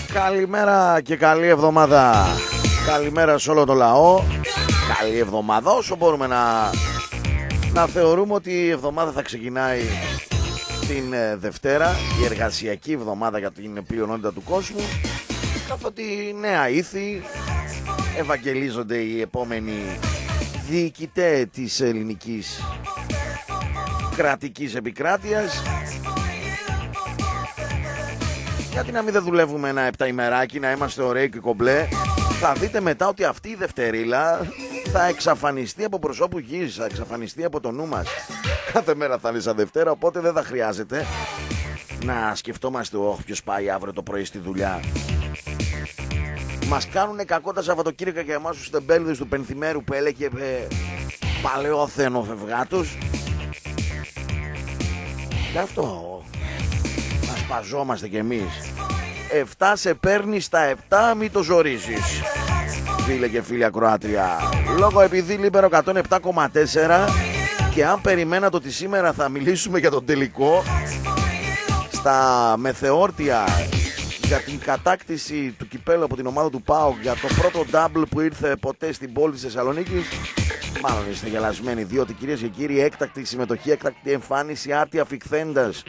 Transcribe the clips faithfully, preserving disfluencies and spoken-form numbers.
Καλημέρα και καλή εβδομάδα. Καλημέρα σε όλο το λαό. Καλή εβδομάδα, όσο μπορούμε να, να θεωρούμε ότι η εβδομάδα θα ξεκινάει την Δευτέρα, η εργασιακή εβδομάδα για την πλειονότητα του κόσμου, καθότι νέα ήθη, ευαγγελίζονται οι επόμενοι διοικητές της ελληνικής κρατικής επικράτειας. Γιατί να μην δεν δουλεύουμε ένα επταημεράκι, να είμαστε ωραίοι και κομπλέ? Θα δείτε μετά ότι αυτή η Δευτερίλα θα εξαφανιστεί από προσώπου γης, θα εξαφανιστεί από το νου μας. Κάθε μέρα θα είναι σαν Δευτέρα, οπότε δεν θα χρειάζεται να σκεφτόμαστε όχι ποιος πάει αύριο το πρωί στη δουλειά. Μας κάνουνε κακό τα Σαββατοκύριακα και εμάς τους τεμπέλουδες του Πενθυμέρου που έλεγε ε, παλαιόθενο φευγάτος. Και αυτό να σπαζόμαστε κι εμείς. Εφτά σε παίρνει στα επτά, μη το ζορίζεις, φίλε και φίλοι ακροάτρια. Λόγω επειδή Λίμπερο εκατόν επτά κόμμα τέσσερα. Και αν περιμένατε ότι σήμερα θα μιλήσουμε για τον τελικό στα μεθεόρτια για την κατάκτηση του κυπέλου από την ομάδα του ΠΑΟΚ, για το πρώτο double που ήρθε ποτέ στην πόλη της Θεσσαλονίκης, μάλλον είστε γελασμένοι, διότι κυρίες και κύριοι, έκτακτη συμμετοχή, έκτακτη εμφάνιση, άρτια φιχθέντας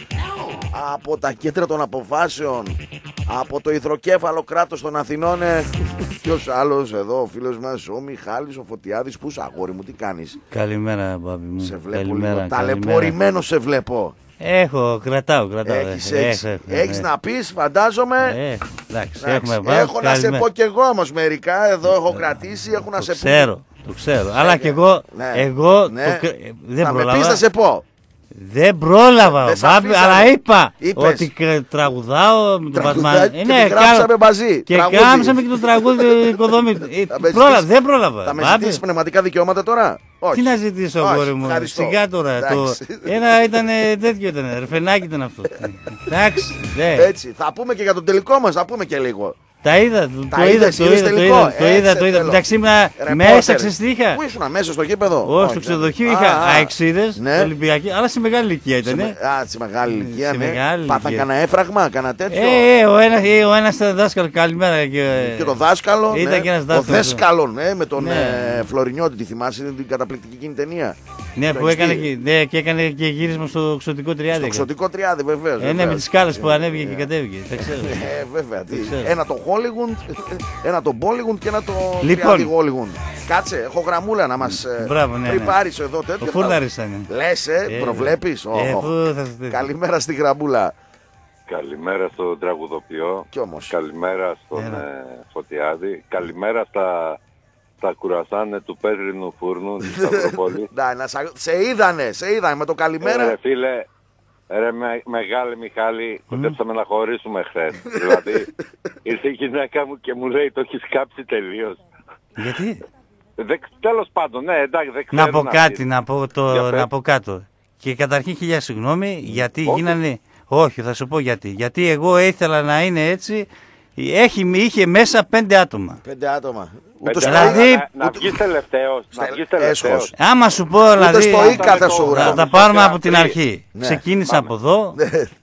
από τα κέντρα των αποφάσεων, από το υδροκέφαλο κράτος των Αθηνών. Ποιος άλλος εδώ, ο φίλος μας ο Μιχάλης ο Φωτιάδης. Πού είσαι, αγόρι μου, τι κάνεις? Καλημέρα, μπάμπη μου. Σε βλέπω καλημέρα, λίγο ταλαιπωρημένο, σε βλέπω. Έχω, κρατάω, κρατάω. Έχεις, ε, έχεις, έχω, έχεις ε, να πεις, φαντάζομαι. Ε, εντάξει, Εντάξει, έχουμε βάλει. έχω να σε πω κι εγώ όμως μερικά. Εδώ έχω κρατήσει, έχω να το σε πω. ξέρω, το ξέρω. Αλλά κι εγώ, ναι, εγώ ναι. το, δεν θα πρόλαβα. με πεις να σε πω. Δεν πρόλαβα, Δεν σ' μπάμπη, αφήσαμε. αλλά είπα Είπες. ότι κ- τραγουδάω με τον Τραγουδά- Πασμάν. και τη γράψαμε μαζί. Και Τραγούδι. κάμψαμε και το τραγούδι οικοδομή. Ε, Θα με πρόλαβα, ζητήσεις- δεν πρόλαβα. Θα με μπάμπη. ζητήσεις πνευματικά δικαιώματα τώρα? Όχι. Τι να ζητήσω, Όχι, αγόρι μου. ευχαριστώ. Σιγά τώρα. Το... Εντάξει. Ένα ήταν τέτοιο, ήταν. Ρεφενάκι ήταν αυτό. Εντάξει. δε. Έτσι, θα πούμε και για τον τελικό μας, θα πούμε και λίγο. Τα είδα, το, Τα το είδα, είδες, το είδες είδα, το τελικό? είδα, το Έτσι είδα, το είδα. θέλω. Εντάξει, ήμουν Ρεπόρτερ. μέσα, ξέρεις τι είχα. Πού ήσουν, μέσα στο γήπεδο? Όχι, στο δεν. ξενοδοχείο Α, είχα α, αεξίδες, ναι. Ολυμπιακή, αλλά σε μεγάλη ηλικία Σε ήταν. με- Α, σε μεγάλη ηλικία, Σε ναι. μεγάλη Πάθαν ηλικία. κανένα έφραγμα, κανένα τέτοιο? Ε, ε, ο ένας, ε, ο ένας ήταν δάσκαλο, καλημέρα. Και, Και το δάσκαλο, Ήταν ναι. και ένας Ο δάσκαλος. Δέσκαλον, ναι, με τον Ναι. ε, Φλωρινιώτη, τη θυμάσαι, την καταπληκτική εκείνη ταινία. Ναι, που έκανε, και- ναι, και έκανε και γύρισμα στο ξωτικό τριάδι. Το ξωτικό τριάδι, βεβαίως. Ε, ναι, με βεβαίως. τις σκάλες που ανέβηκε και κατέβηκε. Τα ξέρω. Ε, βέβαια. Τι. ξέρω. Ένα το Hollywood, ένα το Bollywood και ένα το Λοιπόν. τριάδι Hollywood. Κάτσε, έχω γραμμούλα να μας ε, Μπράβο, ναι, ναι. πριπάρεις εδώ Ο τέτοιο. Φούρναρης ήταν. Λες, ε, Ε, προβλέπεις. ε, Ω, πού θα σε- Καλημέρα στη γραμμούλα. Καλημέρα στον τραγουδοποιό. Κι όμως. Καλημέρα στον Έλα. ε, Φωτιάδη. Καλημέρα στα, στα κουρασάνε του πέτρινου φούρνου της Σταυροπόλης. Να, να σα- σε είδανε, σε είδανε με το καλημέρα. Ε, ρε φίλε, ρε με, μεγάλη Μιχάλη, κοντέψαμε να χωρίσουμε χθες. Δηλαδή, ήρθε η γυναίκα μου και μου λέει το έχεις κάψει τελείως. Γιατί? Δεν, τέλος πάντων, ναι, εντάξει, δεν Να ξέρουν πω κάτι, αυτοί. να πω, το, Για πες. να πω κάτω. Και καταρχήν χιλιά συγγνώμη, γιατί Όχι. γίνανε... Όχι, θα σου πω γιατί. Γιατί εγώ ήθελα να είναι έτσι. Έχει, είχε μέσα πέντε άτομα. Πέντε άτομα. Πέντε Ούτως άτομα, δηλαδή- να, να ούτε- βγεις τελευταίος, να Στε- βγεις τελευταίος. έσχος. Άμα σου πω, Ούτε δηλαδή, στο θα- Ίκα θα θα- σου θα γράφω. τα πάρουμε από την Τρία. αρχή. Ναι. Ξεκίνησα Πάμε. από εδώ,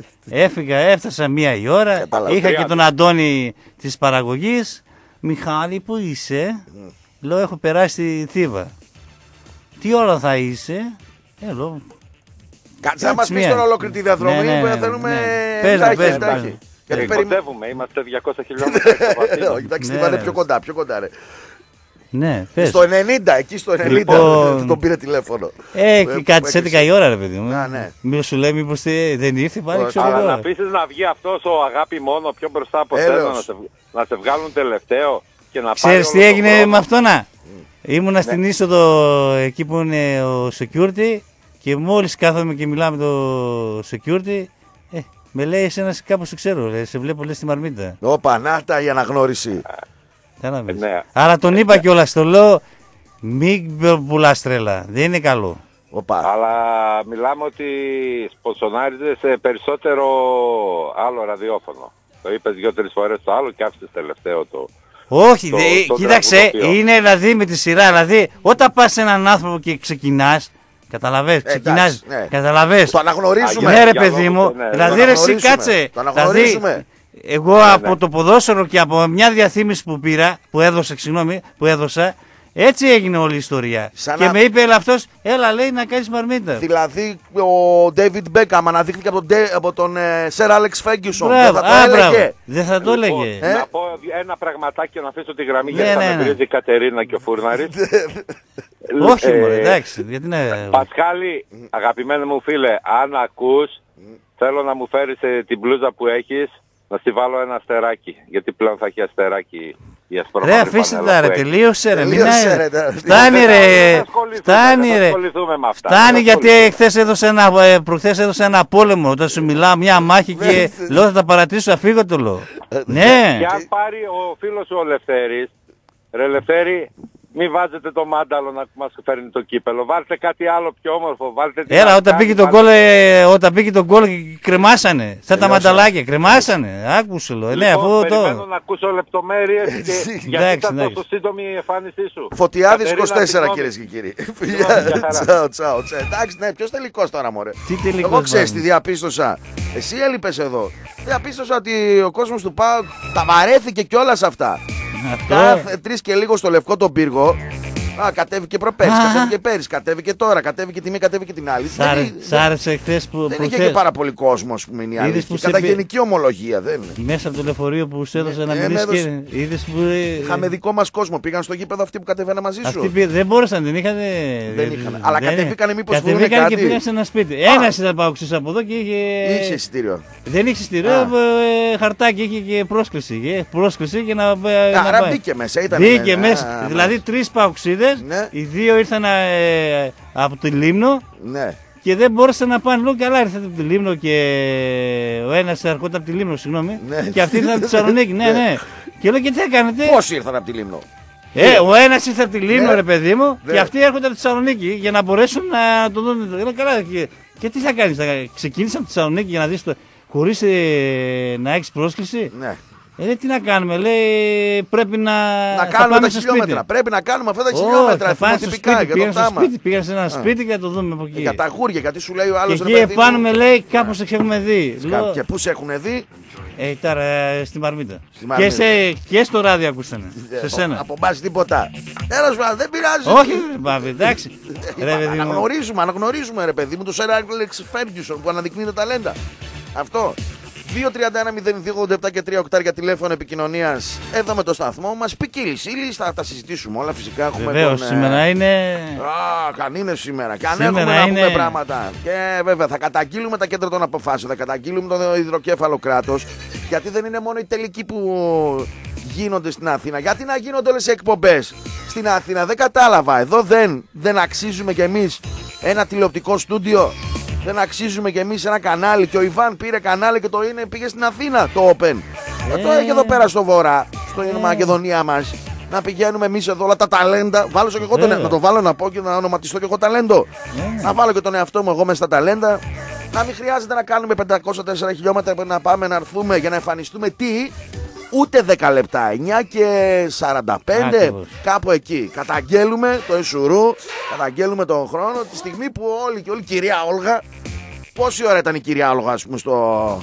έφυγα, έφτασα μία η ώρα, Κατάλαβα. είχα Τρία. και τον Αντώνη της παραγωγής. Μιχάλη, που είσαι? Λέω, έχω περάσει τη Θήβα. Τι ώρα θα είσαι? Ε, λέω, Κάτσε να μας κάτσε πεις μία. τώρα ολόκληρη τη διαδρομή Ναι, ναι, που ναι, θέλουμε. ναι. Πες μου, εντάχει, πες μου, εντάχει. πες μου. Γιατί Ε, περιμ- κοντεύουμε, είμαστε διακόσια χιλιόμετρα έξω από Αθήνα. Όχι, εντάξει, Ναι, την πάνε ρε. πιο κοντά, πιο κοντά ρε. ναι, πες. Στο ενενήντα, εκεί στο ενενήντα Λοιπόν. τον πήρε τηλέφωνο. Ε, που κάτι στις έκλεισε. έντεκα η ώρα, ρε παιδί μου. Α, ναι. Μήπως σου λέει, μήπως τι- δεν ήρθε πάλι, Όχι, ξέρω Αλλά εγώ. να πείσεις να βγει αυτός ο αγάπη μόνο πιο μπροστά από Έλεος. σένα, να σε, να σε βγάλουν τελευταίο και να πάρει Ξέρεις τι όλο το έγινε χρόνο. με αυτό να? Ήμουνα στην είσοδο εκεί που είναι ο security και μόλις κάθομαι και μιλάω με το security, ε, με λέει εσένα κάπως σε ξέρω, ρε, σε βλέπω λες στη μαρμίτα. Όπα, να τα η αναγνώριση. Κατάλαβες. Ε, ναι. Άρα τον είπα κιόλας, το λέω, μην πουλάς τρέλα, δεν είναι καλό. Όπα. Αλλά μιλάμε ότι σπονσονάριζε σε περισσότερο άλλο ραδιόφωνο. Το είπες δύο-τρεις φορές το άλλο και άφησες τελευταίο το... Όχι, Το- δε, το κοίταξε, τραγουδοποιό. είναι δηλαδή με τη σειρά. Δηλαδή, όταν πας σε έναν άνθρωπο και ξεκινάς, καταλαβες, ξεκινάς, εντάξει, ναι. καταλαβες. Το αναγνωρίζουμε. Ναι, ρε Για παιδί λόγους, μου, ναι, δηλαδή το ρε εσύ αναγνωρίζουμε. κάτσε. Το αναγνωρίζουμε. Εγώ ναι, από ναι. το ποδόσφαιρο και από μια διαφήμιση που πήρα, που έδωσα, συγγνώμη, που έδωσα, έτσι έγινε όλη η ιστορία. Σαν και να... με είπε αυτός, έλα λέει να κάνεις μαρμίτα. Δηλαδή ο David Beckham αναδείχθηκε από τον, από τον ε, Sir Alex Ferguson. Μπράβο, Δεν θα το α, έλεγε. μπράβο. Δεν θα το Λοιπόν, έλεγε. Ε? να πω ένα πραγματάκι να αφήσω τη γραμμή Ναι, γιατί θα ναι, με ναι. βρίζει η Κατερίνα και ο Φούρναρης. Όχι Ε, μωρέ, εντάξει, γιατί να... Πασχάλη, αγαπημένο μου φίλε, αν ακούς, θέλω να μου φέρεις ε, την μπλούζα που έχεις, να στη βάλω ένα αστεράκι. Γιατί πλέον θα έχει αστεράκι η ασπρόμαυρη Ρε φανέλα αφήστε τα ρε, που έχει. τελείωσε ρε. μην Τελείωσε, είναι- ρε, τα- Φτάνει Δεν ρε, ασχοληθούμε, φτάνει δεν ρε. ασχοληθούμε με αυτά. Φτάνει Δεν γιατί ασχοληθούμε. χθες έδωσε ένα, ε, προχθές έδωσε ένα πόλεμο όταν σου μιλάω μια μάχη και λέω θα τα παρατήσω, θα φύγω το λέω. Ναι. Και αν πάρει ο φίλος σου ο Λευτέρης, ρε Λευτέρη, μην βάζετε το μάνταλο να μας φέρνει το κύπελο. Βάλτε κάτι άλλο πιο όμορφο. Βάλτε την Έλα, όταν Αρκάδη, πήγε τον βάλτε- γκολ, ε, όταν πήγε τον γκολ κρεμάσανε. Σαν τα Τελειώσανε. μανταλάκια, κρεμάσανε. Άκουσε λέω. Ναι, Λοιπόν, αφού περιμένω το. να ακούσω λεπτομέρειες και γιατί Εντάξει, ήταν εντάξει. τόσο σύντομη η εμφάνισή σου. Φωτιάδης Κατερίνα, είκοσι τέσσερα συγγνώμη. κυρίες και κύριοι. Συγγνώμη, μια χαρά. Τσάω, τσάω, τσάω. Εντάξει, ναι, ποιος τελικός τώρα μωρέ. Τι τελικός, Εγώ ξέρεις τι μάλλον. διαπίστωσα. Εσύ έλειπες εδώ. Διαπίστωσα ότι ο κόσμος του ΠΑΟΚ τα βαρέθηκε κιόλας αυτά. Αυτό. Κάθε τρεις και λίγο στο λευκό τον πύργο. Α, κατέβηκε προπέρσι, Α. κατέβηκε πέρυσι, κατέβηκε τώρα, κατέβηκε τη μία, κατέβηκε την άλλη. Σ' Δεν, άρε- δεν- Σ' άρεσε χθες που. δεν που είχε χθες- και πάρα πολύ κόσμο, α πούμε, είναι η Είδες αλήθεια. που σε Κατά πει- γενική ομολογία δεν είναι. Μέσα από το λεωφορείο που σου έδωσε Ε, να ε, μιλήσει με και. έδωσε- Είδες που. ε, Είχαμε δικό μα κόσμο. Πήγαν στο γήπεδο αυτοί που κατεβαίναν μαζί σου. Αυτοί πήρε- δεν μπόρεσαν, δεν είχαν. Δεν είχαν. Αλλά κατεβήκανε μήπως βρούνε Κατεβήκανε και κάτι. πήγαν σε ένα σπίτι. Ένα ήταν παοξής από εδώ και είχε. Είχε εισιτήριο. Δεν είχε εισιτήριο, Α. ε, χαρτάκι, είχε και πρόσκληση. Είχε πρόσκληση για να, ε, να Άρα πάει. μπήκε μέσα, ήταν. Μπήκε ναι, μέσα. α, Δηλαδή τρεις παοξίδες, Ναι. οι δύο ήρθαν ε, από τη Λίμνο Ναι. και δεν μπόρεσαν να πάνε. Λέω καλά, ήρθατε από τη Λίμνο και ο ένας ερχόταν από τη Λίμνο, συγγνώμη. Ναι. Και αυτοί ήρθαν από τη Θεσσαλονίκη. Ναι, ναι. Και λέω και τι θα κάνετε. Πώς ήρθαν από τη Λίμνο. Ε, ο ένας ήρθε από τη Λίμνο, Ναι. ρε παιδί μου, Ναι. και αυτοί έρχονται από τη Θεσσαλονίκη για να μπορέσουν να το δουν. Λέω καλά, και, και τι θα κάνεις, θα ξεκίνησες από τη Θεσσαλονίκη για να δεις το. Χωρίς ε, να έχεις πρόσκληση. Ναι. Ε, λέει, τι να κάνουμε, λέει, πρέπει να, Να θα κάνουμε πάμε τα στο χιλιόμετρα. σπίτι. Πρέπει να κάνουμε αυτά τα Όχι, χιλιόμετρα. θα πάνε στο θυμοτυπικά σπίτι, για πήγαν το στο τάμα. σπίτι, πήγαν σε ένα σπίτι και θα το δούμε από εκεί. Για τα γούρια, γιατί σου λέει ο άλλο. Και εκεί επάνω με λέει, κάπως σε έχουμε δει. Λέω, Και πού σε έχουν δει. ε, τώρα ε, στη Μαρμίτα. Στη Μαρμίτα. Και, σε, και στο ράδιο ακούσανε. Σε σένα. Από μπάση τίποτα. Τέλος πάντων, δεν πειράζει. Όχι, ρε Μπάβη, εντάξει. Ρε παιδί μου. Αναγνωρίζουμε, αναγνωρίζουμε ρε παιδί μου το Sir Alex Ferguson που αναδεικνύει τα ταλέντα. Αυτό. δύο τρία ένα μηδέν δύο ογδόντα επτά και τρία οκτώ για τηλέφωνο επικοινωνίας. Εδώ με το σταθμό μας. Ποικίλης ύλης, θα τα συζητήσουμε όλα φυσικά. Έχουμε Βεβαίως, τον, ε, σήμερα είναι. Α, καν είναι σήμερα. Και αν Σήμερα έχουμε να είναι- πούμε πράγματα. Και βέβαια θα καταγγείλουμε τα κέντρα των αποφάσεων, θα καταγγείλουμε το υδροκέφαλο κράτος. Γιατί δεν είναι μόνο οι τελικοί που γίνονται στην Αθήνα. Γιατί να γίνονται όλες οι εκπομπές στην Αθήνα. Δεν κατάλαβα. Εδώ δεν, δεν αξίζουμε κι εμείς ένα τηλεοπτικό στούντιο. Δεν αξίζουμε κι εμείς ένα κανάλι. Και ο Ιβάν πήρε κανάλι και το είναι, πήγε στην Αθήνα το Open. Ε, το έχει εδώ πέρα στο βορρά, στην Μακεδονία μας. Να πηγαίνουμε εμείς εδώ όλα τα ταλέντα. Βάλω και εγώ τον, Βέβαια. να το βάλω να πω και να ονοματιστώ και εγώ ταλέντο. Να βάλω και τον εαυτό μου εγώ μέσα στα ταλέντα. Να μην χρειάζεται να κάνουμε πεντακόσια τέσσερα χιλιόμετρα να πάμε να έρθουμε για να εμφανιστούμε τι. Ούτε δέκα λεπτά, εννιά και σαράντα πέντε, Ακριβώς. κάπου εκεί. Καταγγέλουμε το Εσουρού, καταγγέλουμε τον χρόνο, τη στιγμή που όλοι και όλοι, κυρία Όλγα, πόση ώρα ήταν η κυρία Όλγα, ας πούμε, στο...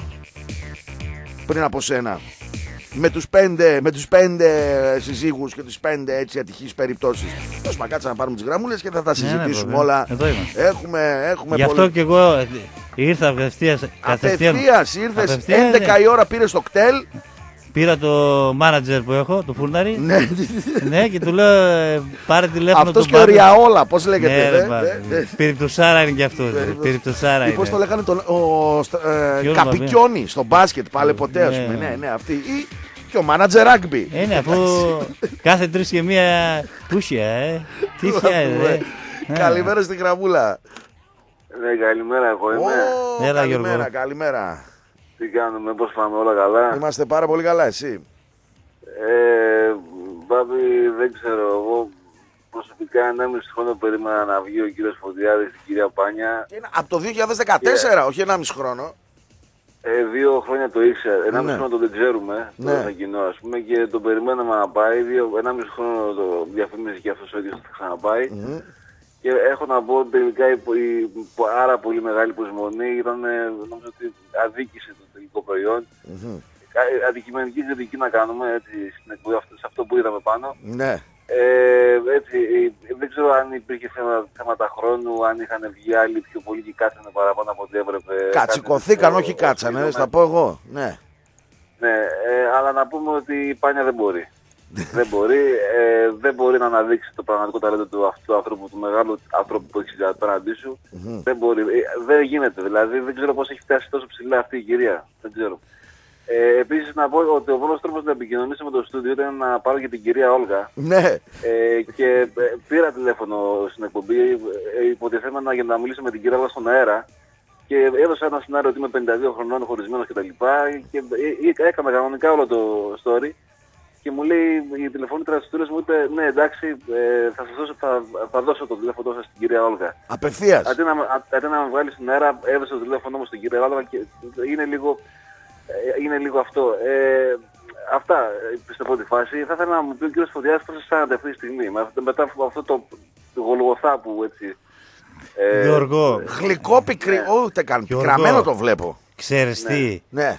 πριν από σένα. Με τους πέντε, με τους πέντε συζύγους και τους πέντε έτσι ατυχείς περιπτώσεις. Πώς μα κάτσα να πάρουμε τις γραμμούλες και θα τα Ναι, συζητήσουμε ναι, όλα. εδώ είμαστε. Έχουμε, έχουμε Γι' αυτό και εγώ ε, ήρθα απευθείας. κατευθείαν. Απευθείας ήρθες, Απευθείας, έντεκα ναι. η ώρα πήρες το κτέλ. Πήρα το μάνατζερ που έχω, το φούρναρι. Ναι, Ναι, και του λέω ε, πάρε τηλέφωνο αυτός τον και ο Μπάμπη. Ριαόλα, πώς λέγεται. Ναι, δε, ρε, Μπάμπη. δε, δε. Περιπτωσάρα είναι κι αυτό. Περίπτωση. Περιπτωσάρα Ή πώς το είναι. λέγανε τον, ο, στ- ε, Ποιος, Καπικιόνι στο μπάσκετ πάλι ποτέ, ας Ναι. πούμε. Ναι, ναι, αυτή. Ή και ο μάνατζερ ράγκμπι. Ε, ναι, αφού κάθε τρεις και μία πούσια, ε. Τι φτιάχνει, ε. Καλημέρα στη γραμμούλα. Ναι, καλημέρα, εγώ είμαι. Ω, Έλα, καλημέρα, Γιώργο. καλημέρα. Τι κάνουμε, πώς πάμε, όλα καλά. Είμαστε πάρα πολύ καλά, εσύ. Ε, Μπάμπη, δεν ξέρω, εγώ προσωπικά ενάμιση χρόνο περίμενα να βγει ο κύριος Φωτιάδης στην κυρία Πάνια. Είναι από το δύο χιλιάδες δεκατέσσερα, όχι ενάμιση χρόνο. Ε, δύο χρόνια το ήξερα, ενάμιση Ναι. χρόνο το δεν ξέρουμε, το Ναι. ναι. κοινό ας πούμε, και τον περιμέναμε να πάει, δύο, ενάμιση χρόνο το διαφήμιζε και αυτός ο ίδιος ότι θα ξαναπάει. Μμμ. Και έχω να πω ότι τελικά η, η πάρα πολύ μεγάλη προσμονή ήταν, ε, νομίζω ότι αδίκησε το τελικό προϊόν. Μμμ. αντικειμενική κριτική να κάνουμε έτσι, στην εκπομπή, σε αυτό που είδαμε πάνω. Ναι. Ε, έτσι, δεν ξέρω αν υπήρχε θέμα, θέματα χρόνου, αν είχαν βγει άλλοι πιο πολύ και κάτσανε παραπάνω από ό,τι έπρεπε. Κατσικωθήκαν, όχι κάτσανε, θα πω εγώ. Ναι. Ναι, ε, αλλά να πούμε ότι η Πάνια δεν μπορεί. δεν μπορεί, ε, δεν μπορεί να αναδείξει το πραγματικό ταλέντο του αυτού ανθρώπου, του μεγάλου ανθρώπου που έχει απέναντί σου. Mm-hmm. Δεν μπορεί, ε, δεν γίνεται. Δηλαδή δεν ξέρω πώς έχει φτάσει τόσο ψηλά αυτή η κυρία. Δεν ξέρω. Ε, επίσης να πω ότι ο μόνος τρόπος να επικοινωνήσω με το στούντιο ήταν να πάρω και την κυρία Όλγα. Ναι. Ε, και ε, πήρα τηλέφωνο στην εκπομπή ε, υποτιθέμενα για να μιλήσω με την κυρία Όλγα στον αέρα. Και έδωσα ένα σενάριο ότι είμαι πενήντα δύο χρονών χωρισμένος κτλ. Και, και ε, έκανα κανονικά όλο το story. Και μου λέει η τηλεφωνήτρια της στήλης μου είπε ναι εντάξει ε, θα, σας δώσω, θα, θα δώσω το τηλέφωνο σας στην κυρία Όλγα. Απευθείας. Αντί να, αντί να με βγάλει στην αέρα έδωσε το τηλέφωνο μου στην κυρία Όλγα και είναι λίγο, ε, είναι λίγο αυτό. Ε, αυτά στην πρώτη φάση. Θα ήθελα να μου πει ο κύριος Φωτιάς πώς αισθάνεται αυτή τη στιγμή. Μετά από αυτό το, το γολγοθά που έτσι... Ε, Γιώργο. Γλυκό πικρή, ναι. Ούτε καν πικραμένο το βλέπω. Ξέρεις ναι. τι. Ναι.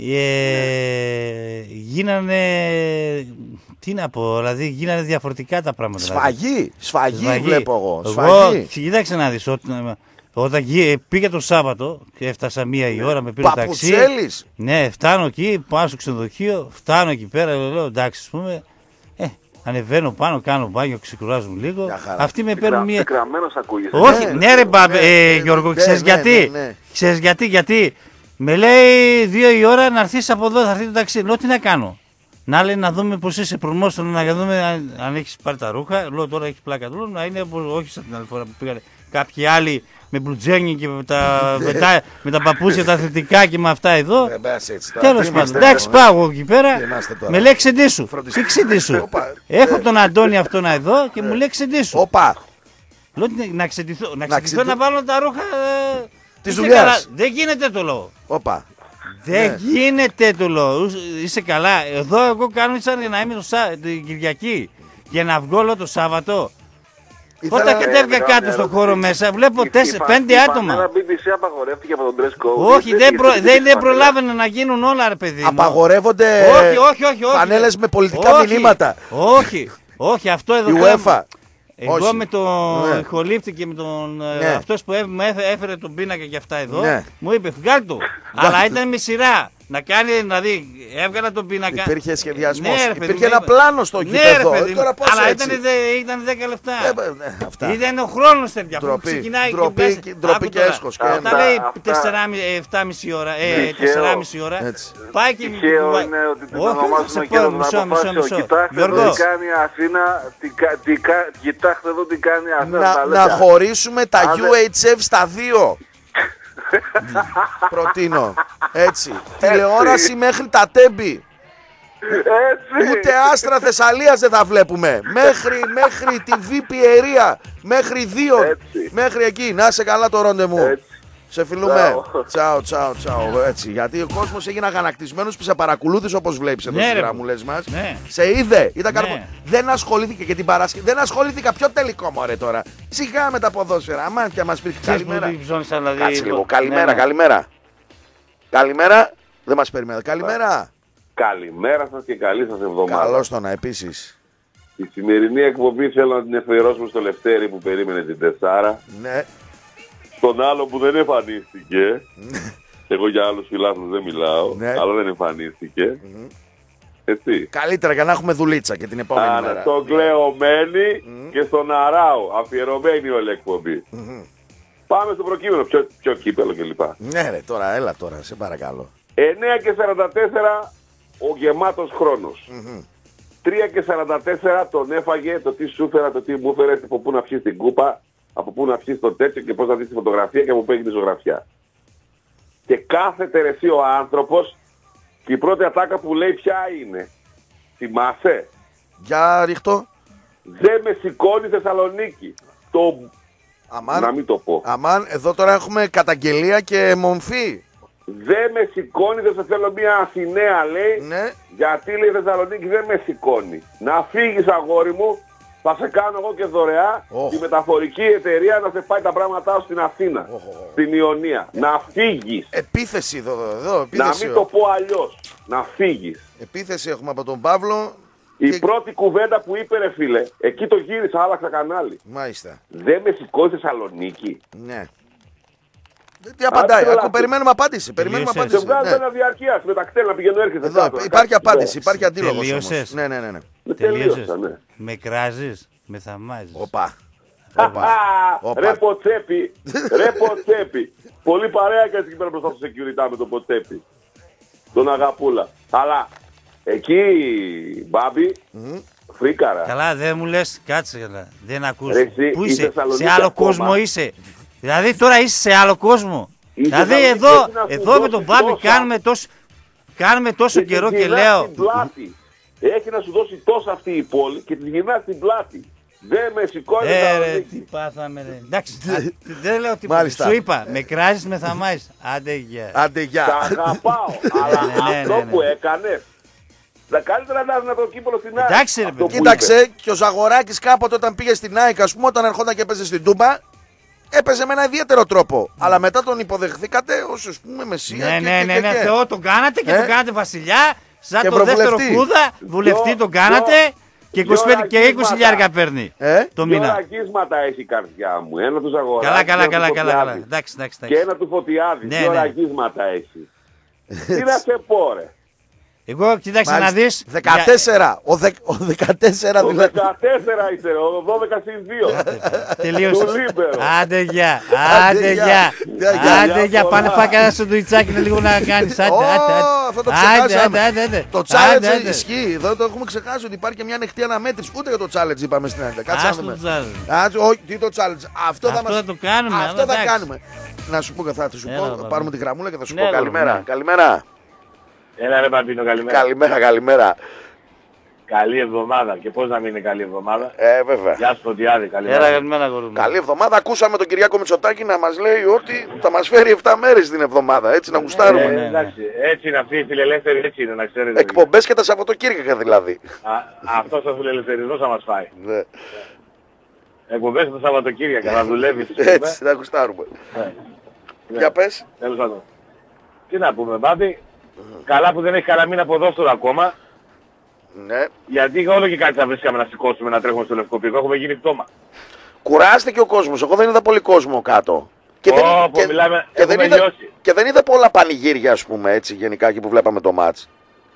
Ε, γίνανε, τι να πω, δηλαδή γίνανε διαφορετικά τα πράγματα. Σφαγή, δηλαδή. σφαγή, σφαγή βλέπω εγώ. Εγώ, σφαγή. Κοίταξε να δεις, όταν, όταν πήγα το Σάββατο και έφτασα μία η ώρα, με πήρε το ταξί. Ναι, φτάνω εκεί, πάω στο ξενοδοχείο, φτάνω εκεί πέρα, λέω εντάξει, ας πούμε, ε, ανεβαίνω πάνω, κάνω μπάνιο, ξεκουράζουν λίγο. Αυτοί με παίρνουν μία... Πικραμένος ακούγεσαι. Όχι, ναι, ναι ρε μπαμπέ, ναι, ε, Γιώργο, ναι, ξέρεις ναι, γιατί, ναι, ναι. ξέρεις γιατί, γιατί. Με λέει δύο η ώρα να έρθεις από εδώ, θα έρθει το ταξί. Λέω τι να κάνω. Να λέει να δούμε πως είσαι προμόσιο, να δούμε αν, αν έχεις πάρει τα ρούχα. Λέω τώρα έχει πλάκα του. Να είναι όχι σαν την άλλη φορά που πήγανε κάποιοι άλλοι με μπλουτζένι και με τα, με τα, με τα παπούτσια τα αθλητικά και με αυτά εδώ. Τέλος πάντων. Εντάξει, πάω εγώ εκεί πέρα. Με λέει ξεντήσου. Τι ξεντήσου. Έχω τον Αντώνη αυτόν εδώ και μου λέει ξεντήσου. Λέω να ξεντηθώ, να ξεντηθώ να βάλω τα ρούχα. Της δουλειάς. Δεν γίνεται το λόγο. Όπα. Δεν ναι. γίνεται το λόγο. Είσαι καλά. Εδώ εγώ κάνω σαν να είμαι το Σά... την Κυριακή. Για να βγω όλο το Σάββατο. Ήθελα... Όταν κατέβηκα ε, κάτω στον χώρο μέσα, βλέπω τέσσερα, πέντε άτομα. Ένα μπι μπι σι απαγορεύτηκε από τον dress code. Όχι, δεν, προ... δεν, δεν προλάβαινε να γίνουν όλα, ρε παιδί μου. Απαγορεύονται όχι, όχι, όχι, όχι. φανέλες με πολιτικά όχι, μηνύματα. Όχι, όχι, αυτό εδώ. Η UEFA. Εγώ όχι. με τον ναι. Χολίφτη και με τον ναι. αυτός που μου έφερε τον πίνακα και αυτά εδώ, ναι. μου είπε βγάλ' το. Αλλά ήταν με σειρά. Να κάνει, δηλαδή, έβγαλα τον πίνακα. Υπήρχε σχεδιασμός. Ναι, υπήρχε παιδί, ένα πλάνο στο γήπεδο. Ναι, ρε, τώρα πώς αλλά έτσι. Ήταν, ήταν δέκα λεπτά. Ε, ναι, αυτά. Ήταν ο χρόνος τέτοια. Ντροπή, ξεκινάει ντροπή, και ντροπή και έσχος. Όταν λέει επτά και μισή ώρα, ώρα πάει και... Τυχαίο είναι ότι την ονομάζουμε και τον αποφάσιο. Κοιτάξτε εδώ τι κάνει η Αθήνα, κοιτάξτε εδώ τι κάνει η Αθήνα. Να χωρίσουμε τα γιου έιτς εφ στα δύο. Προτείνω. Έτσι. Τηλεόραση μέχρι τα Τέμπη. Έτσι. Ούτε Άστρα Θεσσαλίας δεν θα βλέπουμε. Μέχρι, μέχρι τη Β Πιερία. Μέχρι δύο. Μέχρι εκεί. Να σε καλά το ρόντεβου. Σε φιλούμε. Τσάου, τσάου, τσάου. Έτσι. Γιατί ο κόσμος έγινε αγανακτισμένος που σε παρακολούθησε όπως βλέπεις εδώ στις γραμμούλες μας. Ναι. Σε είδε. Ήταν ναι. Δεν ασχολήθηκε και την Παρασκευή. Δεν ασχολήθηκα. Πιο τελικό μωρέ τώρα. Σιγά με τα ποδόσφαιρα. Αμάν και μας πει καλημέρα. Δηλαδή... Κάτσε λίγο. Καλημέρα, ναι. καλημέρα. Καλημέρα. Δεν μας περιμένετε. Καλημέρα. Καλημέρα σας και καλή σας εβδομάδα. Καλώς το να επίσης. Η σημερινή εκπομπή θέλω να την αφιερώσουμε στο Λευτέρη που περίμενε την Τεσσάρα. Ναι. Τον άλλο που δεν εμφανίστηκε. Εγώ για άλλους φιλάθλους δεν μιλάω. Ναι. Αλλά δεν εμφανίστηκε. Mm-hmm. Έτσι. Καλύτερα για να έχουμε δουλίτσα και την επόμενη Άρα, μέρα. Στον Κλεωμένη mm-hmm. και στον Αράου. Αφιερωμένη όλη εκπομπή. Mm-hmm. Πάμε στο προκείμενο. Ποιο, ποιο κύπελο κλπ. Ναι ρε τώρα, έλα τώρα, σε παρακαλώ. εννέα και σαράντα τέσσερα ο γεμάτος χρόνος. Mm-hmm. τρία και σαράντα τέσσερα τον έφαγε το τι σου έφερα, το τι μου έφερε, από πού να πιείς την κούπα, από πού να πιείς το τέτοιο και πώς να δεις τη φωτογραφία και από πού έγινε η ζωγραφιά. Και κάθεται ρε εσύ ο άνθρωπος και η πρώτη ατάκα που λέει ποια είναι. Θυμάσαι? Για ρίχτω. Δεν με σηκώνει Θεσσαλονίκη. Το... Αμάν, να μην το πω. Αμάν, εδώ τώρα έχουμε καταγγελία και μομφή. Δεν με σηκώνει, δεν σε θέλω μια Αθηναία λέει. Ναι. Γιατί λέει Θεσσαλονίκη δεν με σηκώνει. Να φύγεις αγόρι μου Θα σε κάνω εγώ και δωρεά Oh. τη μεταφορική εταιρεία να σε πάει τα πράγματά σου στην Αθήνα, Oh, oh, oh. στην Ιωνία. Να φύγεις. Επίθεση εδώ, εδώ, Να επίθεση. μην το πω αλλιώς. Να φύγεις. Επίθεση έχουμε από τον Παύλο. Η Και- πρώτη κουβέντα που είπε ρε φίλε, εκεί το γύρισα, άλλαξα κανάλι. Μάλιστα. Δεν με σηκώσει Θεσσαλονίκη. Ναι. Τι απαντάει, Άντε, Ακού, λάθη. περιμένουμε απάντηση. Περιμένουμε Τελείωσες. Σε απάντηση. βγάζω Ναι. ένα διαρκείας με τα κτέλ να πηγαίνω έρχεται. Εδώ κάτω, να υπάρχει κάτσεις απάντηση, εδώ. υπάρχει αντίλογος Τελείωσες. όμως. Ναι, ναι, ναι. ναι. Ναι, Τελείωσες. τελείωσα, ναι. Με κράζεις, με θαμάζεις. Οπα. Α, Οπα. Οπα. Ρε ποτσέπι, ρε ποτσέπι. Πολύ παρέα και εκεί πέρα μπροστά στο security με τον ποτσέπι. Τον αγαπούλα. Αλλά εκεί, Μπάμπη, φρίκαρα. Καλά, δεν μου λες, κάτσε καλά. Δεν ακούς. Ρε, εσύ, Πού η είσαι, Θεσσαλονίκη σε άλλο ακόμα. κόσμο είσαι. Δηλαδή τώρα είσαι σε άλλο κόσμο. Η Δηλαδή Θεσσαλονίκη εδώ, έχει να σου εδώ με τον δώσει Μπάμπη τόσα. κάνουμε τόσο, κάνουμε τόσο Και καιρό της και γυρνάς λέω. στην πλάτη. Έχει να σου δώσει τόσα αυτή η πόλη και τη γυρνάς στην πλάτη. Δεν με σηκώνει Ε, τα ρε, οδήγη. τι πάθαμε, ρε. Εντάξει, α, δεν λέω τίποτα. Μάλιστα. Σου είπα, με κράζεις, με θαμάζεις. Άντε, γεια. Άντε, Τα γεια. αγαπάω, αλλά Ναι, ναι, αυτό ναι, ναι. που έκανε. Τα καλύτερα να είναι το κύπελο στην ΑΕΚ. Εντάξει, ρε, Αυτό παιδί. που Κοίταξε, και ο Ζαγοράκης κάποτε όταν πήγε στην ΑΕΚ, ας πούμε, όταν ερχόταν και έπαιζε στην Τούμπα, έπαιζε με ένα ιδιαίτερο τρόπο. Αλλά μετά τον υποδεχθήκατε ως, ας πούμε, μεσία. Ναι, και- ναι, και- ναι, και- ναι, και. Θεό τον κάνατε και Ε. τον κάνατε βασιλιά. Σαν Και το δεύτερο προβουλευτή. κούδα, βουλευτή Δυο- τον κάνατε και δυο είκοσι πέντε και είκοσι ραγίσματα. χιλιάρικα παίρνει Ε, το Δύο μήνα. ραγίσματα έχει η καρδιά μου. Ένα του Ζαγοράκη. Καλά, καλά, ένα καλά, του καλά, καλά. Φωτιάδη. Εντάξει, εντάξει, Και εντάξει. ένα του Φωτιάδη. Ναι, Δύο ναι. ραγίσματα έχει. Τι να σε πω, ρε. Εγώ κοίταξε να Μάλιστα. δεις. δεκατέσσερα. Ο, δε, ο δεκατέσσερα Το δηλαδή. δεκατέσσερα είσαι, ο δώδεκα συν δύο. Τελείωσε. Του Λίμπερο. Άντε γεια, Άντε, άντε γεια. γεια. Γεια, γεια. Άντε γεια, πολλά. πάνε φάει κανένα σαντουιτσάκι να λίγο να κάνεις. Άντε, Ω, άντε, αυτό το άντε. Άντε, ξεχάσαμε. άντε, άντε. Το Άντε, challenge άντε. ισχύει. Εδώ το έχουμε ξεχάσει ότι υπάρχει και μια ανοιχτή αναμέτρηση. Ούτε για το challenge είπαμε στην Ελλάδα. Κάτσε να Άστο δούμε. το challenge. Άτσε, όχι, τι το challenge. Αυτό θα Αυτό μας... θα το κάνουμε, Αυτό αλλά θα εντάξει. κάνουμε. Να σου πω, θα σου Έλα, πω, μπαμπά. πάρουμε τη γραμμούλα και θα σου Ναι, πω έλα, καλημέρα. ναι. Καλημέρα. Έλα ρε Μπαμπίνο, καλημέρα. Καλημέρα, καλημέρα. Καλή εβδομάδα. Και πώς να μην είναι καλή εβδομάδα. Ε, βέβαια. Γεια σου Φωτιάδη, καλημέρα. Έλα, καλημέρα, αγόρι μου. Καλή εβδομάδα. Ακούσαμε τον Κυριάκο Μητσοτάκη να μας λέει ότι θα μας φέρει επτά μέρες την εβδομάδα. Έτσι να Ε, γουστάρουμε. ναι, ναι. εντάξει, έτσι είναι αυτή η φιλελεύθερη, έτσι είναι να ξέρετε. Εκπομπές και τα Σαββατοκύριακα δηλαδή. Α, αυτός ο φιλελευθερισμός θα μας φάει. Ναι. Εκπομπές το Σαββατοκύριακα, θα δουλεύεις. Έτσι, να γουστάρουμε. Ναι. Για πες. Τέλος πάντων. Τι να πούμε Μπάμπη, καλά που δεν έχει κανένα μήνα ποδόσφαιρο ακόμα, Ναι. γιατί όλο και κάτι θα βρίσκαμε να σηκώσουμε να τρέχουμε στο Λευκό Πύργο, έχουμε γίνει πτώμα. Κουράστηκε ο κόσμος. Εγώ δεν είδα πολύ κόσμο κάτω. Και δεν, Ω, και, πω, μιλάμε, και, δεν έχουμε είδα, λιώσει. και δεν είδα πολλά πανηγύρια, ας πούμε, έτσι, γενικά, εκεί που βλέπαμε το μάτς.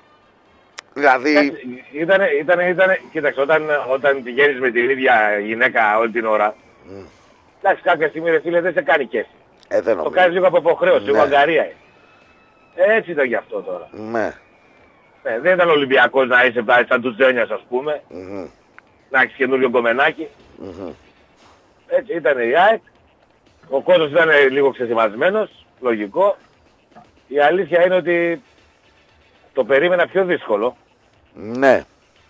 Δηλαδή, Ήτανε, ήτανε, ήτανε, κοίταξε, όταν, όταν πηγαίνεις με την ίδια γυναίκα όλη την ώρα, εντάξει, κάποια στιγμή ρε φίλε δεν σε κάνει κέφι. ε, δεν Το νομίζω. κάνεις λίγο από υποχρέωση, Ναι. λίγο αγκαρία είναι. Έτσι ήταν γι' αυτό τώρα. Ναι. Ε, δεν ήταν Ολυμπιακός να είσαι πλάι σαν του Τζένιας ας πούμε, Μμμ. να έχεις καινούριο κομμενάκι. Μμμ. Έτσι ήταν η ΑΕΚ. Ο κόσμος ήταν λίγο ξεσημασμένος, λογικό. Η αλήθεια είναι ότι το περίμενα πιο δύσκολο. Ναι.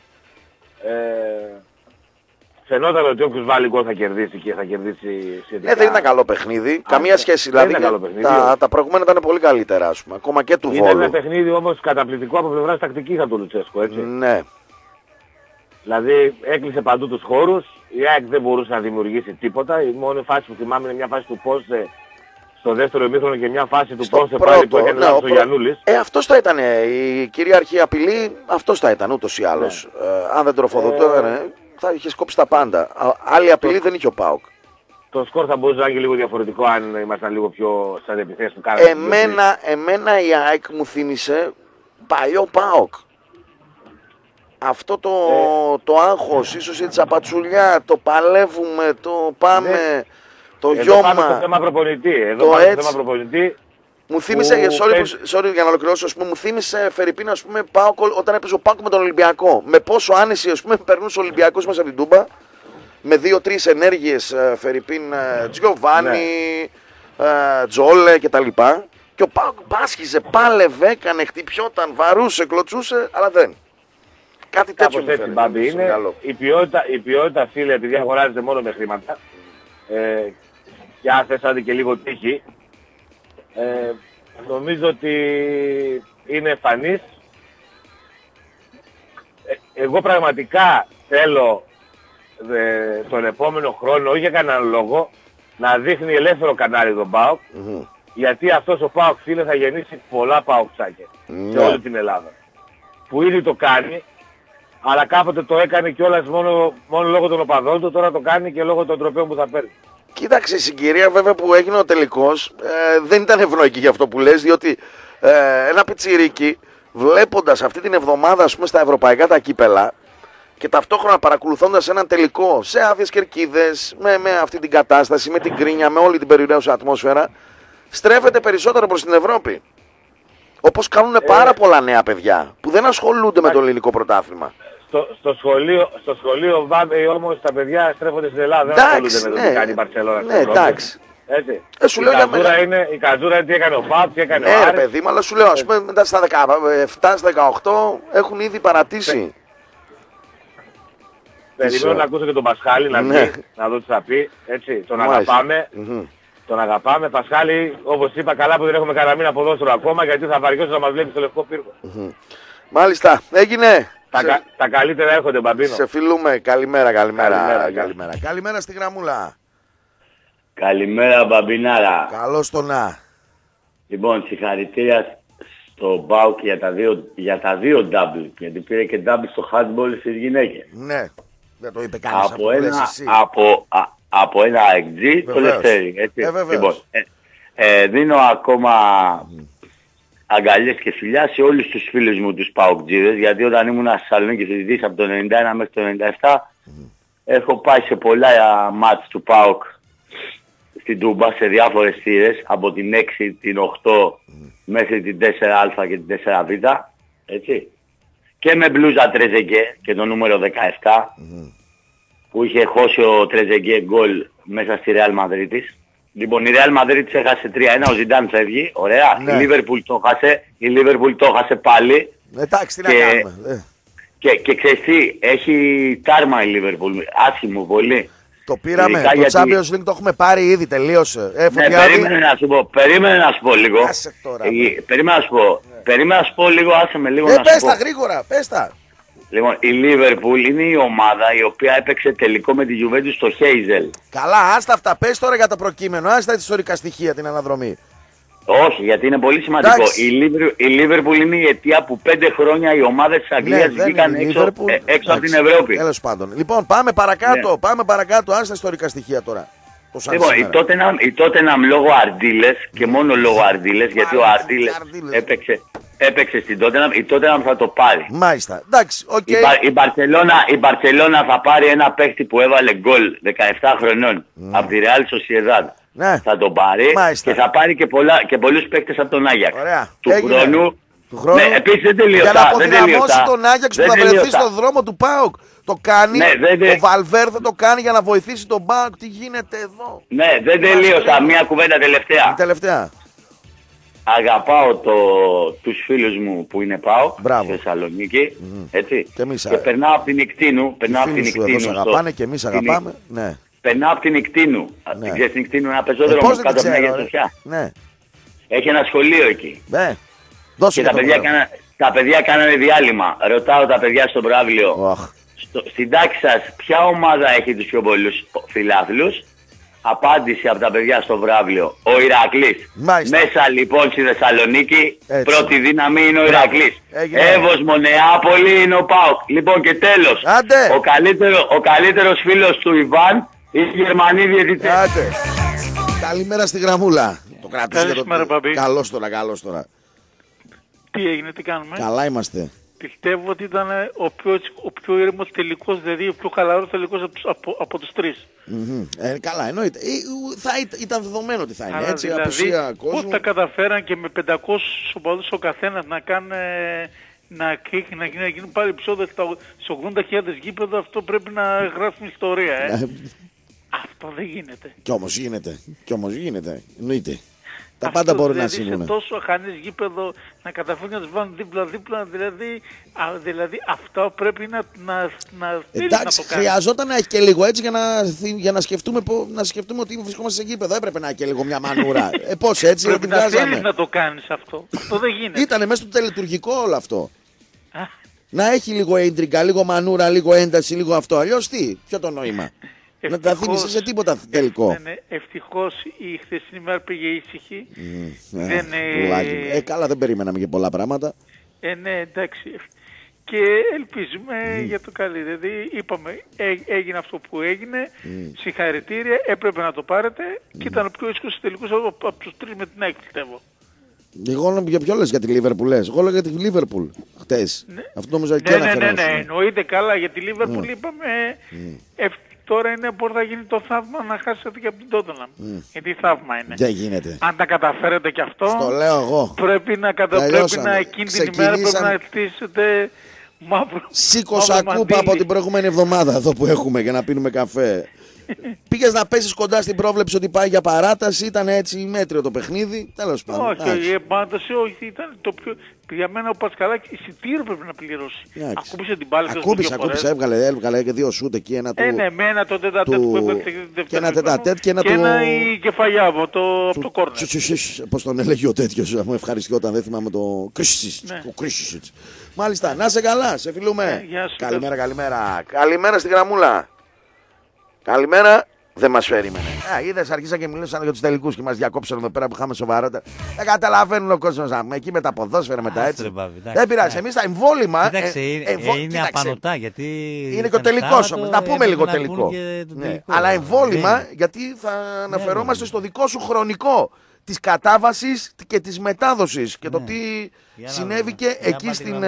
Ε, φαινόταν ότι όποιος βάλει γκολ θα κερδίσει και θα κερδίσει σχετικά. Ε, δεν ήταν καλό παιχνίδι. Καμία ναι. σχέση. Δεν Δηλαδή, ήταν καλό παιχνίδι, τα, όχι. τα προηγούμενα ήταν πολύ καλύτερα, ας πούμε. Ακόμα και του Είναι ένα Βόλου. παιχνίδι όμως καταπληκτικό από πλευράς τακτικής από τον Λουτσέσκο, έτσι. Ναι. Δηλαδή έκλεισε παντού τους χώρους, η ΑΕΚ δεν μπορούσε να δημιουργήσει τίποτα. Η μόνη φάση που θυμάμαι είναι μια φάση του Πόσε στο δεύτερο ημίχρονο και μια φάση του Στο Πόσε πάλι που πρώτο, έκανε ναι, λάθος ο ο πρω- Γιαννούλης. Ε, αυτός θα ήταν. Η κυρίαρχη απειλή, αυτός θα ήταν ούτως ή άλλως. Ναι. Ε, αν δεν τροφοδοτούσε, θα είχε κόψει τα πάντα. Α, άλλη απειλή δεν είχε ο ΠΑΟΚ. Το σκορ θα μπορούσε να είναι και λίγο διαφορετικό αν ήμασταν λίγο πιο σαν επιθέσεις που κάναμε. Εμένα, εμένα η ΑΕΚ μου θύμισε παλιό ΠΑΟΚ. Αυτό το, Ε. το άγχος, ίσως η τσαπατσουλιά, το παλεύουμε, το πάμε, Ναι. το Εδώ πάμε στο γιώμα. θέμα προπονητή. Εδώ Το πάμε στο έτσι. θέμα προπονητή. Μου θύμισε, που sorry, παίζει- που- sorry για να ολοκληρώσω, ας πούμε, μου θύμισε Φερρυπίν, ας πούμε, ΠΑΟΚ, όταν έπαιζε ο ΠΑΟΚ με τον Ολυμπιακό. Με πόσο άνεση, ας πούμε, περνούσε ο Ολυμπιακός μέσα από την Τούμπα, με δύο-τρεις ενέργειες, ε, Φερρυπίν, ε, Τζιοβάνι, ε, Τζόλε κτλ. Και ο ΠΑΟΚ πάσχιζε, πάλευε, έκανε, χτυπιόταν, βαρούσε, κλωτσούσε, αλλά δεν. Κάτι τέτοιο Κάπως μου έτσι φαίνεται Μπάμπη στο είναι. μυαλό. Η ποιότητα, η ποιότητα φίλε επειδή αγοράζεται μόνο με χρήματα ε, και αν θες άντε και λίγο τύχη ε, νομίζω ότι είναι εμφανής. Ε, εγώ πραγματικά θέλω ε, τον επόμενο χρόνο, όχι για κανέναν λόγο, να δείχνει ελεύθερο κανάλι τον ΠΑΟΚ, mm-hmm. γιατί αυτός ο ΠΑΟΚ, φίλε, θα γεννήσει πολλά ΠΑΟΚτσάκια mm-hmm. σε όλη την Ελλάδα. Που ήδη το κάνει, αλλά κάποτε το έκανε κιόλας μόνο, μόνο λόγω των οπαδών του, τώρα το κάνει και λόγω των τροπαίων που θα παίρνει. Κοίταξε, η συγκυρία βέβαια που έγινε ο τελικός ε, δεν ήταν ευνοϊκή για αυτό που λες, διότι ε, ένα πιτσιρίκι βλέποντας αυτή την εβδομάδα, ας πούμε, στα ευρωπαϊκά τα κύπελα και ταυτόχρονα παρακολουθώντας έναν τελικό σε άδειες κερκίδες, με, με αυτή την κατάσταση, με την κρίνια, με όλη την περιουραίουσα ατμόσφαιρα, στρέφεται περισσότερο προς την Ευρώπη. Όπως κάνουν ε, πάρα πολλά νέα παιδιά που δεν ασχολούνται με το ελληνικό πρωτάθλημα. Στο, στο σχολείο, στο σχολείο βάμε, όμως τα παιδιά στρέφονται στην Ελλάδα, δεν ασχολούνται με το τι κάνει η Μπαρσελόνα. Ναι, εντάξει. Έτσι. Ε, σου η, λέω καζούρα για... είναι, η καζούρα είναι τι έκανε ο Παπ, τι έκανε ε, ο Άρης. Ναι, παιδί μου, αλλά σου λέω, ας πούμε, μετά στα δεκαεπτά, στα δεκαοκτώ έχουν ήδη παρατήσει. Περιμένω να ακούσω και τον Πασχάλη να ναι. πει, να δω τι θα πει. Έτσι, τον αγαπάμε. Mm-hmm. Τον αγαπάμε. Πασχάλη, όπως είπα, καλά που δεν έχουμε κανένα ποδόσφαιρο ακόμα, γιατί θα βαριώσει να μας βλέπει στο Λευκό Πύργο. Mm-hmm. Μάλιστα, έγινε. Τα, σε... κα, τα καλύτερα έρχονται, Μπαμπίνο. Σε φιλούμε. Καλημέρα, καλημέρα. Καλημέρα, καλημέρα. Καλημέρα στη γραμμούλα. Καλημέρα, Μπαμπινάρα. Καλώς το να. Λοιπόν, συγχαρητήρια στο ΠΑΟΚ για τα δύο, για τα δύο double, γιατί πήρε και double στο handball στις γυναίκες. Ναι, δεν το είπε κανείς από ένα, από, α, από ένα εξ το Λευτέρι. Έτσι. Ε, λοιπόν, ε, ε, δίνω ακόμα mm. αγκαλιές και φιλιά σε όλους τους φίλους μου τους ΠΑΟΚτζίδες, γιατί όταν ήμουν στη Θεσσαλονίκη στις Δύσεις από το ενενήντα ένα μέχρι το ενενήντα επτά mm. έχω πάει σε πολλά μάτς του ΠΑΟΚ στην Τούμπα σε διάφορες θύρες, από την έξι, την οκτώ mm. μέχρι την τέσσερα α και την τέσσερα β, έτσι. Και με μπλούζα Τρεζεγκέ και το νούμερο δεκαεπτά mm. που είχε χώσει ο Τρεζεγκέ γκολ μέσα στη Ρεάλ Μαδρίτης. Λοιπόν, η Ρεάλ Μαδρίτης έχασε τρία ένα, ο Ζιντάν φεύγει, ωραία. Ναι. Η Λίβερπουλ το χάσε, η Λίβερπουλ το χάσε πάλι. Εντάξει, τι και, να κάνουμε. Και, και ξέρεις τι, έχει τάρμα η Λίβερπουλ, άσχημο πολύ. Το πήραμε, το γιατί... Champions League το έχουμε πάρει ήδη, τελείωσε. Ε, ναι, περίμενε να σου πω, περίμενε να σου πω λίγο. Άσε τώρα. Ε, περίμενε να σου πω, ναι. περίμενε να σου πω λίγο, άσε με λίγο ε, να πες σου πω. τα γρήγορα, πες τα. Λοιπόν, η Λίβερπουλ είναι η ομάδα η οποία έπαιξε τελικό με τη Juventus στο Χέιζελ. Καλά, άστα αυτά, πες τώρα για το προκείμενο, άστα τα ιστορικά στοιχεία, την αναδρομή. Όχι, γιατί είναι πολύ σημαντικό. Η Λίβερπουλ είναι η αιτία που πέντε χρόνια οι ομάδες της Αγγλίας ναι, βγήκαν έξω, ε, έξω από την Ευρώπη. Τέλος πάντων. Λοιπόν, πάμε παρακάτω, ναι. πάμε παρακάτω, άστα τα ιστορικά στοιχεία τώρα. Λοιπόν, η Tottenham, η Tottenham λόγω Αρντίλες και μόνο λόγω Αρντίλες, γιατί ο Αρντίλες έπαιξε, έπαιξε στην Tottenham, η Tottenham θα το πάρει. Μάλιστα, εντάξει, οκ. Okay. Η, η Μπαρσελόνα θα πάρει ένα παίχτη που έβαλε γκολ δεκαεπτά χρονών mm. από τη Real Sociedad. Ναι. Θα τον πάρει. Μάλιστα. Και θα πάρει και, πολλά, και πολλούς παίκτες από τον Άγιαξ. Ωραία. Του Έγινε. χρόνου. Του χρόνου. Ναι, επίσης δεν τελείωσα. Για να αποδυναμώσει τον Άγιαξ που θα βρεθεί στον δρόμο του ΠΑΟΚ. Το κάνει, ναι, δεν, ο Βαλβέρδε το κάνει για να βοηθήσει τον ΠΑΟΚ. Τι γίνεται εδώ. Ναι, δεν τελείωσα. Μία κουβέντα τελευταία. Τελευταία. Αγαπάω το, τους φίλους μου που είναι ΠΑΟΚ στη Θεσσαλονίκη. Mm-hmm. Έτσι. Και, εμείς, και περνάω από την Ικτίνου. Περνάω από την Ικτίνου. Στο... αγαπάνε και εμείς αγαπάμε. Ναι. Περνάω από την Ικτίνου. Ναι. Ξέρεις την Ικτίνου, ένα πεζόδρομο ε, κάτω από την Αγία. Ναι. Έχει ένα σχολείο εκεί. Ναι. Και τα παιδιά, κάνα, τα παιδιά κάνανε διάλειμμα. Ρωτάω τα παιδιά στο Μπράβλιο. Oh. Στο, στην τάξη σας ποια ομάδα έχει τους πιο πολλούς φιλάθλους. Απάντηση από τα παιδιά στο Βράβλιο, ο Ηρακλής. Μάλιστα. Μέσα λοιπόν στη Θεσσαλονίκη, έτσι. Πρώτη δύναμη είναι ο Ηρακλής. Εύος Μονεάπολη είναι ο ΠΑΟΚ. Λοιπόν και τέλος, ο, καλύτερο, ο καλύτερος φίλος του Ιβάν είναι οι Γερμανοί διαιτητές. Άντε. Καλημέρα στη γραμμούλα. Το Καλησπέρα, το... Καλώς τώρα, καλώς τώρα. Τι έγινε, τι κάνουμε. Καλά είμαστε. Πιστεύω ότι ήταν ο πιο, ο πιο ήρεμος τελικός, δηλαδή ο πιο χαλαρός τελικός από, από, από τους τρεις. Mm-hmm. Ε, καλά, εννοείται. Ε, θα ήταν δεδομένο ότι θα είναι. Αλλά έτσι, δηλαδή, απουσία κόσμου. Πώς τα καταφέραν και με πεντακόσιους οπαδούς ο καθένας να κάνουν να, να, να γίνουν πάλι επεισόδια σε ογδόντα χιλιάδες γήπεδο, αυτό πρέπει να γράφουμε ιστορία. Ε. Αυτό δεν γίνεται. Κι όμως γίνεται. Κι όμως γίνεται. Εννοείται. Τα πάντα μπορεί δηλαδή να συμβούν. Σε τόσο αχανές γήπεδο να καταφέρουν να τους βάλουν δίπλα-δίπλα, δηλαδή, α, δηλαδή αυτό πρέπει να, να, να, εντάξει, να το κάνει. Χρειαζόταν να έχει και λίγο έτσι για να, για να, σκεφτούμε, να σκεφτούμε ότι βρισκόμαστε σε γήπεδο. Έπρεπε να έχει και λίγο μια μανούρα. ε, πώς έτσι, πρέπει να θέλεις να το κάνεις αυτό. Αυτό δεν γίνεται. Ήτανε μέσα στο τελετουργικό όλο αυτό. Να έχει λίγο ίντριγκα, λίγο μανούρα, λίγο ένταση, λίγο αυτό. Αλλιώς τι, ποιο το νόημα. Να τα θύμισε σε τίποτα τελικό. Ναι, ναι, ευτυχώς η χθεσινή μέρα πήγε ήσυχη. Mm, δεν, ε, ε, καλά, δεν περιμέναμε και πολλά πράγματα. Ε, ναι, εντάξει. Και ελπίζουμε mm. για το καλύτερο. Δηλαδή, είπαμε, έ, έγινε αυτό που έγινε. Mm. Συγχαρητήρια, έπρεπε να το πάρετε. Mm. Και ήταν ο πιο ήσυχος τελικός από, από τους τρεις με την ΑΕΚ, πιστεύω. Εγώ για ποιο λες για τη Λίβερπουλ λες. Εγώ λέω για τη Λίβερπουλ χτες. Ναι. Αυτό νομίζω ναι, και ναι, αναφέρω. Ναι, ναι, ναι, εννοείται καλά για τη Λίβερπουλ. Mm. Είπαμε. Mm. Ε, τώρα είναι μπορεί να γίνει το θαύμα να χάσετε και από την Τότεναμ. Mm. Γιατί θαύμα είναι. Δεν γίνεται. Αν τα καταφέρετε και αυτό. Στο λέω εγώ. Πρέπει να, κατα... πρέπει να εκείνη την ημέρα πρέπει να χτίσετε μαύρο. Σήκω σακούπα από την προηγούμενη εβδομάδα εδώ που έχουμε για να πίνουμε καφέ. Πήγες να πέσεις κοντά στην πρόβλεψη ότι πάει για παράταση, ήταν έτσι μέτριο το παιχνίδι. Τέλος πάντων. Όχι, η επάνταση όχι, ήταν το πιο. Για μένα ο Πασκαλάκης εισιτήριο πρέπει να πληρώσει. Ακούμπησε την μπάλα. Ακούμπησε, ακούμπησε, έβγαλε, έβγαλε και δύο σούτ εκεί. Ένα ε, ναι, με ένα το τετατέτ που έπαιξε. Και ένα τετατέτ και ένα του. Και ένα η κεφαλιά από το, το κόρνερ. Πώς τον έλεγε ο τέτοιος, μου ευχαριστιόταν, δεν θυμάμαι το Κρίσισιτς. Μάλιστα, να σε καλά, σε φιλούμε. Καλημέρα, καλημέρα. Καλημέρα στην γραμμούλα. Καλημέρα, δεν μας περίμενε. Α, είδες, αρχίσαν και μιλούσαν για τους τελικούς και μας διακόψαν εδώ πέρα που είχαμε σοβαρότερα. Δεν καταλαβαίνουν ο κόσμος να εκεί με τα ποδόσφαιρα, με τα έτσι. Δεν πειράζει, εμείς τα εμβόλυμα. Κοίταξε, είναι απανωτά γιατί. Είναι και ο τελικός όμως. Να πούμε λίγο τελικό. Αλλά εμβόλυμα γιατί θα αναφερόμαστε στο δικό σου χρονικό της κατάβασης και της μετάδοσης και το τι συνέβη και εκεί στην.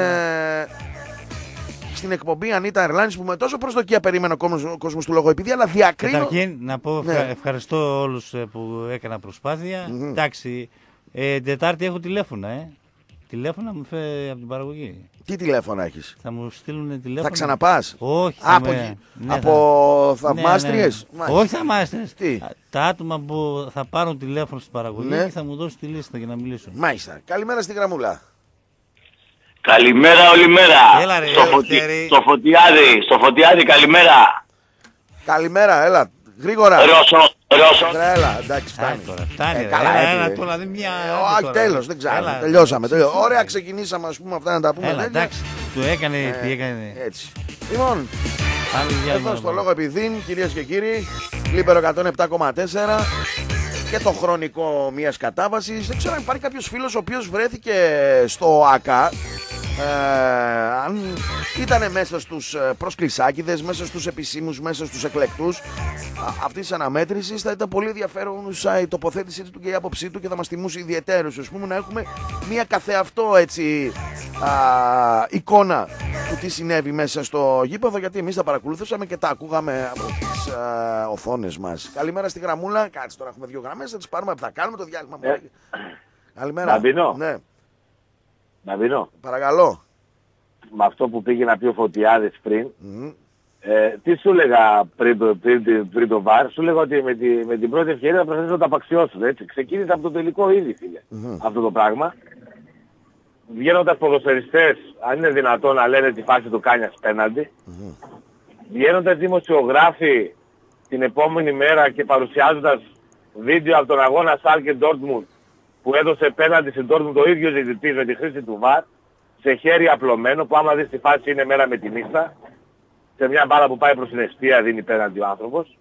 Στην εκπομπή Ανίτα Airlines που με τόσο προσδοκία περίμενε ο κόσμος, ο κόσμος του λόγου επειδή, αλλά διακρίνω. Καταρχήν να πω ναι. ευχαριστώ όλους που έκανα προσπάθεια. Mm-hmm. Εντάξει, ε, Τετάρτη έχω τηλέφωνα, ε. Τηλέφωνα μου φέρει από την παραγωγή. Τι τηλέφωνα έχεις? Θα μου στείλουν τηλέφωνα. Θα ξαναπάς? Όχι. Α, από με... ναι, από θα... θαυμάστριες? Ναι, ναι. Όχι θαυμάστριες. Τι? Τα άτομα που θα πάρουν τηλέφωνο στην παραγωγή ναι. και θα μου δώσουν τη λίστα για να μιλήσουν. Μάλιστα. Καλημέρα στη γραμμούλα. Καλημέρα όλη μέρα. Έλα, ρε, στο, φωτι... στο Φωτιάδη, στο Φωτιάδη, καλημέρα. Καλημέρα, έλα, γρήγορα. Ρώσο, Ρώσο. Έλα, εντάξει, φτάνει. Τώρα, φτάνει, ε, καλά, έλα, τώρα, δεν μια... Όχι, τέλος, δεν ξέρω, έλα, τελειώσαμε. Τελειώ. Ωραία, ξεκινήσαμε, ας πούμε, αυτά να τα πούμε. Έλα, εντάξει, του έκανε, ε, τι έκανε. Έτσι. Λοιπόν, εδώ στο λόγο επειδή, κυρίες και κύριοι, Λίμπερο εκατόν επτά κόμμα τέσσερα και το χρονικό μιας κατάβασης. Δεν ξέρω αν υπάρχει κάποιος φίλος ο οποίος βρέθηκε στο ΆΚΑ. Ε, αν ήταν μέσα στους προσκλησάκηδες, μέσα στους επισήμους, μέσα στους εκλεκτούς αυτής της αναμέτρησης, θα ήταν πολύ ενδιαφέρουσα η τοποθέτησή του και η άποψή του και θα μας τιμούσε ιδιαιτέρως, ας πούμε, να έχουμε μια καθεαυτό έτσι α, εικόνα του τι συνέβη μέσα στο γήπεδο, γιατί εμείς τα παρακολουθούσαμε και τα ακούγαμε από τις α, οθόνες μας. Καλημέρα στη γραμμούλα. Κάτσε τώρα, έχουμε δύο γραμμές, θα τις πάρουμε, θα κάνουμε το διάλειμμα. Ε, Καλημέρα. Ναμπίνο. Ναι. Ναμπίνο. Παρακαλώ. Με αυτό που πήγε να πει ο Φωτιάδης πριν, Mm. ε, τι σου έλεγα πριν, πριν, πριν, πριν το βάρ, σου έλεγα ότι με, τη, με την πρώτη ευκαιρία θα προσπαθήσω να τα απαξιώσουν, έτσι. Ξεκίνησε από το τελικό ήδη, φίλε, mm-hmm. αυτό το πράγμα. Βγαίνοντας ποδοσφαιριστές, αν είναι δυνατόν να λένε τη φάση του Κάνιας πέναντι, mm-hmm. βγαίνοντας δημοσιογράφοι την επόμενη μέρα και παρουσιάζοντας βίντεο από τον αγώνα Σάλκε Ντόρτμουντ που έδωσε πέναντι στην Ντόρτμουντ το ίδιο ζητητής με τη χρήση του βάρ, σε χέρι απλωμένο, που άμα δεις τη φάση είναι μέρα με τη νύχτα, σε μια μπάλα που πάει προς την εστία δίνει πέναντι ο άνθρωπος.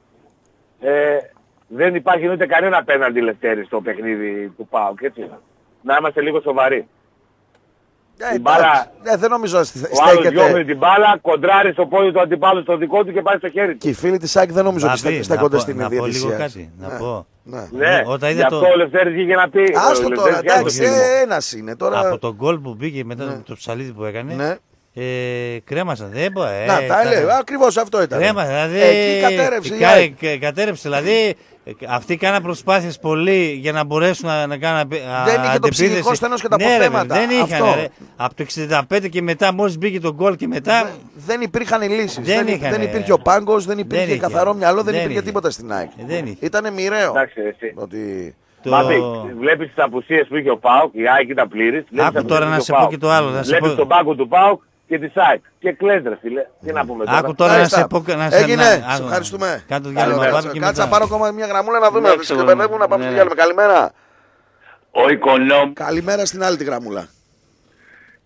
Ε, δεν υπάρχει ούτε κανένα πέναντι, Λευτέρη, στο παιχνίδι του ΠΑΟΚ, έτσι. Να είμαστε λίγο σοβαροί. Ε, μπάλα, ε, δεν νομίζω να στέκεται. Ο άλλος διώχνει την μπάλα, κοντράρει στο πόδι του αντιπάλου στο δικό του και πάει στο χέρι του. Και οι φίλοι της ΑΕΚ δεν νομίζω ότι στέκονται στην ιδιαιτησία. Να πω λίγο κάτι, να πω. Ναι, ναι. Όταν γι' αυτό το... ο Λευτέρης βγήκε να πει. Άστο τώρα, εντάξει, ένας είναι τώρα. Από τον γκολ που μπήκε μετά ναι. το ψαλίδι που έκανε, ναι. ε, κρέμασαν, δεν πω, ε, να, τα έλεγα, ακριβώς αυτό ήταν. Κρέμασαν, δηλαδή, εκεί κατέρευσε. Κα, κατέρευσε, δηλαδή, αυτοί κάναν προσπάθειες πολύ για να μπορέσουν να, να κάνουν αντεπίθεση. Δεν είχε το ψυχικό στένος και τα ναι, αποθέματα. Ρε, δεν είχαν, ρε. Από το εξήντα πέντε και μετά, μόλις μπήκε το γκολ και μετά... Δεν, δεν υπήρχαν λύσεις. Δεν, δεν, είχαν, δεν υπήρχε ο πάγκος, δεν υπήρχε δεν καθαρό μυαλό, δεν, δεν υπήρχε τίποτα στην ΑΕΚ. Ήτανε μοιραίο. Ότι... Το... Μάμπη, βλέπεις τις απουσίες που είχε ο ΠΑΟΚ, η ΑΕΚ ήταν πλήρης. Άκου τώρα να σε πω και το άλλο. Βλέπεις τον πάγκο του ΠΑΟΚ και τη ΑΕΚ. Και κλαις ρε φίλε. Τι να πούμε τώρα. Άκου τώρα να σε πω. Έγινε, σε ευχαριστούμε. Κάτσε να πάρω ακόμα μια γραμμούλα να δούμε. Να ξεπερνεύουμε να πάμε στο διάλειμμα. Καλημέρα. Ο Οικονόμ. Καλημέρα στην άλλη τη γραμμούλα.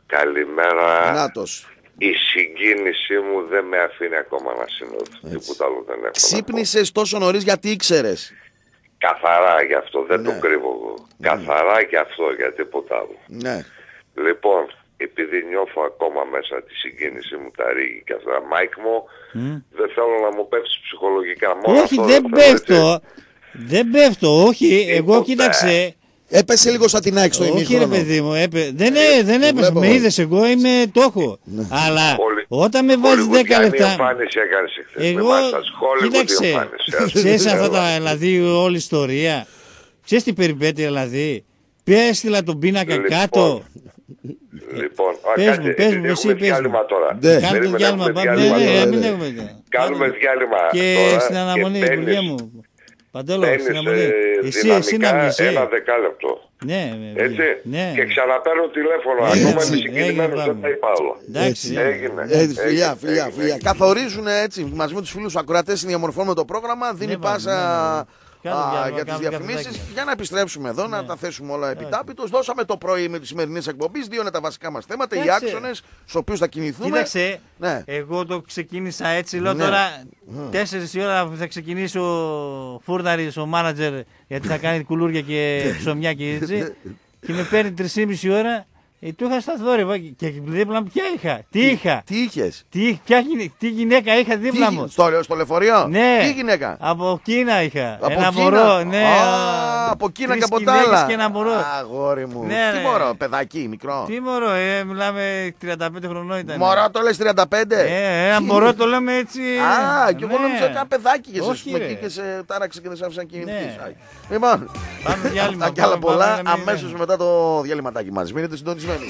Καλημέρα. Νάτος. Η συγκίνησή μου δεν με αφήνει ακόμα να συνοδεύω. Τίποτα άλλο δεν έχω. Ξύπνησες τόσο νωρίς γιατί ήξερες. Καθαρά γι' αυτό, δεν Ναι. το κρύβω εγώ. Ναι. Καθαρά γι' αυτό, για τίποτα άλλο. Ναι. Λοιπόν, επειδή νιώθω ακόμα μέσα τη συγκίνησή μου, τα ρίγη και αυτά, Μάικ μου, mm. δεν θέλω να μου πέφτεις ψυχολογικά. Μόνο Όχι, αυτό δεν θέλω, πέφτω. έτσι. Δεν πέφτω, όχι. Εγώ Τίποτα. κοίταξε. Έπεσε λίγο σαν την άκη στο Όχι, ρε ημίχρονο. παιδί μου, έπε... δεν, ε, δεν έπεσε. Με είδες, εγώ είμαι το έχω. Αλλά Χολι- όταν με βάζεις δέκα χολιγουδιάνη λεπτά. εμφάνιση έκανες εχθές. Εγώ, Με μάθας, χολιγουδιάνη κοίταξε, εμφάνιση. ξέρεις αυτά τα, δηλαδή, όλη η ιστορία. Ξέρεις την περιπέτεια, δηλαδή. Πέστειλα τον πίνακα Λοιπόν, κάτω. Λοιπόν, α, Πες κάτσε, μου, πες επειδή μου, εσύ έχουμε πες μου. διάλειμμα τώρα. Ναι. Κάντε το Περίμενε, διάλειμμα, έχουμε πάμε. διάλειμμα Ναι, ναι, τώρα. μην έχουμε διάλειμμα. Κάνουμε διάλειμμα Και τώρα στην αναμονή, και δουλειά παίρνεις- μου. Παντέλο, Παίρνεις στην αναμονή. ε, Εσύ, εσύ να δυναμικά βγεις, ε. ένα δεκάλεπτο. Ναι, βέβαια. Έτσι. Ναι. Και ξαναπαίρνω τηλέφωνο. Έτσι, Ακόμα είμαι έγινε, συγκινημένος, δεν πάμε. τα είπα όλα. Εντάξει. Έγινε. Ε, φιλιά, έγινε, φιλιά, έγινε, φιλιά. έγινε. Καθορίζουν έτσι μαζί με τους φίλους ακροατές, συνδιαμορφώνουμε το πρόγραμμα. Δίνει Ναι, πάμε, πάσα ναι, ναι. Κάνε α, διάλειμμα, για τις κάνε διαφημίσεις. καφεδάκι. Για να επιστρέψουμε εδώ, να τα θέσουμε όλα επιτάπητος. Δώσαμε το πρωί με τη σημερινή εκπομπή. Δύο είναι τα βασικά μας θέματα. Οι Κοίταξε. άξονες στους οποίους θα κινηθούμε. Κοίταξε, Ναι. εγώ το ξεκίνησα έτσι, λέω Ναι. τώρα τέσσερις η ώρα θα ξεκινήσει ο Φούρναρης, ο μάνατζερ, γιατί θα κάνει κουλούρια και ψωμιά και έτσι. Και με παίρνει τρεις και μισή ώρα, ε, του είχα στα θόρυβα και δίπλα μου ποια είχα, τι είχα, Τι είχες? τι, ποια, γυ- τι γυναίκα είχα δίπλα Τι, μου. στο, στο λεωφορείο. Ναι, Τι γυναίκα? από Κίνα είχα, Από ένα Κίνα. μωρό, ναι. Α, από Κίνα τρεις και από τα γυναίκες άλλα. και ένα μωρό. Αγόρι μου. Ναι, Τι ρε. μωρό, παιδάκι, μικρό. Τι μωρό, ε, μιλάμε τριάντα πέντε χρονών ήταν. Μωρό το λες τριάντα πέντε. Ε, ένα μωρό το λέμε έτσι. Α, και εγώ ναι. νόμιζα ένα παιδάκι και σε Όχι, πούμε ρε. εκεί και σε τάραξε και δεν σε άφησε να κινηθείς. Ναι. Άι. Λοιπόν, Πάμε διάλειμμα, αυτά και άλλα πάμε, πολλά πάμε, πάμε, αμέσως ναι. μετά το διαλυματάκι μας. Μείνετε συντονισμένοι.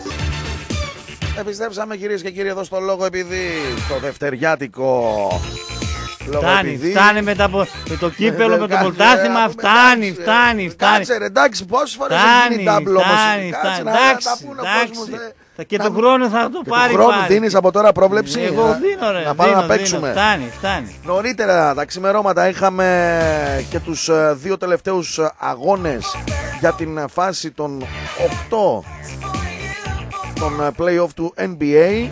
Επιστρέψαμε κυρίες και κύριοι εδώ στο Λόγο Επειδή, στο δευτεριάτικο Λόγο Φτάνει, Επειδή. φτάνει με, τα, πο- με το κύπελο, Ε, με το κάτσε, πρωτάθλημα, ε, φτάνει, εντάξει, φτάνει, ε, φτάνει. Κάτσε ρε, εντάξει, πόσες φορές Φτάνει, έχει γίνει τάμπλο όμως. φτάνει, Κάτσε φτάνει, να- να εντάξει, τα πούνε ο εντάξει. κόσμος, δε. Θα- Και Να τον μην- χρόνο θα το Και πάρει του χρόνου πάλι. δίνεις από τώρα πρόβλεψη. Εγώ να- δίνω ρε, Να πάμε δίνω, να δίνω, παίξουμε. φτάνει, φτάνει. Νωρίτερα τα ξημερώματα είχαμε και τους ε, δύο τελευταίους ε, αγώνες για την ε, φάση των οκτώ των ε, play-off του N B A.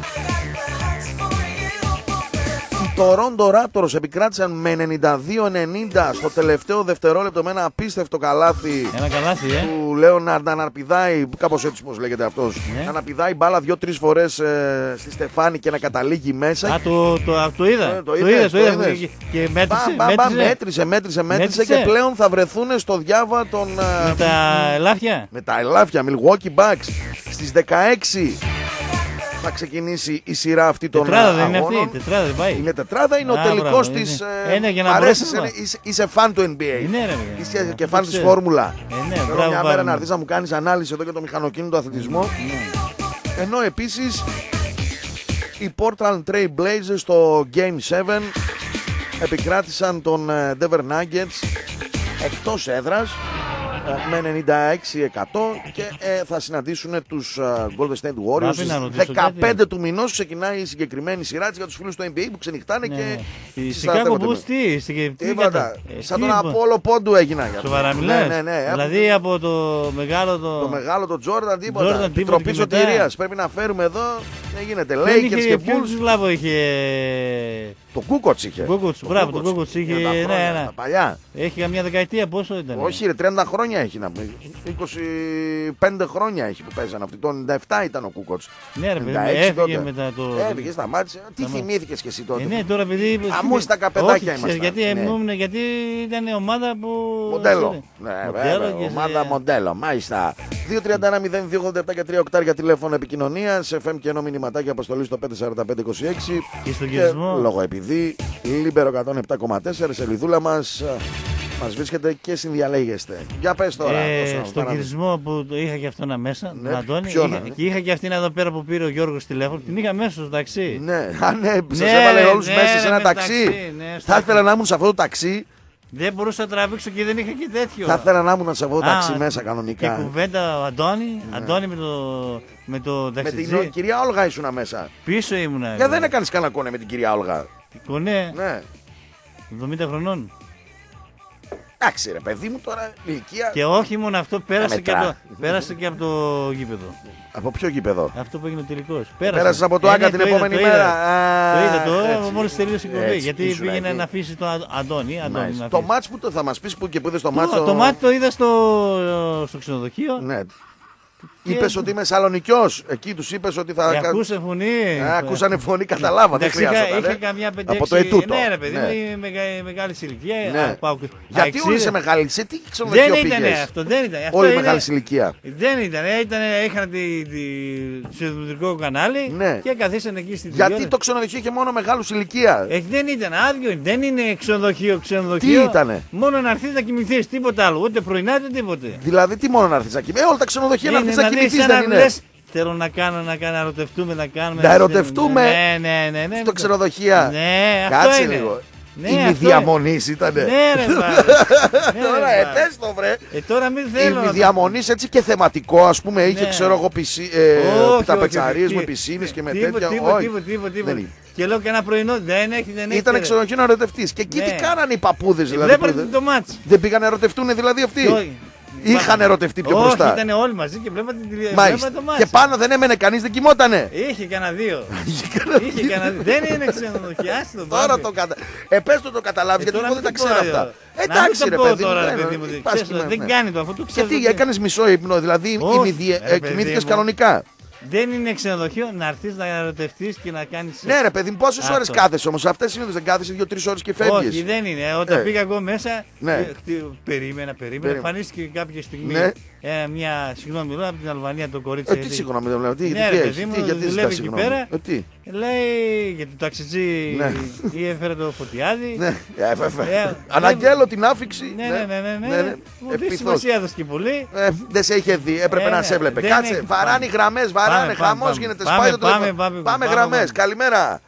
Οι Toronto Raptors επικράτησαν με ενενήντα δύο ενενήντα στο τελευταίο δευτερόλεπτο με ένα απίστευτο καλάθι Ένα καλάθι, ε. του Λέοναρντ να αναπηδάει, κάπως έτσι πως λέγεται αυτός, Ναι. να αναπηδάει μπάλα δύο-τρεις φορές ε, στη στεφάνη και να καταλήγει μέσα. Α, το, το, το είδα. Ε, το Το είδες, είδα, το το είδα. είδες. Και- Και μέτρησε, Μπαμ, μπαμ, μπαμ, μέτρησε. μέτρησε, μέτρησε, μέτρησε Μέτρησε. και πλέον θα βρεθούν στο διάβα των ε, Με τα ελάφια. με τα ελάφια Milwaukee Bucks στις δεκαέξι θα ξεκινήσει η σειρά αυτή των Τετράδα ε, δεν είναι αγώνων. αυτή, τετράδα δεν πάει. Είναι τετράδα, είναι ο Α, τελικός μπράβο, της είναι. ε, Ε, ναι, για να αρέσεις, μπορέσουμε. είναι- είσαι, είσαι φαν του N B A. Είναι, ρε, παιδιά. Είσαι Ναι, και το φαν της ξέρω. φόρμουλα. Ε, ναι, Θέλω μπράβο, μια μπράβο, μέρα να ναι. έρθεις να μου κάνεις ανάλυση εδώ για το μηχανοκίνητο αθλητισμό. Ναι. Ενώ επίσης οι Portland Trail Blazers στο Game επτά επικράτησαν τον ε, Denver Nuggets εκτός έδρας ε, με ενενήντα έξι τοις εκατό και ε, θα συναντήσουν τους ε, Golden State Warriors Πρέπει στις να ρωτήσω δεκαπέντε κάτι. του μηνός ξεκινάει η συγκεκριμένη σειρά της για τους φίλους του N B A που ξενυχτάνε Ναι, και ναι. Η συστρατεύονται Chicago με- Bulls τι, στη- τι Τίποτα. κατά- ε, Σαν τι τον είπα. Απόλλω Πόντου έγινα για αυτό. Σοβαρά μιλάς. Ναι, ναι, ναι. Δηλαδή από το μεγάλο το... Το μεγάλο το Jordan τίποτα. Jordan, τίποτα Επιτροπή και μετά. σωτηρίας. Πρέπει να φέρουμε εδώ. Δεν γίνεται. Δεν Lakers είχε, και ποιον Bulls. τους λάβω είχε... Το Κούκοτς είχε. Κούκοτς, μπράβο, το Κούκοτς είχε, Είναι τα ναι, χρόνια, ναι. τα παλιά. Έχει καμιά δεκαετία, πόσο ήταν. Όχι ρε, τριάντα χρόνια έχει να πούμε. είκοσι πέντε χρόνια έχει που παίζανε αυτοί. Το ενενήντα επτά ήταν ο Κούκοτς. Ναι ρε παιδί, ενενήντα έξι έφυγε τότε. μετά το... Έφυγε, σταμάτησε. Τι Σταμά- θυμήθηκες κι εσύ τότε. Ε, ναι, τώρα παιδί... Αμούς τα καπεδάκια Όχι, ξέρεις, ήμασταν. γιατί, Ναι. ήμουν, γιατί ήταν ομάδα που... Μοντέλο. Ναι, Μοντέλο βέβαια. και σε- Ομάδα μοντέλο. Μάλιστα. δύο τριάντα ένα μηδέν δύο ογδόντα επτά και τρία οκτάρια τηλέφωνο επικοινωνία. Εφ εμ και ενώ μηνυματάκι αποστολή στο πέντε τέσσερα πέντε είκοσι έξι. Και στον Και κυρισμό. λόγω επειδή Λίμπερο εκατόν επτά κόμμα τέσσερα σελίδούλα μας μας βρίσκεται και συνδιαλέγεστε. Για πες τώρα. Ε, δώσε να στον παρα- κυρισμό που το είχα και αυτό να μέσα, Ναι, τον Αντώνη, ποιον, είχα, ε? και είχα και αυτήν εδώ πέρα που πήρε ο Γιώργος τηλέφωνο, την είχα μέσα στο ταξί. Ναι, α, ναι, σας Ναι, έβαλε ρε, όλους ναι, μέσα ρε, σε ένα με ταξί. ταξί, ναι, στο Θα ήθελα να ήμουν σε αυτό το ταξί. Δεν μπορούσα να τραβήξω και δεν είχα και τέτοιο. Θα ήθελα να ήμουν σε αυτό το Α, ταξί μέσα Και κανονικά. κουβέντα ο Αντώνη, Αντώνη με το, με το Με ταξιτζή. την κυρία Όλγα ήσουν μέσα. Πίσω ήμουνα. Για δεν έκανες κανένα κόνε με την κυρία Όλγα. Κονέ, Ναι. εβδομήντα χρονών. Εντάξει, ρε παιδί μου τώρα ηλικία. Και όχι μόνο αυτό, πέρασε, και, μετρά. από το, πέρασε και από το γήπεδο. Από ποιο γήπεδο? Αυτό που έγινε ο τελικός. Πέρασε από το Ε, Άγκα ναι, την το είδα, επόμενη το μέρα. είδα. Το είδα Α, το έτσι. μόλις τελείωσε η κοπή. Έτσι, Γιατί ήσουν πήγαινε εκεί. να αφήσει τον Α- Αντώνη. Αντώνη Μάλιστα. να Το αφήσει. μάτς που το θα μας πεις που και που είδες το Το, μάτς. το μάτι το είδα στο, στο ξενοδοχείο. Ναι. Είπες ότι είμαι Σαλονικιός. Εκεί τους είπες ότι θα. Ε, ακούσε φωνή. Α, ακούσανε φωνή, καταλάβα. Δεν Εντάξει, είχα, χρειάζεται. είχα καμιά πέντε Από το έξι- ετούτο. Ναι, ρε παιδί, Ναι. είμαι μεγα- μεγάλη ηλικία. Ναι. α, πάω- Γιατί αεξίδες. όλοι σε μεγάλη, σε τι ξενοδοχείο Δεν ήταν πήγες? αυτό, δεν ήταν. Αυτό Όλοι είναι- μεγάλη ηλικία. Δεν ήταν, ήταν είχαν τη, τη, το συνδετικό κανάλι Ναι. και καθίσαν εκεί στην Γιατί τηλεόραση. το ξενοδοχείο είχε μόνο μεγάλους ηλικία. Ε, δεν ήταν άδειο, δεν είναι ξενοδοχείο, ξενοδοχείο. Τι ήτανε? Μόνο να έρθεις να κοιμηθείς, τίποτα άλλο. Ούτε πρωινά, ούτε τίποτε. Δηλαδή, τι μόνο να έρθεις να κοιμηθείς. Ε, όλα τα ξενοδοχεία να Είναι έρθεις να δεις κοιμηθείς σαν δεν να είναι. λες, θέλω να κάνω, να κάνω, να ερωτευτούμε, να κάνουμε. Να ερωτευτούμε Ναι, ναι, ναι. ναι στο ναι. ξενοδοχεία. Ναι, αυτό Κάτσε είναι. λίγο. Ναι, Η μη αυτό διαμονής ήτανε. είναι. Ναι, ρε βάρε. Ναι, Τώρα, ρε, ε, βάρε. πες το βρε. Ε, τώρα μην Η θέλω. μη να το- διαμονής έτσι και θεματικό, ας πούμε, είχε Ναι. ξέρω εγώ πισί- ε, Όχι, τα όχι, πετσαρίες όχι. με πισίνες και με Τίποτα, τέτοια. τίποτα, Όχι. τίποτα, τίποτα, Δεν τίποτα. είναι. Και λέω και ένα πρωινό, δεν έχει, δεν έχει. Ήταν ρε. ξενοδοχείο να ερωτευτείς. Και εκεί Ναι. τι κάνανε οι παππούδες δηλαδή. Βλέπατε που δεν- το μάτς. Δεν πήγαν να ερωτευτούν δηλαδή αυτοί. Όχι. Είχαν ερωτευτεί πιο Όχι, μπροστά. ήταν όλοι μαζί και βλέπατε τη τηλε- Μάλιστα. βλέπατε το μάτς. Και πάνω δεν έμενε κανείς, δεν κοιμότανε. Είχε κανένα δύο. Είχε κανένα Είχε δύο. κανένα δύο. Δεν είναι ξενοδοχεία, άστο. Τώρα πάμε. το κατα... Ε, πες το το καταλάβεις, Ε, γιατί τώρα εγώ δεν τα μην το ξέρω πω, αυτά. ε, να Εντάξει, μην ρε το πω παιδί μου. τώρα, ρε ναι, παιδί μου, ναι, δεν πας ξέρεις, και με- δεν ναι. κάνει το, αφού το ξέρεις. Γιατί δεν- έκανες μισό ύπνο, δηλαδή Όχι, ημιδι- ρε ε, παιδί κοιμήθηκες μου. κανονικά. Δεν είναι ξενοδοχείο να έρθεις να ερωτευτείς και να κάνεις. Ναι, ρε παιδί μου, πόσες Αυτό. ώρες κάθεσαι όμως? Αυτές συνήθως δεν κάθεσαι δύο-τρεις ώρες και Όχι, φεύγεις. δεν είναι. Όταν Ε. πήγα εγώ μέσα, Ναι. ε, χτι- περίμενα, περίμενα. Περίμενα. Εμφανίστηκε κάποια στιγμή Ναι. ε, μια, συγγνώμη, μιλώ από την Αλβανία το κορίτσι. Ε, τι έτσι. συγγνώμη, δεν βλέπω. Τι, Ναι, τι ρε έχει, παιδί μου, τι, γιατί δουλεύει ζητάς εκεί συγγνώμη. πέρα. Ε, τι. Λέει για το ταξιτζή Ναι. ή έφερε το Φωτιάδη. Ναι, ε, βέβαια. Ε, Αναγγέλω την άφηξη. Ναι, ναι, ναι, ναι, ναι. Μου δείξει Ευτυχώς. σημασία έδωσε και πολύ. Ε, δεν σε είχε δει, έπρεπε Ε, να ναι, σε έβλεπε. δεν Κάτσε, έχει- βαράνε πάμε. γραμμές, βαράνε, Πάμε, πάμε, χαμός πάμε. γίνεται. Πάμε, Σπάει το πάμε, τηλέφωνο. πάμε, Πάμε πάμε, γραμμές, πάμε. καλημέρα.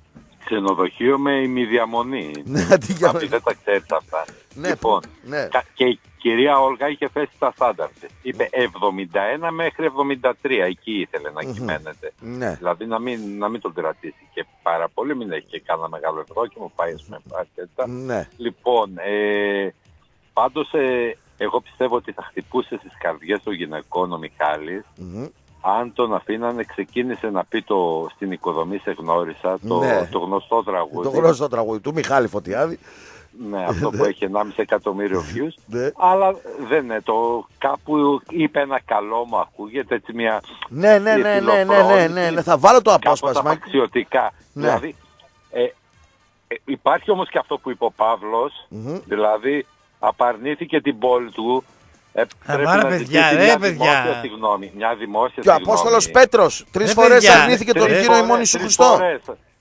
Ξενοδοχείο με ημιδιαμονή. Ναι, αντί για- Αυτή δεν τα ξέρεις αυτά. Ναι, Λοιπόν, ναι. κα- και η κυρία Όλγα είχε θέσει τα στάνταρ της. Είπε εβδομήντα ένα μέχρι εβδομήντα τρία, εκεί ήθελε να κυμαίνεται. Ναι. Δηλαδή να μην, να μην τον κρατήσει και πάρα πολύ, μην έχει και κανένα μεγάλο ευδόκιμο, πάει με πάρει και τέτοια. Ναι. Λοιπόν, ε, πάντως ε, εγώ πιστεύω ότι θα χτυπούσε στις καρδιές των γυναικών ο Μιχάλης Μμμ. αν τον αφήνανε. Ξεκίνησε να πει το «Στην οικοδομή σε γνώρισα», το, Ναι. το γνωστό τραγούδι. Το γνωστό τραγούδι του Μιχάλη Φωτιάδη. Ναι, αυτό που έχει ενάμιση εκατομμύριο views. Ναι. Αλλά δεν είναι το. Κάπου είπε ένα καλό μου, ακούγεται έτσι μια. Ναι, ναι, ναι, ναι, ναι, ναι, ναι, ναι. Θα βάλω το απόσπασμα. Απαξιωτικά. Ναι. Δηλαδή, ε, ε, υπάρχει όμως και αυτό που είπε ο Παύλος, Μμμ. δηλαδή απαρνήθηκε την πόλη του. Ε, πρέπει βάρα, να παιδιά, ζητήσει ρε, μια παιδιά. δημόσια συγγνώμη. Μια δημόσια Και ο συγγνώμη. Απόστολος Πέτρος τρεις Ρε, φορές παιδιά, αρνήθηκε τον Τρεις κύριο φορές, ημών Ιησού τρεις Χριστό. φορές.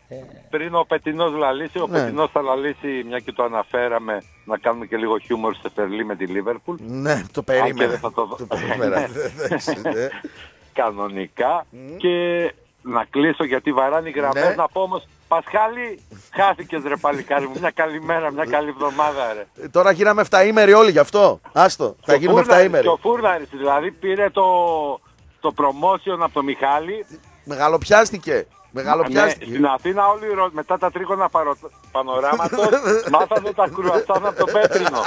Πριν ο Πετινός λαλήσει, ο Ναι. Πετινός θα λαλήσει, μια και το αναφέραμε, να κάνουμε και λίγο χιούμορ σε Φερλί με τη Λίβερπουλ. Ναι, το Αν και περίμενα. δεν θα το δω. Το περίμενα. Εντάξει, ναι. Κανονικά. Και να κλείσω γιατί βαράνε οι γραμμές. Ναι. Να πω όμως, Πασχάλη, χάθηκες ρε παλικάρι μου. Μια καλή μέρα, μια καλή εβδομάδα ρε. Τώρα γίναμε εφταήμεροι όλοι γι' αυτό. Άστο, θα Και ο γίνουμε Φούρναρης- εφταήμεροι. Και ο Φούρναρης δηλαδή πήρε το, το promotion από τον Μιχάλη. Μεγαλοπιάστηκε. Ναι, Μεγαλοπιάστηκε. στην Αθήνα όλοι οι Ρο- μετά τα τρίγωνα παρο... πανοράματος μάθανε τα κρουασάν από τον Πέτρινο.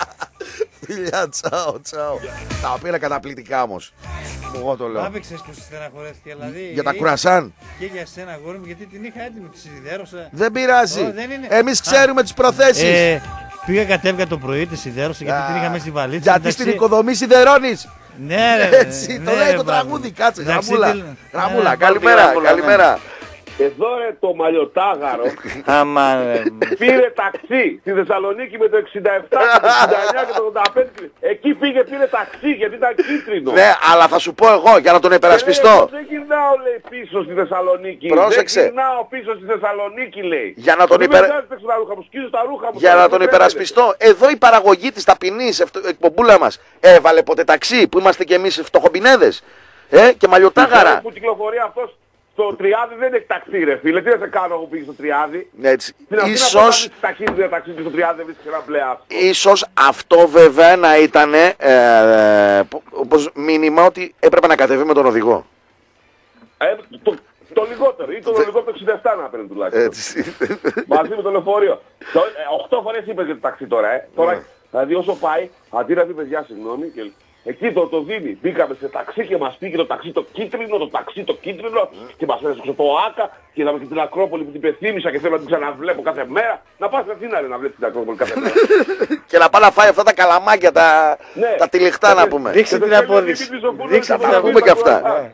Φιλιά, τσάω, τσάω. Τα πήρα καταπληκτικά όμως. Εγώ το λέω. Άπεξες που στεναχωρέθηκε, δηλαδή. Για τα είχε- κουρασάν. Και για σένα, αγόρι μου, γιατί την είχα έτοιμη, τη σιδέρωσα. Δεν πειράζει. Ω, δεν είναι. Εμείς Α. ξέρουμε τις προθέσεις. Ε, πήγα κατέβηκα το πρωί, τη σιδέρωσα γιατί την είχα μέσα στη βαλίτσα. Γιατί Εντάξει, στην οικοδομή σιδερώνεις. Ναι, ρε. Έτσι, το ναι, λέει ρε, το μπράβο. τραγούδι. Κάτσε, Εντάξει, γραμμούλα. τι- Γραμμούλα, ναι, καλημέρα, γραμμούλα, καλημέρα. Εδώ ρε το μαλλιοτάγαρο Άμα, ρε. πήρε ταξί στη Θεσσαλονίκη με το εξήντα επτά, και το εξήντα εννιά και το ογδόντα πέντε. Εκεί πήγε, πήρε ταξί γιατί ήταν κίτρινο. Ναι, αλλά θα σου πω εγώ για να τον Και λέει, υπερασπιστώ. «Εγώ δεν γυρνάω λέει πίσω στη Θεσσαλονίκη. Πρόσεξε. Δεν γυρνάω πίσω στη Θεσσαλονίκη λέει. Για να τον Μην υπερα- με βγάζετε στα ρούχα μου, σκίζω τα ρούχα μου. Για τώρα, να δεν τον τρέπετε. υπερασπιστώ. Εδώ η παραγωγή της ταπεινής ευτο- εκπομπούλα μας έβαλε ποτέ ταξί που είμαστε κι εμείς φτωχομπινέδες. Ε, και μαλλιοτάγαρα. Που κυκλοφορεί αυτός στο Τριάδι δεν έχει ταξί ρε φίλε. Τι να σε κάνω εγώ που πήγε στο Τριάδι. Έτσι. Στην Αθήνα Ίσως, που ταξίδι δεν ταξίδι στο Τριάδι δεν βρίσκεις ένα μπλε άσπρο. ίσως αυτό βέβαια να ήταν ε, ε, όπως μήνυμα ότι έπρεπε να κατεβεί με τον οδηγό. Ε, το, το λιγότερο ή το λιγότερο το εξήντα επτά να παίρνει τουλάχιστον. Έτσι. Μαζί με το λεωφορείο. Το- ε, Οχτώ φορές είπες για το ταξί τώρα, ε. Τώρα Δηλαδή όσο πάει, αντί να πει παιδιά συγγνώμη, και εκεί το, το δίνει. Μπήκαμε σε ταξί και μας πήγε το ταξί το κίτρινο, το ταξί το κίτρινο και μας έδωσε το Άκα και είδαμε και την Ακρόπολη που την πεθύμησα και θέλω να την ξαναβλέπω κάθε μέρα. Να πας στην Αθήνα ρε, να βλέπεις την Ακρόπολη κάθε μέρα. Και να πάει να φάει αυτά τα καλαμάκια, τα, Ναι. τα τυλιχτά να πούμε. Δείξτε την απόδειξη. Δείξτε την Να πούμε και αυτά.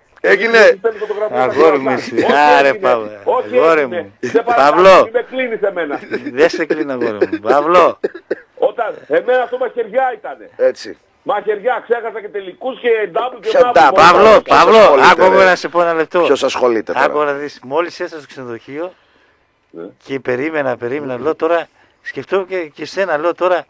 Έγινε. Αγόρι μου εσύ. Άρε Παύλο. Όχι, Αγόρι έγινε. μου. Δεν Παύλο. παρακαλώ, μην με κλείνεις εμένα. Δεν σε κλείνω αγόρι μου. Παύλο. Όταν εμένα αυτό μαχαιριά ήτανε. Έτσι. Μαχαιριά, ξέχασα και τελικούς και ντάμπλ και Ποια ντάμπλ. double? Παύλο, Ποιος Παύλο, ασχολείται, άκου ρε? να σε πω ένα λεπτό. Ποιος ασχολείται Άκου τώρα. να δεις, μόλις έστω στο ξενοδοχείο Ναι. και περίμενα, περίμενα, λέω τώρα, σκεφτόμουν και, και σένα, λέω τώρα,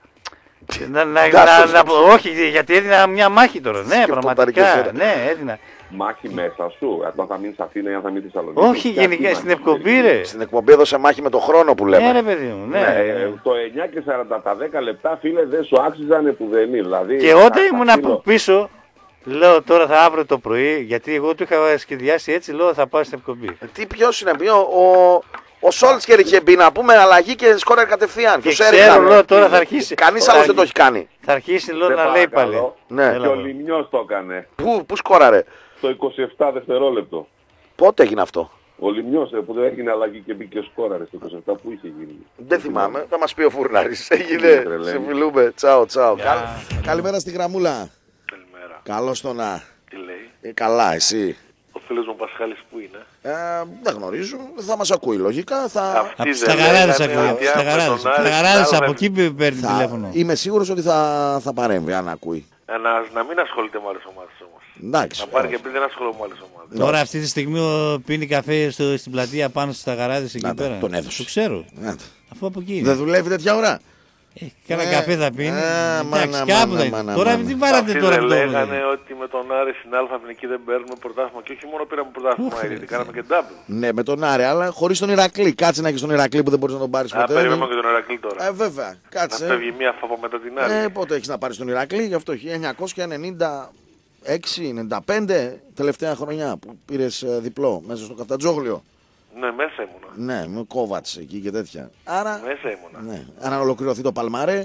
να, να, Τάσος. να, να, όχι, γιατί έδινα μια μάχη τώρα, ναι, Σκεφτόταν και πραγματικά, εσένα. ναι, έδινα. Μάχη μέσα σου, αν θα μείνεις Αθήνα ή αν θα μείνεις Θεσσαλονίκη. Όχι, Ποια γενικά μάχη στην μάχη. εκπομπή, ρε. Στην εκπομπή έδωσε μάχη με το χρόνο που Ναι, ρε λέμε. παιδί μου, Ναι, ναι. ε, το εννιά και σαράντα τα δέκα λεπτά φίλε δεν σου άξιζανε πουδενή. Δηλαδή, Και όταν θα- ήμουν θα από στείλω- πίσω, λέω τώρα θα αύριο το πρωί, γιατί εγώ του είχα σχεδιάσει έτσι, λέω θα πάω στην εκπομπή. Τι ποιος είναι, ποιο, ο, ο Σόλτσκερ είχε μπει να πούμε αλλαγή και σκόρερ κατευθείαν. Και Τους ξέρω, έριχναν. λέω τώρα θα αρχίσει. Κανείς θα άλλος δεν αρχίσει- το έχει κάνει. Θα αρχίσει, λέω, Σε να λέει πάλι. παρακαλώ. Ναι. Έλα, Και ο μπρο. Λιμνιός το έκανε. Πού, πού σκόραρε. Το είκοσι επτά δευτερόλεπτο. Πότε έγινε αυτό. Ο Λιμνιός ε, που δεν έγινε αλλαγή και μπήκε σκόραρε στο είκοσι επτά που είχε γίνει. Δεν θυμάμαι. Θα μας πει ο Φουρνάρης. Είναι Έγινε. τρελαίνει. Σε φιλούμε. Τσάω, τσάω. Καλ- Καλημέρα στη γραμμούλα. Καλημέρα. Καλώς το να. Τι λέει. Ε, καλά, εσύ. Ο φίλος μου Πασχάλης που είναι. Ε, δεν γνωρίζω. Θα μας ακούει λογικά. Θα... Αυτοί Από δεν στα γαράδες λέγανε ακούω. ότι Στα αν με γαράδες. τον Στα Άρη γαράδες συνάδελφε- από εκεί παίρνει θα... τηλέφωνο. Είμαι σίγουρος ότι θα, θα παρέμβει αν ακούει. Ε, Να, να μην ασχολείται με άλλες ομάδες όμως. Εντάξει. Να πάρει και όχι. πριν δεν ασχολούμαι με άλλες ομάδες. Τώρα αυτή τη στιγμή ο- πίνει καφέ στο, στην πλατεία πάνω στα γαράδες εκεί Να τα, πέρα. τον έδωσε. Το ξέρω. Να τα. Αφού από εκεί Δεν είναι. δουλεύει τέτοια ώρα. Ε, κάνα Ε, καφέ θα πίνει. ε, Εντάξει, μάνα, κάπου μάνα, θα είναι. μάνα, Τώρα μάνα. τι βάρατε Αυτοί τώρα δεν που το λέγανε έβγαλε. ότι με τον Άρη στην Αλφα Εθνική δεν παίρνουμε πρωτάθλημα και όχι μόνο πήραμε πρωτάθλημα, γιατί κάναμε και double. Ναι, με τον Άρη, αλλά χωρίς τον Ηρακλή. Κάτσε να έχεις τον Ηρακλή που δεν μπορείς να τον πάρεις Α, ποτέ. περιμένουμε και τον Ερακλή τώρα. Ε, βέβαια. Να Κάτσε. φεύγει μία φάπα μετά την άλλη. Ε, πότε έχεις να πάρεις τον Ηρακλή, γι' αυτό χίλια εννιακόσια ενενήντα έξι ενενήντα πέντε τελευταία χρονιά που πήρες ε, διπλό μέσα στο Καφτατζόγλιο. Ναι, μέσα ήμουνα. Ναι, με Κόβατς εκεί και τέτοια. Άρα, Μέσα ήμουνα. ναι, αν ολοκληρωθεί το Παλμαρέ,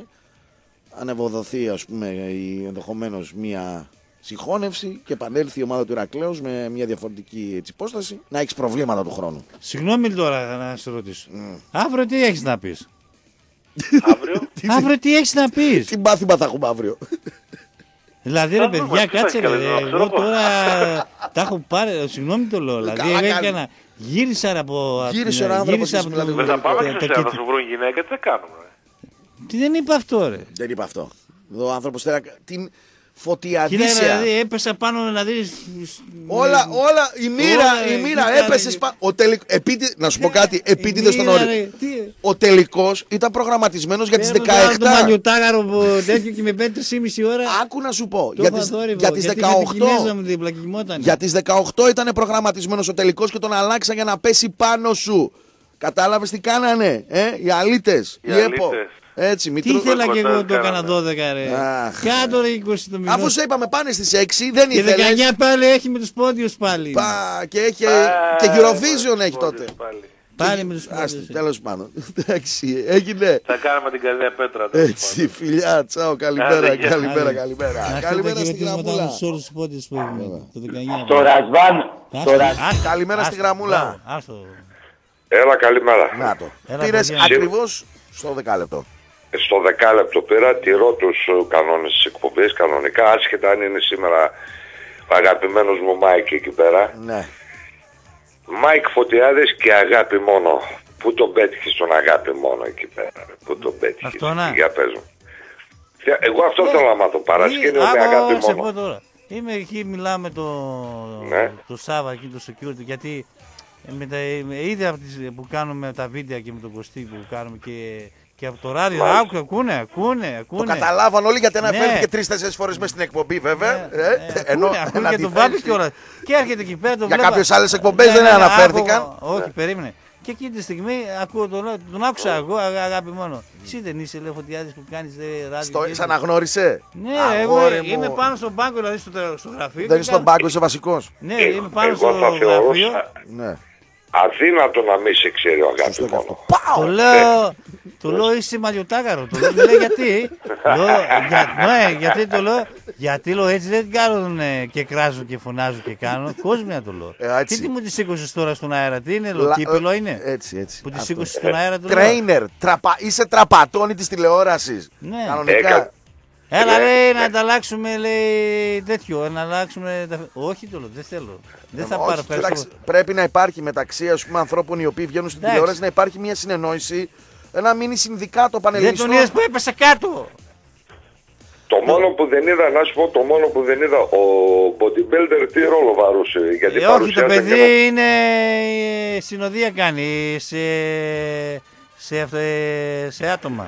αν ευοδοθεί ας πούμε η, ενδεχομένως μία συγχώνευση και επανέλθει η ομάδα του Ηρακλέως με μια διαφορετική έτσι, υπόσταση, να έχεις προβλήματα του χρόνου. Συγγνώμη τώρα να σε ρωτήσω. Αύριο τι έχεις να πεις. Αύριο. Αύριο τι έχεις να πεις. Τι μάθημα θα έχουμε αύριο. Δηλαδή ρε Θα δούμε, παιδιά ποιος κάτσε θα ρε, έχει καλύτερο, εγώ ξέρω τώρα τα έχω πάρει, συγγνώμη το λέω, δηλαδή Καλά εγώ κάνει. έκανα, γύρισα ρε από... απ' Γύρισε την- ο άνθρωπος γύρισα της από μιλάτε το- Δεν θα πάμε τα- και τα σε θα κίτρινα. σου βρουν γυναίκα, τι θα κάνουμε. Τι δεν είπα αυτό ρε. Δεν είπα αυτό. Ο άνθρωπος θέλει να- την Κοίτα φωτιαδίσια. δηλαδή έπεσα πάνω να δεις... Όλα, όλα, η μοίρα, Όλα, η μοίρα κοίτα, έπεσε. ρε. Σπα... Ο τελικ... Επίτη... Να σου πω κάτι, επίτηδε τον Μοίρα, όριο. ρε, τι- Ο τελικός ήταν προγραμματισμένος για τις Παίρνω τώρα το δεκαεπτά. μαλλιοτάγαρο που τέτοιο και με πέντε τρεις και μισή ώρα. Άκου να σου πω. Το Για είχα τις, θόρυβο, για τις γιατί είχα την Κινέζα δεκαοκτώ. μου δίπλα και κοιμότανε. Για τις δεκαοκτώ ήταν προγραμματισμένος ο τελικός και τον αλλάξαν για να πέσει πάνω σου. Κατάλαβες τι κάνανε, ε, οι αλήτες, Οι η ΕΠΟ. αλήτες. Έτσι, μη Τι τρου- ήθελα και εγώ το κάνανε. έκανα δώδεκα ρε. Αχ. Κάτω ρε είκοσι το μηνό. Αφού σε είπαμε πάνε στις έξι, δεν Και ήθελες. δεκαεννιά πάλι έχει με τους πόντιους πάλι. Πα, και έχει Α, και Eurovision ε, έχει τότε. πάλι. Πάλι με τους Άστι, πόντιους. τέλος πάντων. Εντάξει, έγινε. Θα κάνουμε την καρδιά πέτρα. τέλος Έτσι, φιλιά, τσάω, καλημέρα, Άντε, γεια. καλημέρα, Άντε. καλημέρα. Να Καλημέρα στείλω στη τα χαιρετίσματά μου γραμμούλα. στους όλους τους πόντιους που έχουμε. Το δεκαεννιά. Το Ρασβάν, Άστο, το Ρασβάν. άστο, Καλημέρα στη άστο, γραμμούλα. μπράβο, άστο. Έλα, καλημέρα. Να το. Έλα, Πήρες παιδιά. ακριβώς στο δεκάλεπτο. Στο δεκάλεπτο πήρα, τηρώ τους ε, κανόνες της εκπομπής κανονικά, άσχετα αν είναι σήμερα ο αγαπημένος μου Μάικ εκεί πέρα. Ναι. Μάικ Φωτιάδης και αγάπη μόνο. Πού τον πέτυχες τον αγάπη μόνο εκεί πέρα, ρε? Πού τον πέτυχες? Αυτό, ναι. Για πες μου. Ποια- Εγώ αυτό θέλω να μάθω, παρασκήνιο με Άκου, αγάπη σε μόνο. πω τώρα. Είμαι εκεί, μιλάμε το, Ναι. το Σάβα εκεί, το security, γιατί με τα, με, ήδη από τις, που κάνουμε τα βίντεο και με τον Κωστή που κάνουμε και, και από το ράδιο, Μάλιστα. άκου, ακούνε, ακούνε, ακούνε. Το καταλάβαν όλοι γιατί αναφέρθηκε Ναι. τρεις-τέσσερις φορές μέσα στην εκπομπή, βέβαια. Ναι, Ε, ναι, ενώ ακούνε, ακούνε να και τη τον φέρεις- Μπάμπη κιόλας. Και έρχεται εκεί πέρα, τον Για βλέπα. κάποιες άλλες εκπομπές δεν αναφέρθηκαν. άκου, όχι, περίμενε. Και εκείνη τη στιγμή ακούω τον, τον άκουσα εγώ, αγα- αγάπη μόνο. Εσύ δεν είσαι, λέει, Φωτιάδης που κάνεις λέει, ράδιο. Στο, και σ' έτσι. αναγνώρισε. Ναι, εγώ Αγόρι μου. είμαι πάνω στον πάγκο, δηλαδή στο, στο γραφείο. Δεν και είσαι στον κάνω- πάγκο, είσαι βασικός. Ναι, είμαι πάνω Εγώ στο θα γραφείο. θεωρούσα Ναι. αδύνατο να μην σε ξέρει ο αγάπη Σωστό και αυτό. μόνο. Το Πάω! λέω, Του λέω είσαι μαλλιοτάκαρο. Του λέω, μου λέει γιατί. Λέω, για, ναι, γιατί το λέω. Γιατί λέω έτσι δεν κάνω και κράζω και φωνάζω και κάνω. Κόσμια το λέω. Ε, τι τι μου τη σήκωσε τώρα στον αέρα, τι είναι, λέω, κύπελο είναι. Έτσι, έτσι. Που τη σήκωσε στον αέρα του. Τρέινερ, τραπα... είσαι τραπατώνη της τηλεόρασης. Ναι. Κανονικά. Έκα... Έλα Ναι, λέει να ναι. ανταλλάξουμε λέει τέτοιο, να αλλάξουμε τα... Όχι το λέω, δεν θέλω. Δεν θα Όχι, πάρω κοίταξε, περισσότερο. πρέπει να υπάρχει μεταξύ ας πούμε, ανθρώπων οι οποίοι βγαίνουν στην Εντάξει. τηλεόραση να υπάρχει μια συνεννόηση, ένα μίνι συνδικάτο Δεν πανελληνιστών. τον είδες που έπεσε κάτω. Το μόνο που δεν είδα, να σου πω, το μόνο που δεν είδα, ο bodybuilder τι ρόλο βαρούσε. Γιατί Ε, όχι, το παρουσιάζεται παιδί και... είναι ε, συνοδεία κάνει σε, σε, αυτο- ε, σε άτομα.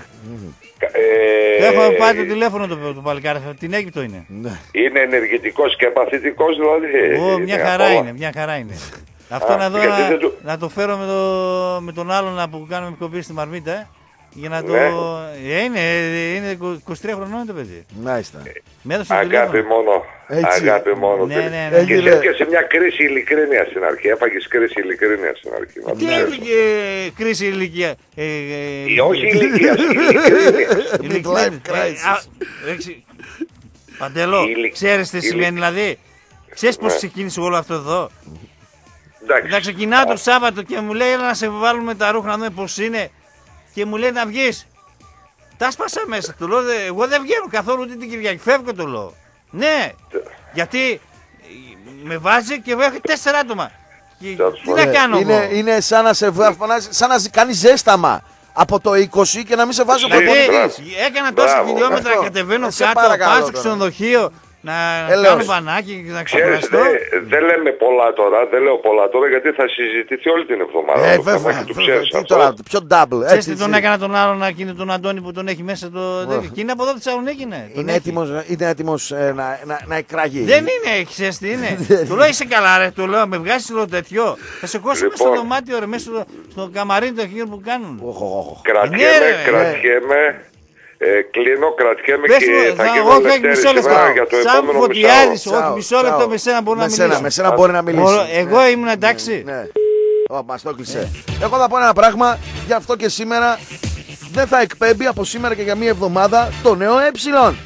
Ε, Έχω πάρει το τηλέφωνο του το παλικάρι, την Αίγυπτο είναι. Ναι. είναι ενεργητικός και παθητικός δηλαδή. Ω, μια Είναι χαρά ακόμα. είναι, μια χαρά είναι. Αυτό Α, να δω γιατί να, δεν του- να το φέρω με, το, με τον άλλον να- που κάνουμε κοπή στη Μαρμίτα. ε, Για να το. Ναι. Ε, είναι, είναι είκοσι τρία χρονών το παιδί. Μάλιστα. Με έδωσε το Αγάπη τηλέφωνο. μόνο. Έτσι. Αγάπη μόνο. Ναι, φίλε. ναι, ναι. Και Έγινε. έπιασε μια κρίση ειλικρίνεια στην αρχή. Έφαγες κρίση ειλικρίνεια στην αρχή. Να Τι το ξέρεις. έλεγε κρίση ηλικία. Ε, ε, Ε, Όχι ηλικία, ειλικρίνεια. ηλικία. Midlife crisis. Ε, α, έξι- Παντελό, Ηλικ- ξέρεις τι ηλικ- σημαίνει δηλαδή. Ξέρεις πώς Ναι. ξεκίνησε όλο αυτό εδώ. Εντάξει. Να ξεκινάω το Σάββατο και μου λέει έλα να σε βάλουμε τα ρούχα να δούμε πώς είναι. Και μου λέει να βγεις. Τα σπάσα μέσα. Του λέω «Δε- εγώ δεν βγαίνω καθόλου ούτε την Κυριακή. Φεύγω το λέω. Ναι, γιατί ε, με βάζει και έχω τέσσερα άτομα. Και That's τι να right. κάνω είναι, εγώ. είναι σαν να σε βα- φωνάζει, σαν να κάνει ζέσταμα από το είκοσι και να μην σε βάζω Ναι, προπονητής. μπράβο. Έκανα τόσα Μπράβο. χιλιόμετρα, Αυτό. κατεβαίνω Ε, σε κάτω, παρακαλώ πάω στο τώρα. ξενοδοχείο να Έλεος. κάνω μπανάκι και να Ξέρεις, ξεκουραστώ. δεν δεν λέμε πολλά τώρα, δεν λέω πολλά τώρα γιατί θα συζητηθεί όλη την εβδομάδα. Ε, το θέμα βέβαια. και του βέβαια, ξέρεις τι αυτό. τώρα, πιο double. Ξέρεις έτσι, τι τον έτσι. έκανα τον άλλον να εκείνη τον Αντώνη που τον έχει μέσα το τέτοιο. Και είναι από εδώ τη Θεσσαλονίκη είναι. Τον Είναι έχει. έτοιμος, είναι έτοιμος ε, να, να, να εκραγεί. Δεν είναι, ξέρεις τι είναι. Του λέω είσαι καλά ρε, του λέω με βγάζεις το τέτοιο. Θα σε κόσω μέσα στο Λοιπόν. δωμάτιο ρε, μέσα στο, στο καμαρίνι το εκείνο που κάνουν. Οχ, οχ, οχ. Κρατιέμαι, Ναι, ρε, κρατιέμαι, ε, κλείνω, κρατιέμαι Πες και μου, θα θα γίνω όχι, όχι, Δευτέρη μισό λεπτό. σήμερα για το Σαν επόμενο Φωτιάδης, μισάωρο. όχι, Τσάου, μισό λεπτό, τσάου. με σένα μπορώ να Με σένα, μιλήσω. με σένα μπορεί να μιλήσει. Μπορώ- Εγώ ήμουν εντάξει. Ναι. Ω, μας το κλείσε. Εγώ θα πω ένα πράγμα, γι' αυτό και σήμερα δεν θα εκπέμπει από σήμερα και για μία εβδομάδα το νέο ε.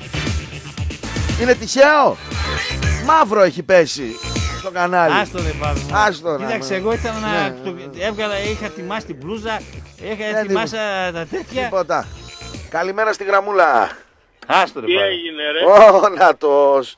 Είναι τυχαίο. Μαύρο έχει πέσει στο κανάλι. Άστο ρε Παύλο. Άστο, να- Κοίταξε, εγώ ήθελα να. Ναι. το- Έβγαλα, είχα ετοιμάσει την μπλούζα, είχα Δεν ετοιμάσει τα τέτοια. Τίποτα. Καλημέρα στη γραμμούλα. Άστο ρε Τι Παύλο. έγινε ρε, Ω, νατός.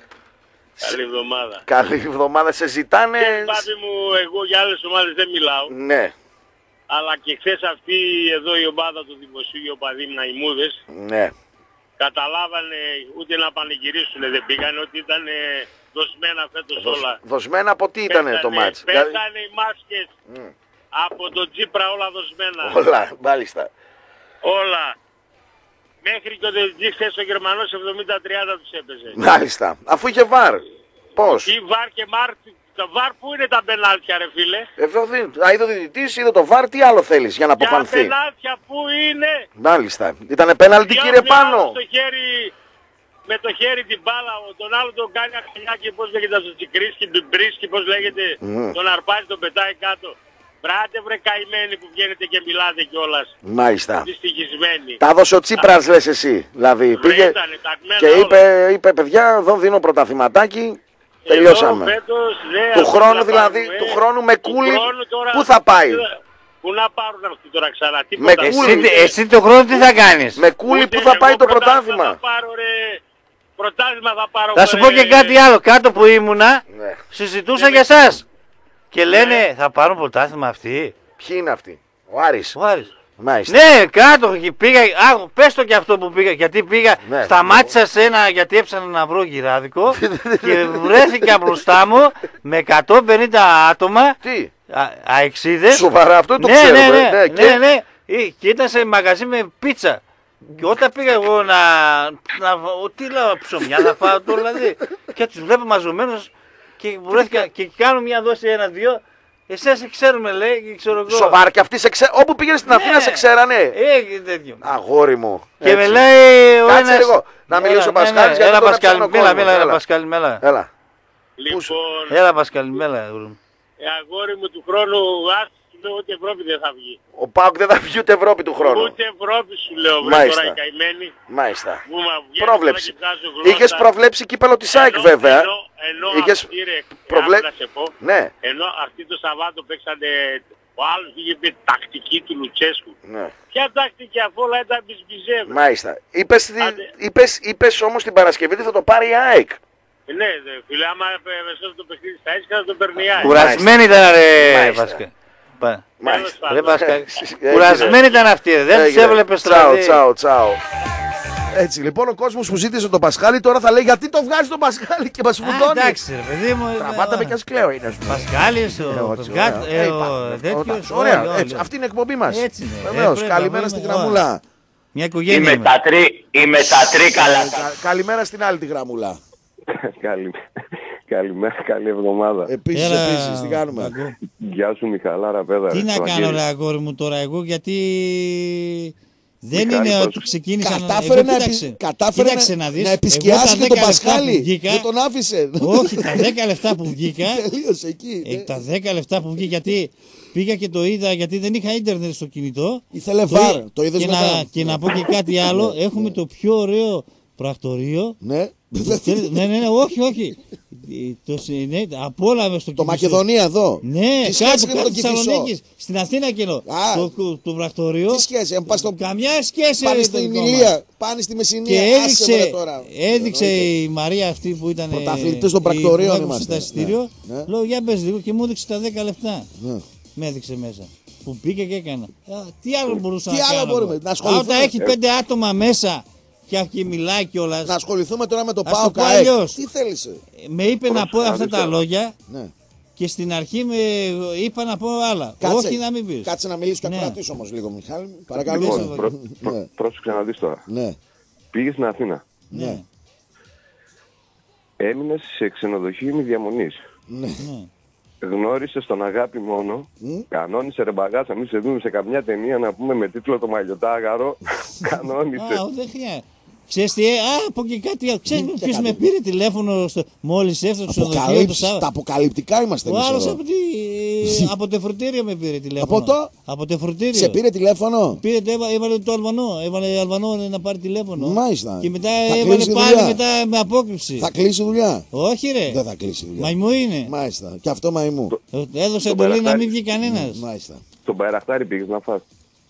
καλή εβδομάδα. Καλή εβδομάδα σε ζητάνε. Πάπη μου, εγώ για άλλες ομάδες δεν μιλάω, Ναι, αλλά και χθες αυτή εδώ η ομάδα του Δημοσίου, οι οπαδοί Ναϊμούδες, ναι. καταλάβανε ούτε να πανηγυρίσουν δεν πήγανε, ότι ήταν ε, δοσμένα φέτος όλα. Δοσμένα από τι ήταν το Πέσανε- μάτς. Δηλαδή- Πέσανε οι μάσκες από τον Τσίπρα όλα δοσμένα. Όλα, μάλιστα. Όλα. Μέχρι και ο Δελτζή χθες ο Γερμανός εβδομήντα τριάντα τους έπαιζε. Μάλιστα. Αφού είχε βαρ. Πώς. Τι βαρ και μάρ, το βαρ που είναι τα πενάλτια ρε φίλε. Εδώ δει- α, είδε ο διαιτητής, είδε το βαρ, τι άλλο θέλεις για να Για αποφανθεί. πενάλτια που είναι. Μάλιστα. Ήτανε πέναλτι Διώχνει κύριε ο άλλος Πάνο. το χέρι, με το χέρι την μπάλα, ο- τον άλλο τον κάνει αχαλιάκι, πώς λέγεται, στο τσικρίσκι, την μπρίσκι, πώς λέγεται, τον αρπάζει, τον πετάει κάτω. Μπράτε βρε καημένοι που βγαίνετε και μιλάτε κιόλας. Μάλιστα. Δυστυχισμένοι. Τα έδωσε ο Τσίπρας λες εσύ. Δηλαδή Βρε, πήγε ήτανε ταγμένα και όλα. είπε, είπε παιδιά εδώ δίνω πρωταθληματάκι. Τελειώσαμε. Εδώ, φέτος, ναι, Του αυτό χρόνου να δηλαδή, πάρουμε. του χρόνου με Του κούλι, χρόνου τώρα- πού θα πάει. Πού να πάρουν αυτοί τώρα ξανά. Με Τίποτα. κούλι. Εσύ, εσύ το χρόνο τι θα κάνεις. Με κούλι Ούτε που θα εγώ πάει το Θα πρωτάθλημα. πάρω ρε. Πρωτάθλημα θα πάρω. Θα σου ρε. πω και κάτι άλλο. Κάτω που ήμουνα, Ναι. συζητούσα για εσάς. Και λένε, θα πάρουν πρωτάθλημα αυτοί. Ποιοι είναι αυτοί. Ο Άρης. Ο Άρης. Μάλιστα. Ναι, κάτω εκεί πήγα. Άκου, πες το και αυτό που πήγα. Γιατί πήγα, Ναι. σταμάτησα σε ένα, γιατί έψανα να βρω γυράδικο και βρέθηκα μπροστά μου με εκατόν πενήντα άτομα, Τι. α, αεξίδες. Σοβαρά αυτό το ναι, ξέρουμε. ναι, ναι, ναι, ναι, και- ναι. Ε, Και ήταν σε μαγαζί με πίτσα. Και όταν πήγα εγώ να, να φάω, τι λέω, ψωμιά θα φάω τώρα δηλαδή. Και τους βλέπω μαζωμένους και βρέθηκα και κάνω μια δόση ένα-δύο. Εσάς σε ξέρουμε λέει και ξέρω εγώ. Σοβαρά και αυτοί σε ξέ... όπου πήγαινε στην Αθήνα Ναι. σε ξέρανε. Ε, και τέτοιο. Αγόρι μου. Και Έτσι. με λέει ο Κάτσε ένας... λίγο, να μιλήσει ο Έλα, Πασχάλης, ναι, ναι, γιατί Έλα τον Πασχάλη, έψανε ο μίλα, κόσμος. μίλα, έλα Έλα. Πασχάλη, μίλα. Έλα. Λοιπόν, Έλα Πασχάλη, μίλα. ε, αγόρι μου του χρόνου, ας λέω ότι Ευρώπη δεν θα βγει. Ο ΠΑΟΚ δεν θα βγει ούτε Ευρώπη του χρόνου. Ούτε Ευρώπη σου λέω, βρε Μάλιστα. τώρα οι καημένοι. Μάλιστα. Που μα βγαίνουν Πρόβλεψη. τώρα και βγάζουν γλώσσα. Είχες προβλέψει κύπελο της ΑΕΚ Ενώ- βέβαια. Ενώ, ενώ Είχες αυτή, ρε, προβλέ- άκου να σε πω, Ναι. ενώ αυτή το Σαββάτο παίξανε, ο άλλος είχε πει τακτική του Λουτσέσκου. Ναι. Ποια τακτική, αφού όλα ήταν μπισμπιζεύει. Μάλιστα. Είπες, στη- Άντε. είπες, είπες όμως την Παρασκευή ότι θα το πάρει η ΑΕΚ. Ναι, δε, φίλε, άμα μεσός το παιχνίδι στα έτσι, θα το περνάει. Κουρασμένοι ήταν ρε Μάλιστα. Βασικά. Πα- Μάλιστα. Ρε Βασικά. Έγινε. Κουρασμένοι ήταν αυτοί, ρε. δεν τους Έγινε. έβλεπες Τσάου, δηλαδή. τσάου, τσάου. Έτσι, λοιπόν, ο κόσμος που ζήτησε τον Πασχάλη τώρα θα λέει γιατί το βγάζει τον Πασχάλη και μας Α, φουντώνει. εντάξει ρε παιδί μου. Τραβάτε με κι ας κλαίω είναι, ας πούμε. Πασκάλης, Ε, ο έτσι, Κοσγκάτ, ωραία. ε, Ε, ο είπαμε. τέτοιος. Εντάξει, ωραία, όλοι, όλοι. έτσι, αυτή είναι η εκπομπή μας. Έτσι είναι. Βεβαίως, Ε, πρέπει καλημέρα να στην πούμε, γραμμούλα. Μια οικογένεια Είμαι είμαι. τα τρί, είμαι τα τρί καλά. Κα- Καλημέρα στην άλλη τη γραμμούλα. Καλη... Καλημέρα, καλή εβδομάδα. Επίσης, Έλα, επίσης, τι κάνουμε. Παγκό. Γεια σου Μιχαλάρα, πέδα. Τι ρε, να στο κάνω Αγγέλη. ρε αγόρι μου τώρα εγώ, γιατί δεν Μιχάλη, είναι ότι πρόσεξε. ξεκίνησα να... Κατάφερε, Εγώ, να, κοίταξε, επι... Κατάφερε κοίταξε να, να δεις, να εγώ επισκιάσει τα και τον δέκα λεπτά που Πασχάλη. βγήκα- Δεν τον άφησε. Όχι, τα δέκα λεπτά που βγήκα, Τελείωσε εκεί. ε, τα δέκα λεπτά που βγήκα, γιατί πήγα και το είδα, γιατί δεν είχα ίντερνετ στο κινητό. Ήθελε Το βάρ. εί- Το είδες και, μετά. να, και να πω και κάτι άλλο, έχουμε το πιο ωραίο πρακτορείο. Ναι. Θέλετε- ναι, ναι, ναι, όχι, όχι. Ε, Το, συ- ναι, από όλα μες στο Το Κηφισό. Μακεδονία εδώ. Ναι, Τι σχέση κάπου με κάτω τον στη Κηφισό? Θεσσαλονίκη. Στην Αθήνα και ενώ. Α. Το, το, το πρακτορείο. Τι σχέση, αν πας στο... Καμιά σχέση. Πάνε ρε, στην το δικό Ηλία, μας. πάνε στη Και Μεσσηνία. Άσε έδειξε, βρε τώρα. έδειξε Εννοείται. η Μαρία αυτή που ήταν. Πρωταθλητές των η- πρακτορείων που άκουσε είμαστε. τα εισιτήριο. Ναι, ναι. Λέω για πες λίγο και μου έδειξε τα δέκα λεπτά. Ναι. Με έδειξε μέσα. Που πήγε και έκανα. Α, τι άλλο μπορούσα Τι να άλλο κάνω. μπορούμε, εγώ. να ασχοληθούμε. Α, όταν έχει πέντε άτομα μέσα και, και μιλάει κιόλα. Να ασχοληθούμε τώρα με το Ας το ΠΑΟΚ πω ΑΕΚ. αλλιώς. Τι θέλεις. ε? Με είπε να πω αυτά τα λόγια Ναι. και στην αρχή με είπα να πω άλλα. Κάτσε, Όχι να μην πεις. κάτσε να μιλήσω και Ναι. να κρατήσω όμως λίγο, Μιχάλη. Παρακαλώ. Λοιπόν, Λοιπόν, προ, προ, Ναι. πρόσεξε να δεις τώρα. Ναι, Πήγες στην Αθήνα. ναι, Έμεινες σε ξενοδοχείο ημιδιαμονής. ναι. Ναι. Γνώρισες τον αγάπη μόνο. Μμ. Κανόνισε ρε μπαγάσα, μην σε δούμε σε καμιά ταινία να πούμε με τίτλο το μαλλιοτάγαρο. Κανόνισε. Α, δεν χρειάζεται. Ξέρεις τι, ε, α, πω και κάτι άλλο. Ξέρεις Και ποιος κάτι. με πήρε τηλέφωνο στο, μόλις έφτασε στο ξενοδοχείο το Αποκαλύψεις, Σάββατο. τα αποκαλυπτικά είμαστε Ο εμείς άλλος εδώ. από, τη, από το φρουτήριο με πήρε τηλέφωνο. Από το? Από το φρουτήριο. Σε πήρε τηλέφωνο. Πήρε, το έβα- έβαλε το Αλβανό. Έβαλε Αλβανό να πάρει τηλέφωνο. Μάλιστα. Και μετά Θα έβαλε κλείσει πάλι δουλειά. μετά με απόκρυψη. Θα κλείσει δουλειά. Όχι ρε. Δεν θα κλείσει δουλειά. Μαϊμού είναι. Μάλιστα. Και αυτό μαϊμού. Έδωσε το εντολή να Μπεραχτάρι. μην βγει κανένας. Μάλιστα. Στον Μπαϊραχτάρι πήγες να φας.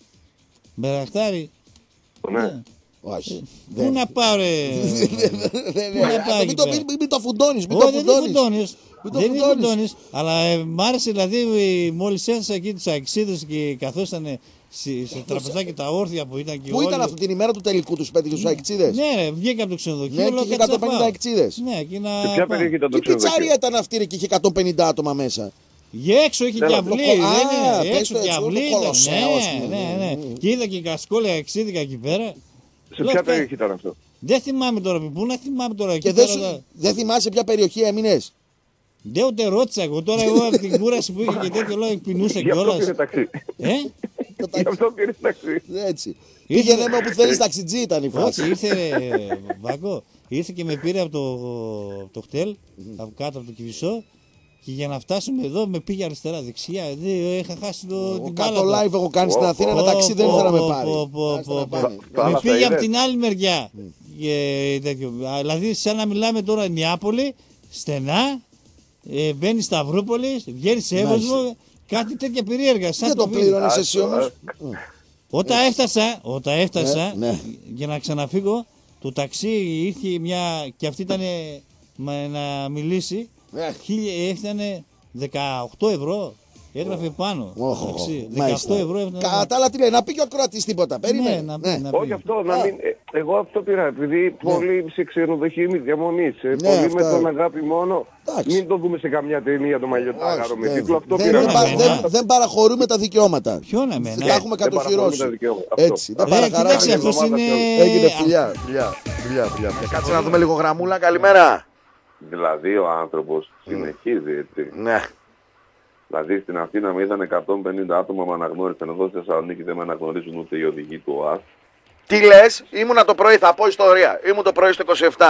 Μπεραχτάρι. Ναι. Όχι. Πού να πάω ρε. Δεν- Πού να δεν- πάει Μην εκεί το- πέρα. μην- μην το φουντώνεις. Μην το Όχι, δεν είναι φουντώνεις. φουντώνεις. Μην το Δεν είναι φουντώνεις. φουντώνεις. Αλλά ε, μ' άρεσε δηλαδή ε, μόλις έφτασα εκεί τους αεξίδες και καθόσανε σε σε τραπεζάκι τα όρθια που ήταν και Πού όλοι. ήταν αυτή την ημέρα του τελικού τους πέτυχε στους αεξίδες. Ναι ρε, βγήκα από το ξενοδοχείο. Ναι, λέω, και είχε κάτσε να εκατόν πενήντα πάω. αεξίδες. Ναι, και να Σε ποια πάω. περιοχή ήταν το Τι πιτσαρία ξενοδοχείο? ήταν αυτή ρε, και είχε εκατόν πενήντα άτομα μέσα. Για έξω είχε Δεν και το- αυλή. το- δεν Α, είναι. πες Έξω το και έτσι, αυλή το ήταν. Κολοσσέος, Ναι, ναι, ναι, ναι. Και είδα και κασκόλια αεξίδικα εκεί πέρα. Σε Λέω, ποια αυτά- περιοχή ήταν αυτό? Δεν θυμάμαι τώρα, πού να θυμάμαι τώρα. Και εκεί δεν πέρα σου- τα- δεν θυμάσαι ποια περιοχή έμεινες. Δεν ούτε ρώτησα εγώ. Τώρα εγώ από την κούραση που είχε και τέτοιο λόγο εκπεινούσα Γι' αυτό κιόλας. πήρε ταξί. Ε, Το Γι' ταξί- αυτό πήρε ταξί. Έτσι. Ήρθε- Πήγαινε με όπου θέλεις ταξιτζή ήταν η φάση. όχι, ήρθε ρε, Βάκο, ήρθε και με πήρε από το, το χτέλ, από κάτω από το Κηφισό. Και για να φτάσουμε εδώ με πήγε αριστερά, δεξιά. Δεν, είχα χάσει το, Ο την κάτω μπάλα. live έχω κάνει στην Πω, Αθήνα πω, ένα ταξί δεν ήθελα να με Πω, πάρει. πω, πω, Άστα να πω, πάνε. Τα Με άλλα πήγε τα από είδες? την άλλη μεριά. Και τέτοιο. Α, Δηλαδή, σαν να μιλάμε τώρα Νεάπολη, στενά, ε, μπαίνει Σταυρούπολη, βγαίνει σε Εύωσμο, κάτι τέτοια περίεργα. Σαν Δεν το βίντεο. πλήρωνες εσύ όμως. Όταν έφτασα, όταν έφτασα Ναι, ναι. για να ξαναφύγω, το ταξί ήρθε μια. Και αυτή ήταν να μιλήσει. Ναι. Χίλια- Έφτανε δεκαοκτώ ευρώ. Έγραφε πάνω. Οχ, το ταξί. οχ, δεκαοκτώ μάλιστα. ευρώ έφτανε. Κατά άλλα τι λέει, να πει και ο ακροατής τίποτα. Ναι, Περίμενε. να πει, Ναι. να πει. Όχι αυτό, να μην... ε, εγώ αυτό πήρα, επειδή πολύ σε ξενοδοχείο μη διαμονής, ε, Ναι, πολύ με αυτά. τον αγάπη μόνο, Εντάξει. μην το δούμε σε καμιά ταινία το μαλλιοτάγαρο Όχι, με δεν- τίτλο, αυτό δεν- πήρα. δεν να πα- πω. δεν- Δεν παραχωρούμε τα δικαιώματα. Ποιον εμένα. Τα έχουμε Δεν παραχωρούμε κατοχυρώσει. τα δικαιώματα. Αυτό. Έτσι, δεν Ρε, παραχαράμε. κοίταξε, Καλή αυτός εβδομάδα είναι. σε όλους. Έγινε φιλιά, φιλιά, φιλιά, φιλιά. Κάτσε να δούμε λίγο γραμμούλα, καλημέρα. Δηλαδή ο άνθρωπος συνεχίζει έτσι. Ναι. Δηλαδή στην Αθήνα με είδαν εκατόν πενήντα άτομα με αναγνώρισαν, εδώ στη Θεσσαλονίκη δεν με αναγνωρίζουν ούτε οι οδηγοί του ΟΑΣ. Τι λες, ήμουνα το πρωί, θα πω ιστορία. Ήμουν το πρωί στο είκοσι επτά.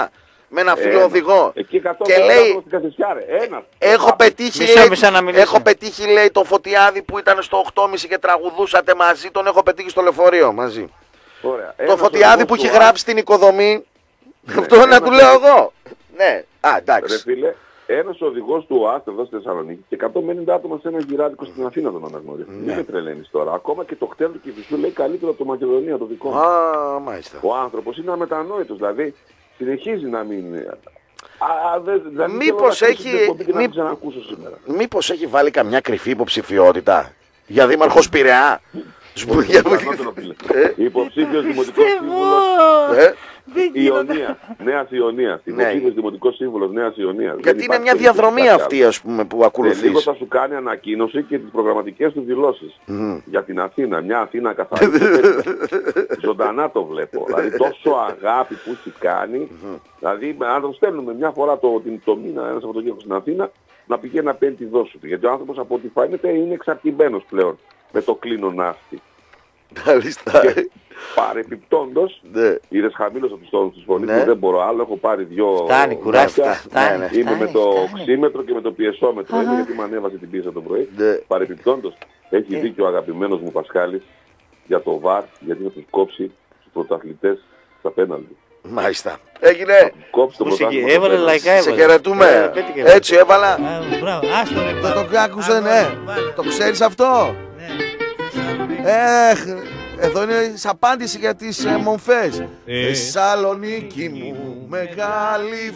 με ένα φιλοοδηγό. Εκεί εκατό Και λέει, στην Καθησιά, ρε. Ένας. έχω πετύχει, Μισό, λέει, μισό να μιλήσει. έχω πετύχει, λέει, το Φωτιάδη που ήταν στο οκτώ και μισή και τραγουδούσατε μαζί, τον έχω πετύχει στο λεωφορείο μαζί. Ωραία. Το Ένας Φωτιάδη οδηγός που του έχει Άρη. γράψει την οικοδομή, αυτό ένας να του λέω εγώ. Ναι, α, Ρε εντάξει. φίλε, ένας οδηγός του ΟΑΣΤ εδώ στη Θεσσαλονίκη και εκατόν πενήντα άτομα σε ένα γυράδικο στην Αθήνα τον αναγνωρίζει. Ναι. Μην με τρελαίνεις τώρα. Ακόμα και το χτέλ του Κηφισού λέει καλύτερο από το Μακεδονία το δικό μου. Α, μάλιστα. Ο άνθρωπος είναι αμετανόητος, δηλαδή συνεχίζει να μην... Α, δε, δηλαδή Μήπως θέλω να έχει- κλείσω την εκπομπή και να μη- μην ξανακούσω σήμερα. Μήπως έχει βάλει καμιά κρυφή υποψηφιότητα για δήμαρχος Πειραιά. Σου πω, για- Πιθανότερο, φίλε. Υποψήφιος δημοτικός σύμβουλος Ε, Ιωνία, Νέας Ιωνίας. Ναι. Υποψήφιος δημοτικός σύμβουλος Νέας Ιωνίας. Γιατί είναι μια διαδρομή αυτή, ας πούμε, που Σε λίγο ακολουθείς. θα σου κάνει ανακοίνωση και τις προγραμματικές του δηλώσεις. Για την Αθήνα. Μια Αθήνα καθαρή. Ζωντανά το βλέπω. Δηλαδή τόσο αγάπη που έχει κάνει. Δηλαδή αν τον στέλνουμε μια φορά το, την, το μήνα ένα Σαββατοκύριακο στην Αθήνα να πηγαίνει να παίρνει τη δόση του. Γιατί ο άνθρωπος από ό,τι φαίνεται είναι εξαρτημένος πλέον με το κλίνο ναύτη. Μάλιστα. Και παρεπιπτόντος, Ναι. είδες χαμήλωσα τους τόνους της φωνής Ναι. μου, δεν μπορώ άλλο, έχω πάρει δυο... Φτάνει, κουράστηκα. μάτια. Φτάνει, ναι. Είμαι με φτάνει, το φτάνει. οξύμετρο και με το πιεσόμετρο, είναι γιατί με ανέβασε την πίεση το πρωί. Ναι. Παρεπιπτόντος, έχει δίκιο ο αγαπημένος μου Πασχάλης για το βαρ, γιατί θα τους κόψει τους πρωταθλητές στα πέναλτι. Μάλιστα. Έγινε. Θα τους κόψει το Πού σε πρωτάθλημα. έβαλε στα πέναλτι. λαϊκά, Σε έβαλε. χαιρετούμε. Ε, πέτυχε, έβαλε. Έτσι έβαλα. Α, μπράβο, άστο ρε. Δεν μπράβο. το άκουσα, Α, ναι. βάλε. Το ξέρεις αυτό. Ναι. Εχ, εδώ είναι η απάντηση για τις ε, μομφές. Θεσσαλονίκη μου, μεγάλη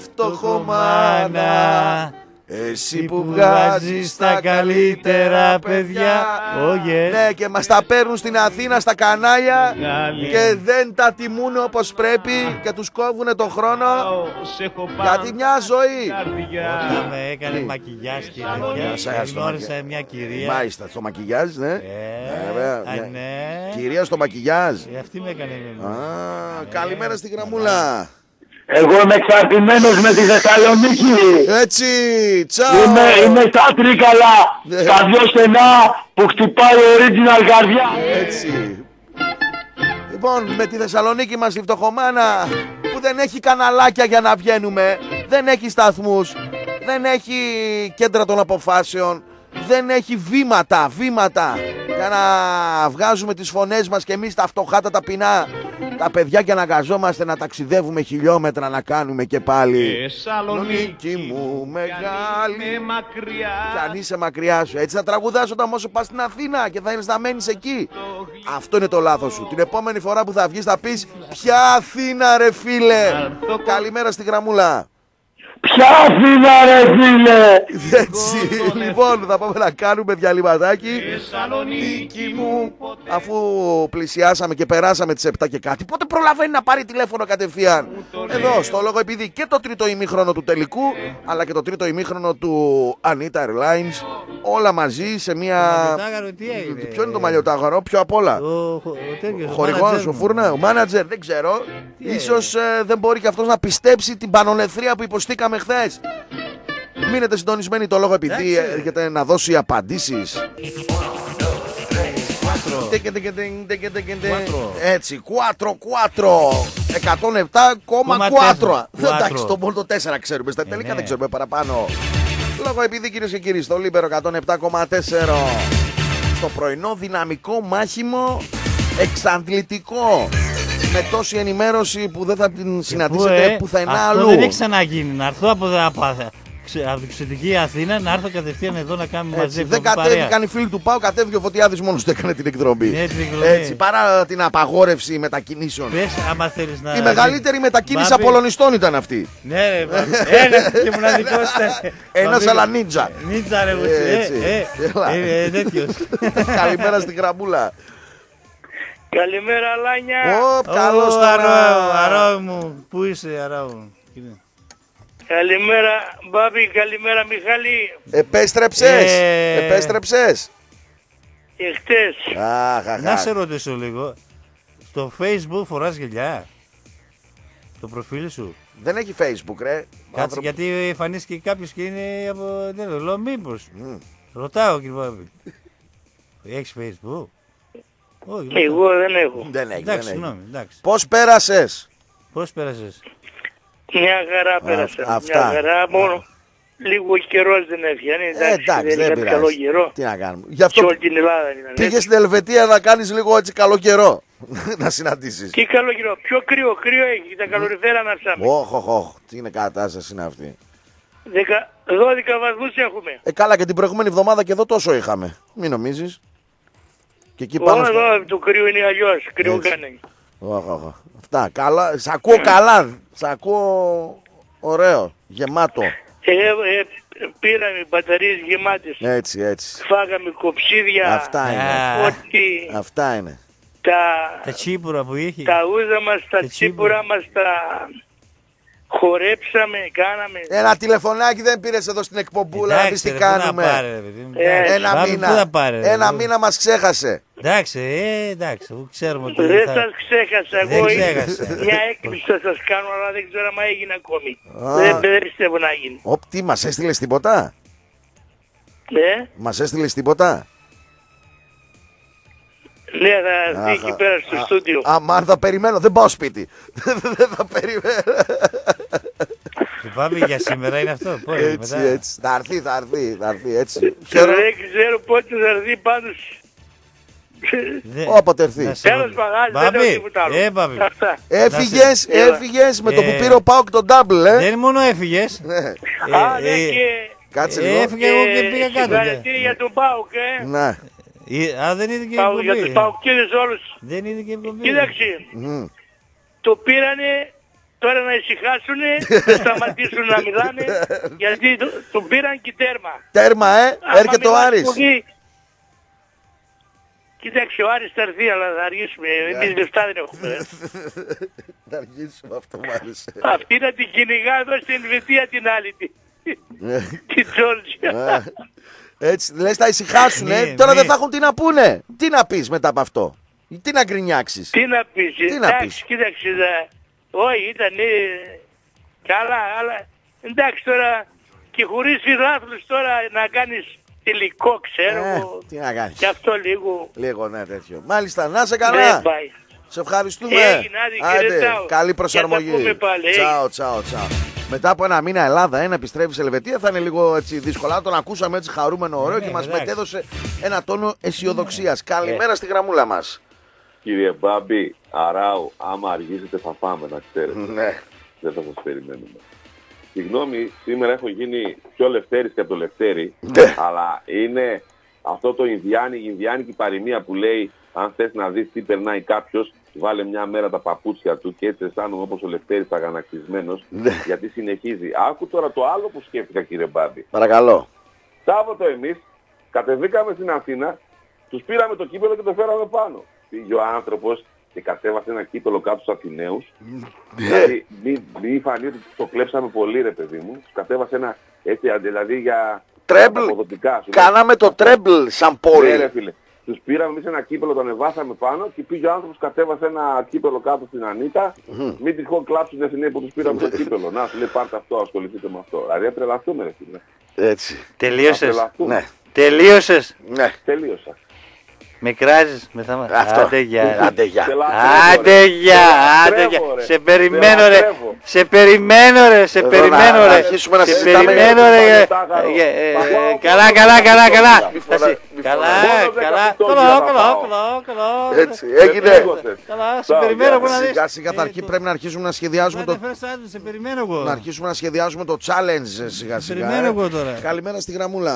φτωχομάνα, εσύ που βγάζεις τα καλύτερα παιδιά. Oh, yeah. Ναι, και μας τα παίρνουν στην Αθήνα στα κανάλια και δεν τα τιμούν όπως πρέπει και τους κόβουνε τον χρόνο. Γιατί μια ζωή. Όταν με έκανε μακιγιάζ και Σας τέτοια, άρεσε το γνώρισα μακιγιάζ. μια κυρία. Μάλιστα, στο μακιγιάζ, ναι. Ε, βέβαια, α, ναι. ναι. Κυρία στο μακιγιάζ. Ε, Αυτή με έκανε εμένα. Α, καλημέρα στη γραμμούλα. Εγώ είμαι εξαρτημένος με τη Θεσσαλονίκη. Έτσι, τσάου. Είμαι, είμαι στα Τρίκαλα, Ναι. στα δυο στενά που χτυπάει original καρδιά. Έτσι. Λοιπόν, με τη Θεσσαλονίκη μας τη φτωχομάνα που δεν έχει καναλάκια για να βγαίνουμε, δεν έχει σταθμούς, δεν έχει κέντρα των αποφάσεων, δεν έχει βήματα, βήματα για να βγάζουμε τις φωνές μας και εμείς τα φτωχά τα ταπεινά, τα παιδιά, και αναγκαζόμαστε να ταξιδεύουμε χιλιόμετρα να κάνουμε και πάλι. Θεσσαλονίκη μου μεγάλη, μακριά. κι αν είσαι μακριά σου, έτσι θα τραγουδάς όταν όσο πας στην Αθήνα και θα είναι να μένεις εκεί. Αυτό είναι το λάθος σου. Την επόμενη φορά που θα βγεις θα πεις ποια Αθήνα ρε φίλε. Καλημέρα στη γραμμούλα. Ποια Αθήνα ρε φίλε. Έτσι, λοιπόν, θα πάμε να κάνουμε διαλυματάκι. Θεσσαλονίκη μου. Αφού πλησιάσαμε και περάσαμε τις επτά και κάτι, πότε προλαβαίνει να πάρει τηλέφωνο κατευθείαν? Εδώ, στο λόγο, επειδή και το τρίτο ημίχρονο του τελικού, αλλά και το τρίτο ημίχρονο του Anita Airlines, όλα μαζί σε μια... Μαλλιοτάγαρο, τι έγινε? Ποιο είναι το μαλλιοτάγαρο, πιο απ' όλα? Ο, ο, ο τέτοιος, Ο ο χορηγός, μάνατζερ ο μου. Φούρνα, ο μάνατζερ, δεν ξέρω. Ίσως ε, δεν μπορεί και αυτός να πιστέψει την πανολεθρία που υποστήκαμε χθες. Μείνετε συντονισμένοι, το λόγο, επειδή Εντάξει. έρχεται να δώσει απαντήσεις. Κουάτρο. Έτσι, κουάτρο, κουάτρο. εκατόν επτά κόμμα τέσσερα. Κουάτρο. Εντάξει, το μόνο το τέσσερα ξέρουμε. Στα τελικά ναι. δεν ξέρουμε παραπάνω. Λόγω, επειδή, κυρίες και κύριοι, στο Λίμπερο εκατόν επτά κόμμα τέσσερα, στο πρωινό δυναμικό μάχημο εξαντλητικό, με τόση ενημέρωση που δεν θα την συναντήσετε Πού, ε, πουθενά αυτό αλλού. δεν έχει ξαναγίνει. Να έρθω από, από, από την εξωτική Αθήνα, να έρθω κατευθείαν εδώ να κάνουμε μαζί Έτσι, δεν παρέα. κατέβηκαν οι φίλοι του Πάου, κατέβηκε ο Φωτιάδης μόνος του, έκανε την εκδρομή. Ναι, την εκδρομή. Έτσι, παρά την απαγόρευση μετακινήσεων. Πες, άμα θέλεις να... Η μεγαλύτερη μετακίνηση Μπάμπη. απολωνιστών ήταν αυτή. Ναι ρε, Μπάμπη. Ένας και μοναδικός ήταν. Ένας Μπάμπη. αλλά νίντζα. Νίντζα ρε, μουσι. Έτσι. Ε, ε, Έλα. ε, ε, τέτοιος. Καλημέρα στην γραμμούλα. Καλημέρα Λάνια. Ω, καλώς Ω, τώρα. Αράου, Αράου μου. Πού είσαι, Αράου? Κοίτα. Καλημέρα Μπάμπη, καλημέρα Μιχάλη. Επέστρεψες. Ε. Επέστρεψες. Εχθές. Αχ, αχ, Να αχ. σε ρωτήσω λίγο. Στο Facebook φοράς γυαλιά? Το προφίλ σου? Δεν έχει Facebook, ρε. Κάτσε, Άνθρωπο- γιατί εμφανίστηκε κάποιος και είναι από... Δεν λέω, μήπως. Ρωτάω, κύριε Μπάμπη. Έχεις Facebook? Όχι, ρωτάω. Εγώ δεν έχω. Δεν έχει, δεν Εντάξει, έχει. συγγνώμη, εντάξει. Πώς πέρασες? Πώς πέρασες? Μια χαρά πέρασα. αυτά. Μια χαρά, μόνο λίγο καιρός δεν έφυγε. Ε, εντάξει, δεν δεν καλό καιρό. Τι να κάνουμε. Γι' αυτό Σε όλη την Ελλάδα ήταν. πήγε στην Ελβετία να κάνεις λίγο έτσι καλό καιρό. Να συναντήσεις. Τι καλό καιρό. Πιο κρύο, κρύο έχει. Τα καλοριφέρα να ψάμε. Όχ, όχ, όχ. Τι είναι κατάσταση είναι αυτή. δώδεκα βαθμούς έχουμε. Ε, καλά, και την προηγούμενη εβδομάδα και εδώ τόσο είχαμε. Μην νομίζεις. Και εκεί πάνω. Ω, στο... εδώ το κρύο είναι αλλιώς. Κρύο Έτσι. κάνει. Όχ, όχ, όχ. Αυτά. Καλά. Σ' ακούω καλά. Σ' ακούω ωραίο. Γεμάτο. Ε, ε, πήραμε μπαταρίες γεμάτες. Έτσι, έτσι. Φάγαμε κοψίδια. Αυτά είναι. Ό,τι Αυτά είναι. τα, Τα τσίπουρα που είχε. τα ούζα μας, τα Τα τσίπουρα μας, τα χορέψαμε, κάναμε. Ένα τηλεφωνάκι δεν πήρες εδώ στην εκπομπούλα να πεις τι κάνουμε. Ε, Ένα Πάμε, πού θα μήνα. πάρε, ρε, Ένα εδώ. μήνα μας ξέχασε. Εντάξει, ε, εντάξει, εγώ ξέρουμε ότι Δεν θα- σας ξέχασα. Δεν Εγώ ξέχασα. μια έκπληξη θα σας κάνω, αλλά δεν ξέρω αν έγινε ακόμη. Α. Δεν, δεν πιστεύω να γίνει. Οπ, τι, μας έστειλες τίποτα. Ναι, Μας έστειλες τίποτα. ναι, θα δει εκεί πέρα στο Α, στούντιο. Αμάν, θα περιμένω. Δεν πάω σπίτι. Δεν θα περιμένω. Το πάμε για σήμερα είναι αυτό. Πώς, Έτσι, μετά. έτσι. Θα έρθει, θα έρθει, θα έρθει έτσι. Δεν ξέρω πότε θα έρθει πάντως. Δε- Όποτε έρθει. να σε- Τέλος παγάζει, δεν Μπάμπη, λέω τίποτα άλλο. ε, Μπάμπη. Αυτά. Έφυγες, Έλα. έφυγες με το που Ε. πήρε ο Πάοκ τον double, ε. Δεν είναι μόνο έφυγες. Ναι. Α, ναι, ε, και... Κάτσε ε, λίγο. έφυγε εγώ και πήγα κάτω. Συγχαρητήρια για τον Πάουκ, ε. Ναι. Ε, Α, δεν είδε και Πάω για τους εκπομπή. Παουκίδες όλους. Δεν είδε και εκπομπή. Κοίταξε, Μμ. το πήρανε τώρα να ησυχάσουνε, να σταματήσουν να μιλάνε, γιατί το, τον πήραν και τέρμα. Τέρμα, ε. Άμα Έρχεται ο μιλάς Άρης. πολύ- Κοίταξε, ο Άρης θα έρθει, αλλά θα αργήσουμε. Εμείς λεφτά δεν έχουμε. ε. Να αργήσουμε, αυτό μου άρεσε. Αυτή να την κυνηγά εδώ στην Ελβετία την άλλη. τη- Ε, Την Τζόρτζια. ε. Έτσι, λες θα ησυχάσουνε. Μη, Τώρα μη. δεν θα έχουν τι να πούνε. Τι να πεις μετά από αυτό. Τι να γκρινιάξεις. Τι να πεις, Τι να εντάξει, πεις. κοίταξε, δε- όχι, ήταν ε, καλά, αλλά εντάξει τώρα και χωρίς φιλάθλους τώρα να κάνεις τελικό, ξέρω Ε, εγώ, τι να κάνεις. και αυτό λίγο Λίγο, ναι, τέτοιο. Μάλιστα, να σε δεν καλά. πάει. Σε ευχαριστούμε. Έγινε, άντε, χαιρετάω. καλή Για προσαρμογή. τα πούμε πάλι, Τσάω, τσάω, τσάω. Μετά από ένα μήνα Ελλάδα, ένα επιστρέφει σε Ελβετία, θα είναι λίγο έτσι δύσκολα. Τον ακούσαμε έτσι χαρούμενο, ωραίο Ναι, και μας εντάξει. μετέδωσε ένα τόνο αισιοδοξία. Καλημέρα στη γραμμούλα μας. Κύριε Μπάμπη, Αράου, άμα αργήσετε θα πάμε, να ξέρετε. Ναι. Δεν θα σας περιμένουμε. Συγγνώμη, σήμερα έχω γίνει πιο Λευτέρης και από το Λευτέρη, Ναι. αλλά είναι αυτό το Ινδιάνι, η Ινδιάνικη παροιμία που λέει αν θες να δεις τι περνάει κάποιος, βάλε μια μέρα τα παπούτσια του και έτσι αισθάνομαι όπως ο Λευτέρης αγανακτισμένος, Ναι. γιατί συνεχίζει. Άκου τώρα το άλλο που σκέφτηκα, κύριε Μπάμπη. Παρακαλώ. Σάββατο εμείς κατεβήκαμε στην Αθήνα, τους πήραμε το κύπελο και το φέραμε πάνω. Πήγε ο άνθρωπος και κατέβασε ένα κύπελο κάτω στους Αθηναίους. Δηλαδή μη, μη φανεί ότι το κλέψαμε πολύ, ρε παιδί μου. Τους κατέβασε ένα έτσι, δηλαδή για Τρέμπλ. αποδοτικά. Σου λέει. Κάναμε το τρέμπλ σαν Ναι, πόλη. ρε φίλε. Τους πήραμε εμείς ένα κύπελο, το ανεβάσαμε πάνω και πήγε ο άνθρωπος, κατέβασε ένα κύπελο κάτω στην Ανίτα. Μην τυχόν κλάψουν οι Αθηναίοι που τους πήραμε το κύπελο. Να, σου λέει πάρτε αυτό, ασχοληθείτε με αυτό. Δηλαδή να τρελαθούμε, ρε φίλε. Έτσι. Να Τελείωσες. τρελαθούμε. Ναι. Τελείωσες. Ναι. Τελείωσα. Με κράζεις. Με θα... Αυτό. Άντε γεια. Άντε γεια. Σε λατρεύω, Άντε ρε. γεια. Σε Άντε λατρεύω, γεια. ρε. Σε περιμένω Σε ρε. λατρεύω. Σε περιμένω ρε. Σε Εδώ περιμένω να- να ρε. αρχίσουμε να Σε συζητάμε περιμένω για ρε. το Παγάο. Ε, ε, ε, Παγάο. Καλά καλά καλά καλά. Μη Θα φωνά- σε- μη Καλά φωνά. Μόνο δέκα καλά. πιστόλια Καλό θα καλό πάω. καλό καλό. Έτσι, έγινε. Τελείωσες. Καλά. Σε Τσάω, περιμένω γεια. που να δεις. Σιγά σιγά θα Ε, αρχί- το- πρέπει να αρχίσουμε να σχεδιάζουμε το. Άντε, φέρε άντρες, σε περιμένω εγώ. Να αρχίσουμε να σχεδιάζουμε το challenge ε, σιγά σιγά. Περιμένω ε. εγώ τώρα. Καλημέρα στη γραμμούλα.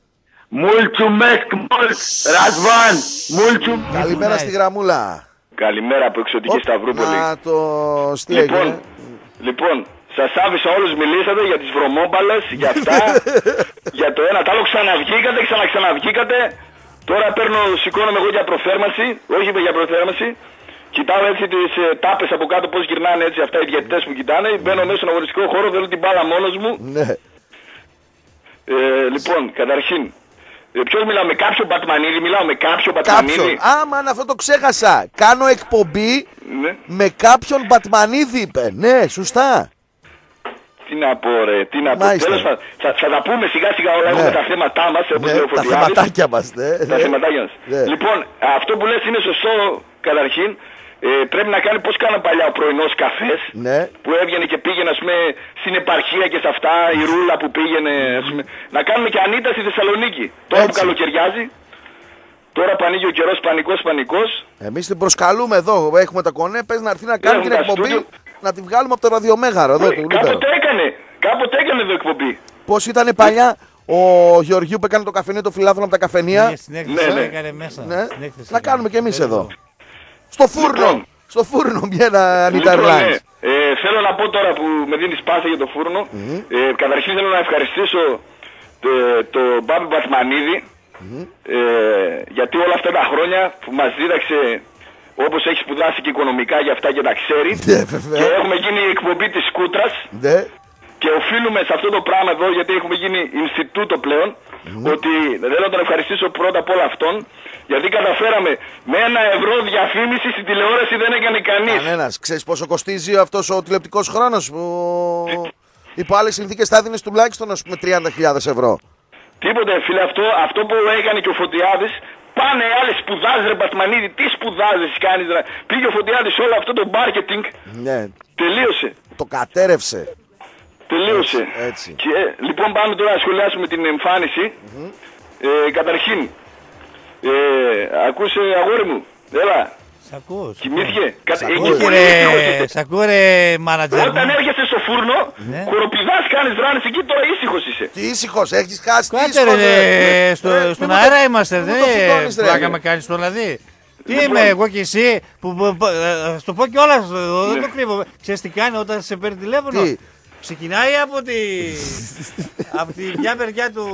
Mulțumesc mult, Razvan! Mulțumesc! Καλημέρα στη γραμμούλα. Καλημέρα από εξωτική Οπ, Σταυρούπολη. Να το τι Λοιπόν, έγινε. λοιπόν, σας άφησα όλους μιλήσατε για τις βρωμόμπαλες, για αυτά, για το ένα, τ' άλλο ξαναβγήκατε, ξαναξαναβγήκατε. Τώρα παίρνω, σηκώνομαι εγώ για προθέρμανση, όχι για προθέρμανση. Κοιτάω έτσι τις ε, τάπες από κάτω πώς γυρνάνε έτσι αυτά οι διαιτητές που κοιτάνε. Μπαίνω μέσα στον αγωνιστικό χώρο, θέλω την μπάλα μόνος μου. Ναι. Ε, λοιπόν, καταρχήν, ε, ποιος μιλάω, με κάποιον Μπατμανίδη, μιλάω με κάποιον Μπατμανίδη. Κάποιον. Άμα αν αυτό το ξέχασα. Κάνω εκπομπή Ναι. με κάποιον Μπατμανίδη είπε. Ναι, σωστά. Τι να πω ρε, τι να πω. Μάλιστα. Τέλος πάντων, θα, θα τα πούμε σιγά σιγά όλα, Ναι. έχουμε τα θέματά μας, όπως Ναι, λέει ο τα Φωτιάδης. θεματάκια μας. Ναι, Τα ναι. θεματάκια μας. Ναι. Λοιπόν, αυτό που λες είναι σωστό καταρχήν. ε, πρέπει να κάνει πώς κάναν παλιά ο πρωινός καφές. Ναι. Που έβγαινε και πήγαινε, ας πούμε, στην επαρχία και σε αυτά, η ρούλα που πήγαινε. Ας πούμε, να κάνουμε και Ανίτα στη Θεσσαλονίκη. Τώρα που καλοκαιριάζει. Τώρα που ανοίγει ο καιρός, πανικός, πανικός. Εμείς την προσκαλούμε εδώ. Έχουμε τα κονέ. Πες να έρθει να κάνει την εκπομπή. στούντιο. Να τη βγάλουμε από το ραδιομέγαρο. Εδώ, του κάποτε έκανε. Κάποτε έκανε εδώ εκπομπή. Πώς ήταν παλιά ο Γεωργίου που έκανε το καφενείο, το φιλάθλο από τα καφενεία. Ναι, στην έκθεση Ναι, ναι. έκανε μέσα. Ναι. Στην έκθεση Να έκανε. κάνουμε κι εμείς Περίπου. εδώ. Στο φούρνο. Λοιπόν. Στο φούρνο μια Anita Λοιπόν, ναι. Airlines. ε, θέλω να πω τώρα που με δίνει πάσα για το φούρνο. Mm-hmm. Ε, καταρχήν θέλω να ευχαριστήσω το, το Μπάμπη Μπαθμανίδη. Mm-hmm. Ε, γιατί όλα αυτά τα χρόνια που μας δίδαξε, όπως έχει σπουδάσει και οικονομικά για αυτά και τα ξέρει. Ναι, βέβαια. Και έχουμε γίνει η εκπομπή της Κούτρας. Ναι. Και οφείλουμε σε αυτό το πράγμα εδώ, γιατί έχουμε γίνει Ινστιτούτο πλέον, ότι θέλω να τον ευχαριστήσω πρώτα απ' όλα αυτόν, γιατί καταφέραμε με ένα ευρώ διαφήμιση στην τηλεόραση δεν έκανε κανείς. Κανένας. Ξέρεις πόσο κοστίζει αυτός ο τηλεοπτικός χρόνος που υπό άλλες συνθήκες θα έδινες τουλάχιστον ας πούμε τριάντα χιλιάδες ευρώ. Τίποτε φίλε, αυτό, αυτό που έκανε και ο Φωτιάδης, πάνε άλλοι σπουδάζεις ρε Μπαθμανίδη, τι σπουδάζεις κάνεις ρε. Πήγε ο Φωτιάδης όλο αυτό το marketing, Ναι. τελείωσε. Το κατέρευσε. Τελείωσε. Έτσι, έτσι. Και, λοιπόν πάμε τώρα να σχολιάσουμε την εμφάνιση. Ε, καταρχήν, ε, ακούσε αγόρι μου, έλα, Σ' ακούω. κοιμήθηκε. Κα- Σ' εκεί ακούω. πολύ Ρε, ήσυχος. σ' ακούω ρε μάνατζερ. Όταν έρχεσαι στο φούρνο, Ναι. χοροπηδάς, κάνεις ράνες εκεί, τώρα ήσυχος είσαι. Τι ήσυχος, έχεις χάσει τι Κάτε ήσυχος, ρε, ρε. στο- Ρε, στον μη μου αέρα το- είμαστε, μη μου το φουντώνεις, δεν ρε. πλάκα με κάνεις το δηλαδή. Τι Λοιπόν. είμαι εγώ και εσύ, που, που- που- ε, θα το πω κιόλας, ε, δεν το κρύβω. Ξέρεις τι κάνει όταν σε παίρνει τηλέφωνο. Τι? Ξεκινάει από τη, από τη μια μεριά του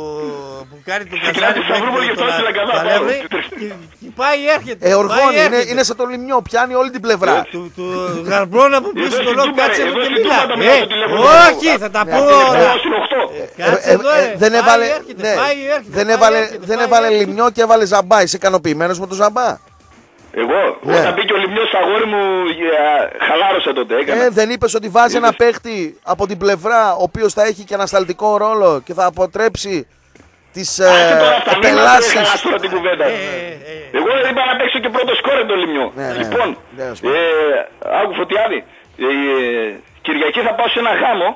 που κάνει το Ξεκινάει καζάρι από τη Σταυρούπολη και φτάνει στη Λαγκαδά, το πάνω. αλεύρι και, και πάει έρχεται. Ε, πάει, οργώνει, είναι, έρχεται. είναι σαν το λιμιό, πιάνει όλη την πλευρά. Του, του γαρμπρόνα που πίσω Εδώ το στην λόγο Τούμπα, κάτσε ρε, εδώ εδώ και στην μιλά. Τούμπα τα μιλάω Ε, στο τηλέφωνο. όχι, θα τα πω. Τηλέφωνο ρε. στην οκτώ. Κάτσε Ε, εδώ, ε, ρε. δεν Πάει, έβαλε, έρχεται, ναι, πάει, έρχεται, δεν πάει, έβαλε, έρχεται, δεν πάει, έβαλε έρχεται. λιμιό και έβαλε ζαμπά. Είσαι ικανοποιημένος με το ζαμπά. Εγώ, Ναι. όταν μπήκε ο Λιμιός αγόρι μου, ε, χαλάρωσα τότε, έκανα. Ε, δεν είπες ότι βάζει ένα παίχτη από την πλευρά ο οποίος θα έχει και ανασταλτικό ρόλο και θα αποτρέψει τις Άσε ε, τώρα αυτά, μην μας επελάσεις. χαλάς τώρα την κουβέντα. Ε, ε, ε. Εγώ είπα να παίξω και πρώτο σκόρ το Λιμιό. Ναι, ναι. Λοιπόν, Ναι, ας ε, πούμε. άκου Φωτιάδη, ε, ε, Κυριακή θα πάω σε ένα γάμο.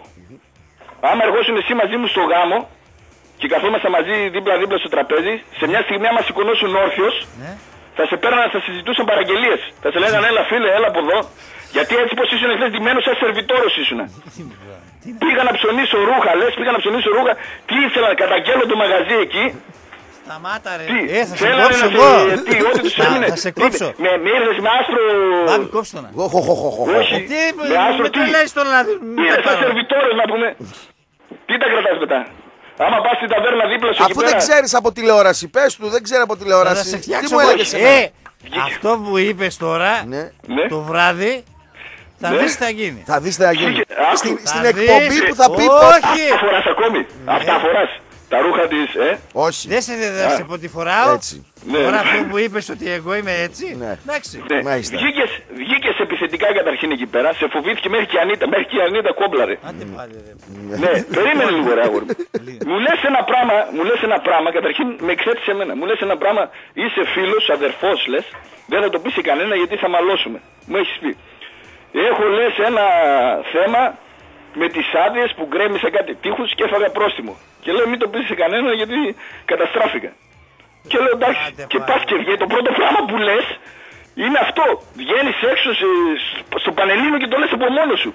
Άμα εργόσουν εσύ μαζί μου στο γάμο και καθόμαστε μαζί δίπλα-δίπλα στο τραπέζι, σε μια στιγμή άμα σηκωνώσουν όρθιος, Ναι. θα σε πέραναν, θα συζητούσαν παραγγελίες. Θα σε λέγανε έλα φίλε, έλα από εδώ. Γιατί έτσι πως ήσουν χθες ντυμένος σαν σερβιτόρος ήσουν. Πήγα να ψωνίσω ρούχα, λες, πήγα να ψωνίσω ρούχα. Τι ήθελα, καταγγέλω το μαγαζί εκεί. Σταμάτα ρε. Τι, Ε, θα σε θέλανε κόψω να εγώ. σε- Τι, ό,τι τους Θα- έμεινε. Θα σε Τι, κόψω. Με, με ήρθες με άσπρο... Βάβη, κόψτε τον. Οχ, οχ, οχ, οχ, οχ. Όχι. Τι, Με άσπρο με τι. τρελαίνεις τώρα να δει. Τι είναι σαν σερβιτόρος να πούμε. Τι τα κρατάς μετά. Άμα πας στην ταβέρνα δίπλα σου εκεί Αφού δεν πέρα. ξέρεις από τηλεόραση, πες του, δεν ξέρει από Θα τηλεόραση. σε Τι φτιάξω μου εγώ. έλεγες εμένα. Ε, αυτό που είπες τώρα, Ναι. Ναι. το βράδυ, θα Ναι. δεις τι θα γίνει. Θα δεις τι θα γίνει. Βγήκε, άκου. Στην, Θα στην δεις. εκπομπή που θα πει Όχι. πως... Αυτά φοράς ακόμη. Αυτά φοράς. Τα ρούχα της, ε. Όχι. Δεν σε, δεν σε πω τι φοράω. Έτσι. Ναι. Τώρα αυτό που είπες ότι εγώ είμαι έτσι. Ναι. Εντάξει. Ναι. Μάλιστα. Βγήκες, βγήκες επιθετικά καταρχήν εκεί πέρα. Σε φοβήθηκε μέχρι και η Ανίτα. Μέχρι και η Ανίτα κόμπλαρε. Άντε πάλι ρε. Ναι, περίμενε λίγο ρε αγόρι μου. Μου λες ένα πράγμα, μου λες ένα πράγμα, καταρχήν με εξέτησε εμένα. Μου λες ένα πράγμα, είσαι φίλος, αδερφός λες, δεν θα το πεις σε κανένα γιατί θα μαλώσουμε. Μου έχεις πει. Έχω λες ένα θέμα με τις άδειες που γκρέμισα κάτι τείχους και έφαγα πρόστιμο. Και λέω μην το πεις σε κανένα γιατί καταστράφηκα. Και λέω εντάξει, Άντε και πάλι. πας και βγαίνει. Το πρώτο πράγμα που λες είναι αυτό. Βγαίνεις έξω σε, στο Πανελλήνιο και το λες από μόνος σου.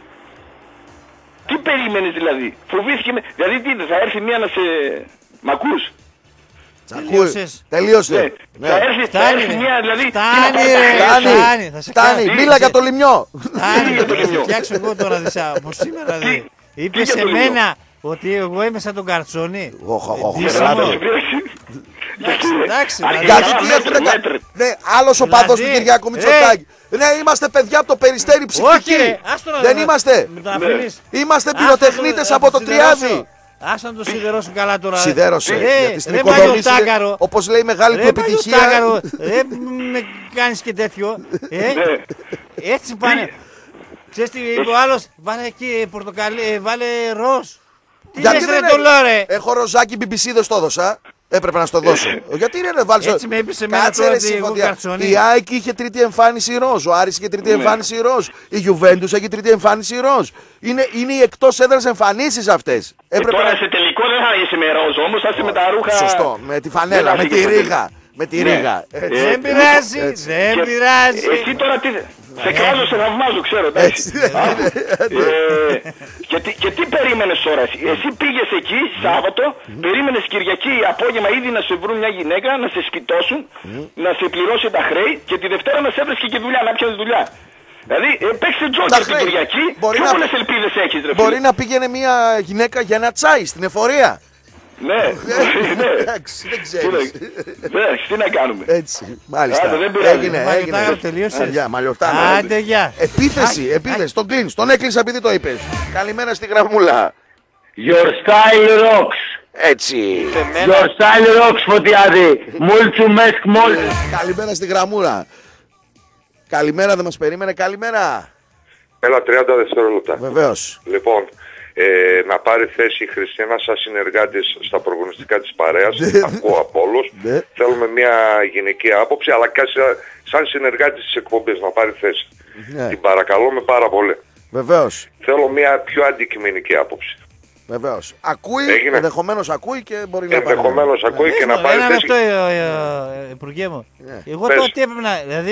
Τι περίμενες δηλαδή. Φοβήθηκε με... Δηλαδή τι, θα έρθει μία να σε... Μ' ακούς. Σ' ακούει. Τελείωσες. Ε, Τελείωσε. Ναι. Θα έρθει, θα Φτάνει, έρθει ρε. μία δηλαδή... τι να Φτάνει, πάει, ρε. θα Φτάνει. Φτάνει, θα σε Φτάνει. κάνω. Μίλα για το λιμιό. Φτάνει, για το θα σε λιμιό. φτιάξω εγώ τώρα δεις, από σήμερα Τι, δει. τι Είπες για σε το λιμιό. μένα ότι εγώ είμαι σαν τον Καρτσόνη. Οχ, οχ, οχ, Ντύσιμο. μπράβο. Θα σου πειράξει. Εντάξει, εντάξει, Αρκετά δηλαδή. Γιατί τι μέτρε, έχουν κάνει. μέτρε. Ναι, άλλος ο παδός του Δηλαδή, Κυριάκου ρε. Μητσοτάκη. Ναι, είμαστε παιδιά από το Περιστέρι Όχι ψυχική. ρε, άστο να Δεν είμαστε. Με το αφήνεις. Είμαστε Άστο πυροτεχνίτες το- από το το σιδερώσω. Τριάδι. Άστο να το σιδερώσω καλά τώρα. Σιδέρωσε. Ρε, Γιατί στην ρε οικοδόμηση, Μαγιοτάκαρο. όπως λέει η μεγάλη του Ρε επιτυχία. Μαγιοτάκαρο, ρε με κάνεις και τέτοιο. Ε, Ναι. έτσι πάνε. Ξέρεις τι είπε ο άλλος, βάλε εκεί πορτοκαλί, ε, βάλε ροζ. Τι Γιατί λες ρε δεν το έχει- λέω ρε. Έχω ροζάκι μπι μπι σι, δεν στο έδωσα. Έπρεπε να στο δώσω. Γιατί ρε, βάλεις. Έτσι με είπε σε μένα Κάτσε τώρα ρε ότι εγώ συμφωνία. καρτσονί. Η ΑΕΚ είχε τρίτη εμφάνιση ροζ. Ο Άρης είχε τρίτη εμφάνιση ροζ. Η Juventus έχει τρίτη εμφάνιση ροζ. Είναι, είναι οι εκτός έδρας εμφανίσεις αυτές. Ε, Έπρεπε τώρα να... σε τελικό δεν θα είσαι με ροζ όμως, θα είσαι με τα ρούχα. Σωστό. Με τη φανέλα, Δεν με τη άφηγε ρίγα. Με τη Ναι. ρίγα. Ε, Δεν πειράζει, έτσι. δεν Και- πειράζει. Εσύ τώρα τι. Σε κράζω, σε θαυμάζω, ξέρω. εντάξει. Ε, και, τι, και τι περίμενες τώρα εσύ. Εσύ πήγες εκεί Σάββατο, περίμενες Κυριακή απόγευμα ήδη να σε βρουν μια γυναίκα, να σε σκητώσουν, να σε πληρώσει τα χρέη και τη Δευτέρα να σε έβρεσκε και δουλειά, να πιάνεις δουλειά. Δηλαδή, ε, παίξε Τα τζόκερ την χρέη. Κυριακή, Μπορεί πιο να- πολλές ελπίδες έχεις ρε Μπορεί φίλε. να πήγαινε μια γυναίκα για ένα τσάι στην εφορία. Ναι, ναι. Εντάξει, δεν Τι ξέρεις. να- εντάξει, τι να κάνουμε. Έτσι, μάλιστα. Άντε, δεν πειράζει. Έγινε, Μαλιωτάρα, έγινε. τελείωσες. Α, γεια, μαλλιωτάρα. Άντε, γεια. Επίθεση, επίθεση. Τον κλείνεις, τον έκλεισα επειδή το είπες. Καλημέρα στη γραμμούλα. Your style rocks. Έτσι. Your style rocks, Φωτιάδη. Μούλτσου μέσκ μόλ. Καλημέρα στη γραμμούλα. Καλημέρα, δεν μας περίμενε. Καλημέρα. Έλα, τριάντα δευτερόλεπτα. Βεβαίως. Λοιπόν, ε, να πάρει θέση η Χριστίνα σαν συνεργάτης στα προγνωστικά της παρέας. Ακούω από όλους. Ναι. Θέλουμε μια γυναικεία άποψη, αλλά και σαν- σαν συνεργάτης της εκπομπής να πάρει θέση. Ναι. Την παρακαλούμε πάρα πολύ. Βεβαίως. Θέλω μια πιο αντικειμενική άποψη. Βεβαίως. Ακούει, Έγινε. ενδεχομένως ακούει και μπορεί να πάρει. Ενδεχομένως ακούει και να πάρει Ένα θέση. λεπτό, ε, ε, ε, Υπουργέ μου. Ναι. Εγώ Πες. τώρα τι έπρεπε να. Δηλαδή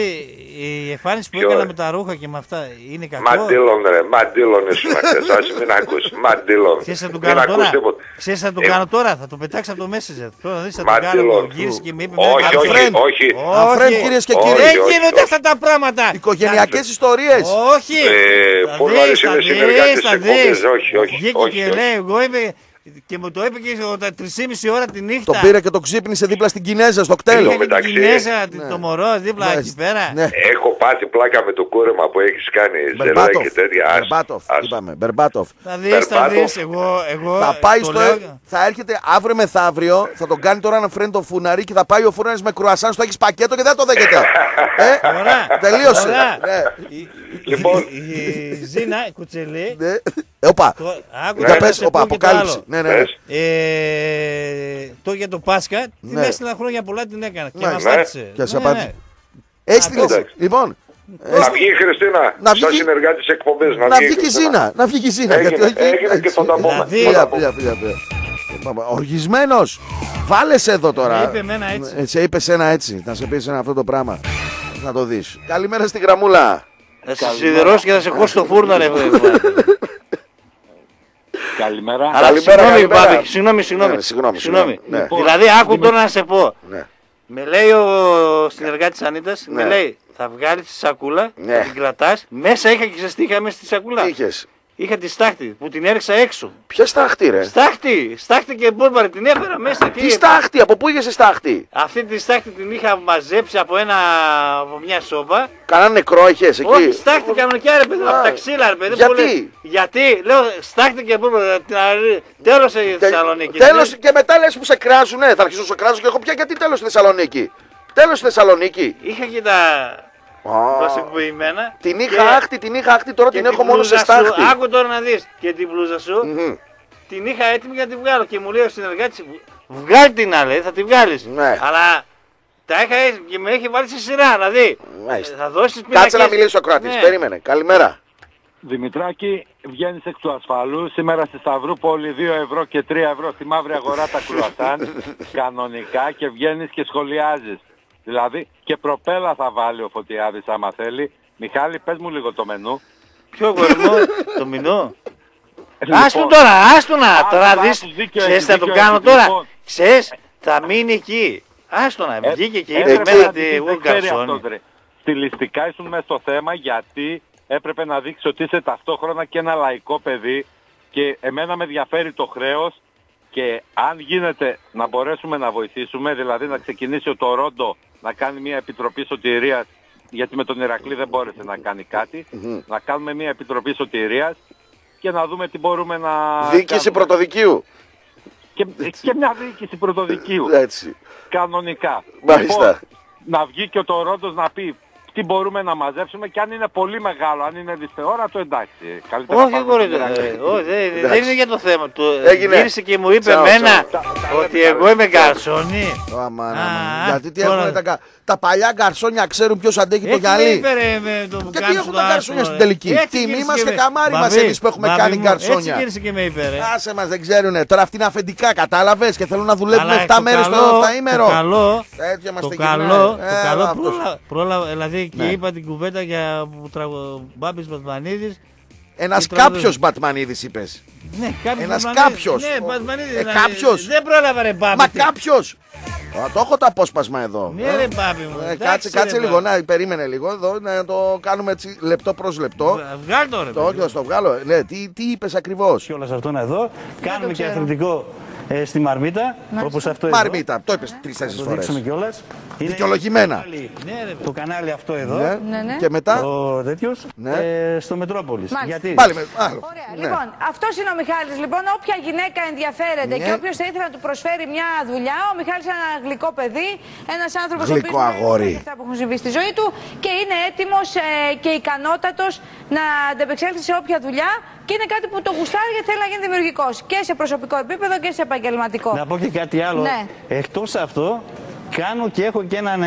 η εμφάνιση που Ποιο, έκανα ε? με τα ρούχα και με αυτά είναι κακό. Μαντήλον ρε, μαντήλον ήσουν χθες. Άσε μην ακούς. Μαντήλον. Ξέρεις θα τον Μην κάνω ακούς τώρα. τίποτα. Ξέρεις θα τον Ε, κάνω τώρα. Θα το πετάξω από το Messenger. Τώρα δεις θα τον Μαντήλον. κάνω. Γύρισε και με είπε. Όχι, «Μένα, όχι, Αφρέν. όχι. Αφρέν, κυρίες και Όχι, κύριοι. Δεν όχι, γίνονται όχι. αυτά τα πράγματα. Οικογενειακές ιστορίες. Όχι. Ε, Θα πολύ δεις, ωραίες θα είναι δεις, συνεργάτες θα εκπομπές. δεις. Όχι, όχι, Βγήκε όχι, και όχι. λέει, εγώ είμαι. Και μου το είπε και τα τρεις και μισή ώρα τη νύχτα. Τον πήρε και το ξύπνησε δίπλα στην Κινέζα στο κτέλ. Εν τω Είχε την μεταξύ, Κινέζα, ναι. το μωρό δίπλα Ναι, εκεί πέρα. ναι. Έχω πάθει πλάκα με το κούρεμα που έχεις κάνει, Ζερά Μπερμπάτοφ. και τέτοια. Ας- Μπερμπάτοφ. ας- Είπαμε. Μπερμπάτοφ. Θα δεις, θα Περπάτω. δεις. Εγώ, εγώ Θα πάει το στο. λέω- Θα έρχεται αύριο μεθαύριο, θα τον κάνει τώρα ένα φρέντ το φουναρί και θα πάει ο φούρναρης με κρουασάν, στο έχει πακέτο και δεν το δέχεται. ε, Ωραία. τελείωσε. Ωραία. Ναι. Η- Λοιπόν. η- η Ζήνα, η Κουτσελή. Ναι. Ε, Όπα. το- άκου Για να πες, σε όπα, πω και το αποκάλυψη. άλλο. Ναι, ναι, ναι. Πες. Ε, το για το Πάσχα, την Ναι. έστειλα χρόνια πολλά την έκανα και Ναι. μας Ναι. άτυσε. Και σε Ναι, απάντησε. ναι. Έστειλες. εντάξει. Λοιπόν, Να βγει η Χριστίνα, Να βγει σαν και- συνεργάτης εκπομπής. να βγει και η Ζήνα. Να βγει και η Ζήνα. Έγινε, γιατί όχι- έγινε και θα τα πούμε. Δηλαδή, Θα τα Φίλια, πούμε. φίλια, φίλια, φίλια. Οργισμένος. Βάλε σε εδώ τώρα. Με είπε εμένα έτσι. Ε, Σε είπε σένα έτσι. Να σε πει ένα αυτό το πράγμα. Να το δεις. Καλημέρα στη γραμμούλα. Θα σε σιδερώσει και θα σε χώσει στο φούρνο ρε βέβαια. Καλημέρα. Αλλά Καλημέρα, συγγνώμη καλημέρα. Μπάμπη, συγγνώμη, συγγνώμη. Ναι, συγγνώμη, Συγγνώμη. συγγνώμη. Ναι. Δηλαδή άκου τώρα να σε πω. Ναι. Με λέει ο συνεργάτης Ανίτας, Ναι. με λέει θα βγάλεις τη σακούλα, Ναι. θα την κρατάς. Μέσα είχα και ξέρεις τι είχα μέσα στη σακούλα. Τι είχες. Είχα τη στάχτη που την έριξα έξω. Ποια στάχτη ρε. Στάχτη, στάχτη και μπόρμπαρη την έφερα μέσα. Τι στάχτη, από πού είχες στάχτη. Αυτή τη στάχτη την είχα μαζέψει από, ένα, από μια σόπα. Κανένα νεκρό είχες εκεί. Όχι, στάχτη κανονικά ρε παιδί, Α, από τα ξύλα ρε παιδί. γιατί? που λέει- γιατί, λέω στάχτη και μπόρμπαρη. Τέλος η Θεσσαλονίκη. Τέλος και μετά λες που σε κράζουνε. Θα αρχίσω να σε κράζω και έχω πια γιατί τέλος στη Θεσσαλονίκη. Τέλος στη Θεσσαλονίκη. Είχα και τα Α, κλασικοποιημένα. Την είχα και- άχτη, την είχα άχτη, τώρα και την έχω μόνο σε μπλούζα σου, στάχτη. άκου τώρα να δεις. Και την μπλούζα σου Μμμ. την είχα έτοιμη για να τη βγάλω. Και μου λέει ο συνεργάτης, βγάλει την άλλη, θα τη βγάλεις. Ναι. Αλλά τα είχα έτσι και με έχει βάλει σε σειρά, δηλαδή. Μάλιστα. Θα δώσεις πινακές. Κάτσε να μιλήσει ο Κροάτης. Ναι. Περίμενε. Καλημέρα. Δημητράκη, βγαίνεις εκ του ασφαλού. Σήμερα στη Σταυρούπολη δύο ευρώ και τρία ευρώ στη μαύρη αγορά τα κρουασάν. Κανονικά και βγαίνεις και σχολιάζεις. Δηλαδή και προπέλα θα βάλει ο Φωτιάδης άμα θέλει. Μιχάλη, πες μου λίγο το μενού. Ποιο κορμό, το μηνό. Λοιπόν, Άστον τώρα, άστον να, άστον, τώρα άστον, δεις, δίκιο ξέρεις έχεις, θα το δίκιο κάνω έχεις, τώρα. λοιπόν. Ξέρεις, θα μείνει εκεί. Άστον να, Ε, βγήκε και έπρεπε είπε να μένα δεις, ότι εγώ δεν ξέρει καρσόνι. αυτός, ρε. Στιλιστικά ήσουν μέσα στο θέμα γιατί έπρεπε να δείξει ότι είσαι ταυτόχρονα και ένα λαϊκό παιδί και εμένα με ενδιαφέρει το χρέος και αν γίνεται να μπορέσουμε να βοηθήσουμε, δηλαδή να ξεκινήσει ο Τορόντο να κάνει μια επιτροπή σωτηρίας, γιατί με τον Ηρακλή δεν μπόρεσε να κάνει κάτι, να κάνουμε μια επιτροπή σωτηρίας και να δούμε τι μπορούμε να Διοίκηση κάνουμε. πρωτοδικίου. Και, και μια διοίκηση πρωτοδικίου. Έτσι. Κανονικά. Μάλιστα. Λοιπόν, να βγει και ο Τορόντος να πει τι μπορούμε να μαζέψουμε και αν είναι πολύ μεγάλο, αν είναι δυσθεόρατο, εντάξει. Καλύτερα Όχι, πάμε μπορείτε. στην Ιράκη. ε, όχι, δεν- Δεν είναι για το θέμα του. Έγινε. Γύρισε και μου είπε Τσάου, εμένα τσάου. ότι εγώ είμαι γκαρσόνι. Αμάν, Α, αμάν. Γιατί τι τώρα- έχουν τα, κα- τα παλιά γκαρσόνια ξέρουν ποιος αντέχει το Έτσι με γυαλί. είπε, ρε, με το που Και τι κάνεις έχουν το τα άσπρο, γκαρσόνια στην ε. τελική. Έτσι Τιμή γύρισε μας και με- καμάρι μας Μπαμπή, εμείς που έχουμε μπαμπή κάνει μου, γκαρσόνια. Έτσι γύρισε και με είπε, ρε. Άσε μας, δεν ξέρουνε. Τώρα αυτή είναι αφεντικά, κατάλαβες, και θέλουν να δουλεύουμε Αλλά επτά το μέρες το καλό- επτάήμερο. Το καλό, Τέτοια μας το τα καλό, γυρνάει. το Ε, καλό αυτός. πρόλα- πρόλαβα, δηλαδή και Ναι. είπα την κουβέντα για που τραγω- Μπάμπης Μπατμανίδης. Ένας και τραγουδ- κάποιος Μπατμανίδης είπες. Ναι, κάποιος Ένας Μπατμανίδης. κάποιος. Ναι, Μπατμανίδης. Ε, δηλαδή, κάποιος. Δεν πρόλαβα, ρε Μπάμπη. Μα κάποιος. Α, το έχω το απόσπασμα εδώ. Ναι, ρε Μπάμπη μου. Ε, εντάξει, κάτσε, ρε, κάτσε Μπάμπη. λίγο, να περίμενε λίγο εδώ, να το κάνουμε έτσι λεπτό προς λεπτό. Βγάλ' το, ρε. Το όχι, θα το βγάλω. Ναι, τι, τι είπες ακριβώς. Και όλα σε αυτόν εδώ. Κάνουμε και αθλητικό ε, στη Μαρμίτα, όπως αυτό εδώ. Μαρμίτα, το είπες τρεις-τέσσερις Το φορές. δείξουμε κιόλας. Είναι Δικαιολογημένα. το κανάλι- Ναι, ρε. Το κανάλι αυτό εδώ. Ναι. Ναι, ναι. Και μετά. Ο τέτοιος Ναι. ε, στο Μετρόπολης. Μάλιστα. Γιατί Πάλι με άλλο. Ωραία. Ναι. Λοιπόν, αυτό είναι ο Μιχάλης. Λοιπόν, όποια γυναίκα ενδιαφέρεται Ναι. και όποιος θα ήθελε να του προσφέρει μια δουλειά, ο Μιχάλης είναι ένα γλυκό παιδί, ένας άνθρωπος Γλυκό ο οποίος αγόρι. γνωρίζει αυτά που έχουν συμβεί στη ζωή του και είναι έτοιμος ε, και ικανότατος να αντεπεξέλθει σε όποια δουλειά και είναι κάτι που το γουστάρει γιατί θέλει να γίνει δημιουργικός και σε προσωπικό επίπεδο και σε επαγγελματικό. να πω και κάτι άλλο. Ναι. Εκτός αυτό, κάνω και έχω και έναν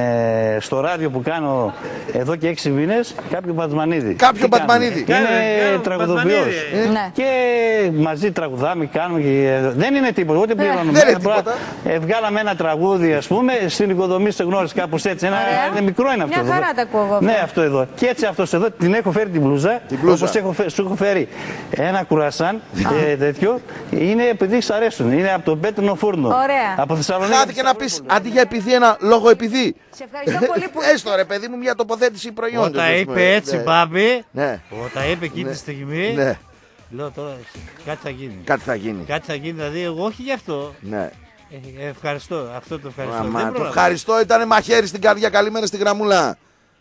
ε, στο ράδιο που κάνω εδώ και έξι μήνες, κάποιο Μπατμανίδη. Κάποιο Τι Μπατμανίδη. κάνουμε? Κάνε, Είναι κάνε, τραγουδοποιός. Μπατμανίδη. Ναι. Και μαζί τραγουδάμε, κάνουμε και... ε, Δεν είναι τίποτα, ούτε πληρώνουμε. δεν είναι Απλά, τίποτα. ε, βγάλαμε ένα τραγούδι, ας πούμε, στην οικοδομή σε γνώριση κάπως έτσι. Ένα, Ωραία. είναι μικρό είναι αυτό. Μια εδώ. χαρά τα ακούω εγώ. Ναι, αυτό εδώ. Και έτσι αυτός εδώ, την έχω φέρει την μπλούζα. Την μπλούζα. Όπως έχω, φέ- σου έχω φέρει ένα κουρασάν ε, τέτοιο. Είναι επειδή σ' αρέσουν. Είναι από τον πέτρινο φούρνο. Ωραία. Από Θεσσαλονίκη. Χάθηκε να πεις αντί για επειδή ένα λόγο επειδή. Σε ευχαριστώ πολύ που... Έστω ρε παιδί μου μια τοποθέτηση προϊόντος. Όταν ας πούμε. είπε έτσι, Ναι. Μπάμπη, Ναι, όταν είπε εκείνη τη στιγμή, ναι, λέω τώρα κάτι θα γίνει. κάτι θα γίνει. Κάτι θα γίνει, δηλαδή εγώ όχι γι' αυτό. Ναι. Ε, ε, ευχαριστώ, αυτό το ευχαριστώ. Αμά, Δεν το πρόλαβα. ευχαριστώ, ήταν μαχαίρι στην καρδιά. Καλημέρα στη γραμμούλα.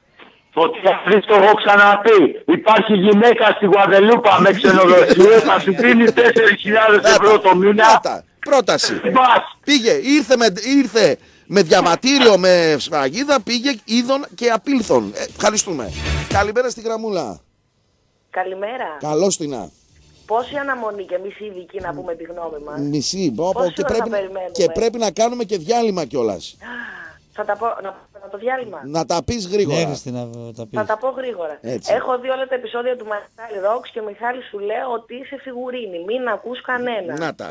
Φωτιά Χρήστο, έχω ξαναπεί. Υπάρχει γυναίκα στη Γουαδελούπα με ξενοδοχείο, θα σου δίνει τέσσερις χιλιάδες ευρώ το μήνα. Πρώτα, πρόταση. Πας. Πήγε, ήρθε με, ήρθε με διαβατήριο, με σφραγίδα, πήγε είδων και απήλθων. Ε, ευχαριστούμε. Καλημέρα στη γραμμούλα. Καλημέρα. Καλώς την να. Πόση αναμονή και εμείς οι ειδικοί να πούμε τη γνώμη μας. Μισή. Πω, πω, Πόση και, ώρα θα πρέπει, περιμένουμε? και πρέπει να κάνουμε και διάλειμμα κιόλας. Θα τα πω, να, να το διάλειμμα. Να τα πεις γρήγορα. Ναι, Χριστίνα, τα πεις. Θα τα πω γρήγορα. Έτσι. Έχω δει όλα τα επεισόδια του Μιχάλη Ρόξ και Μιχάλη σου λέω ότι είσαι φιγουρίνη. Μην ακούς κανένα. Να τα.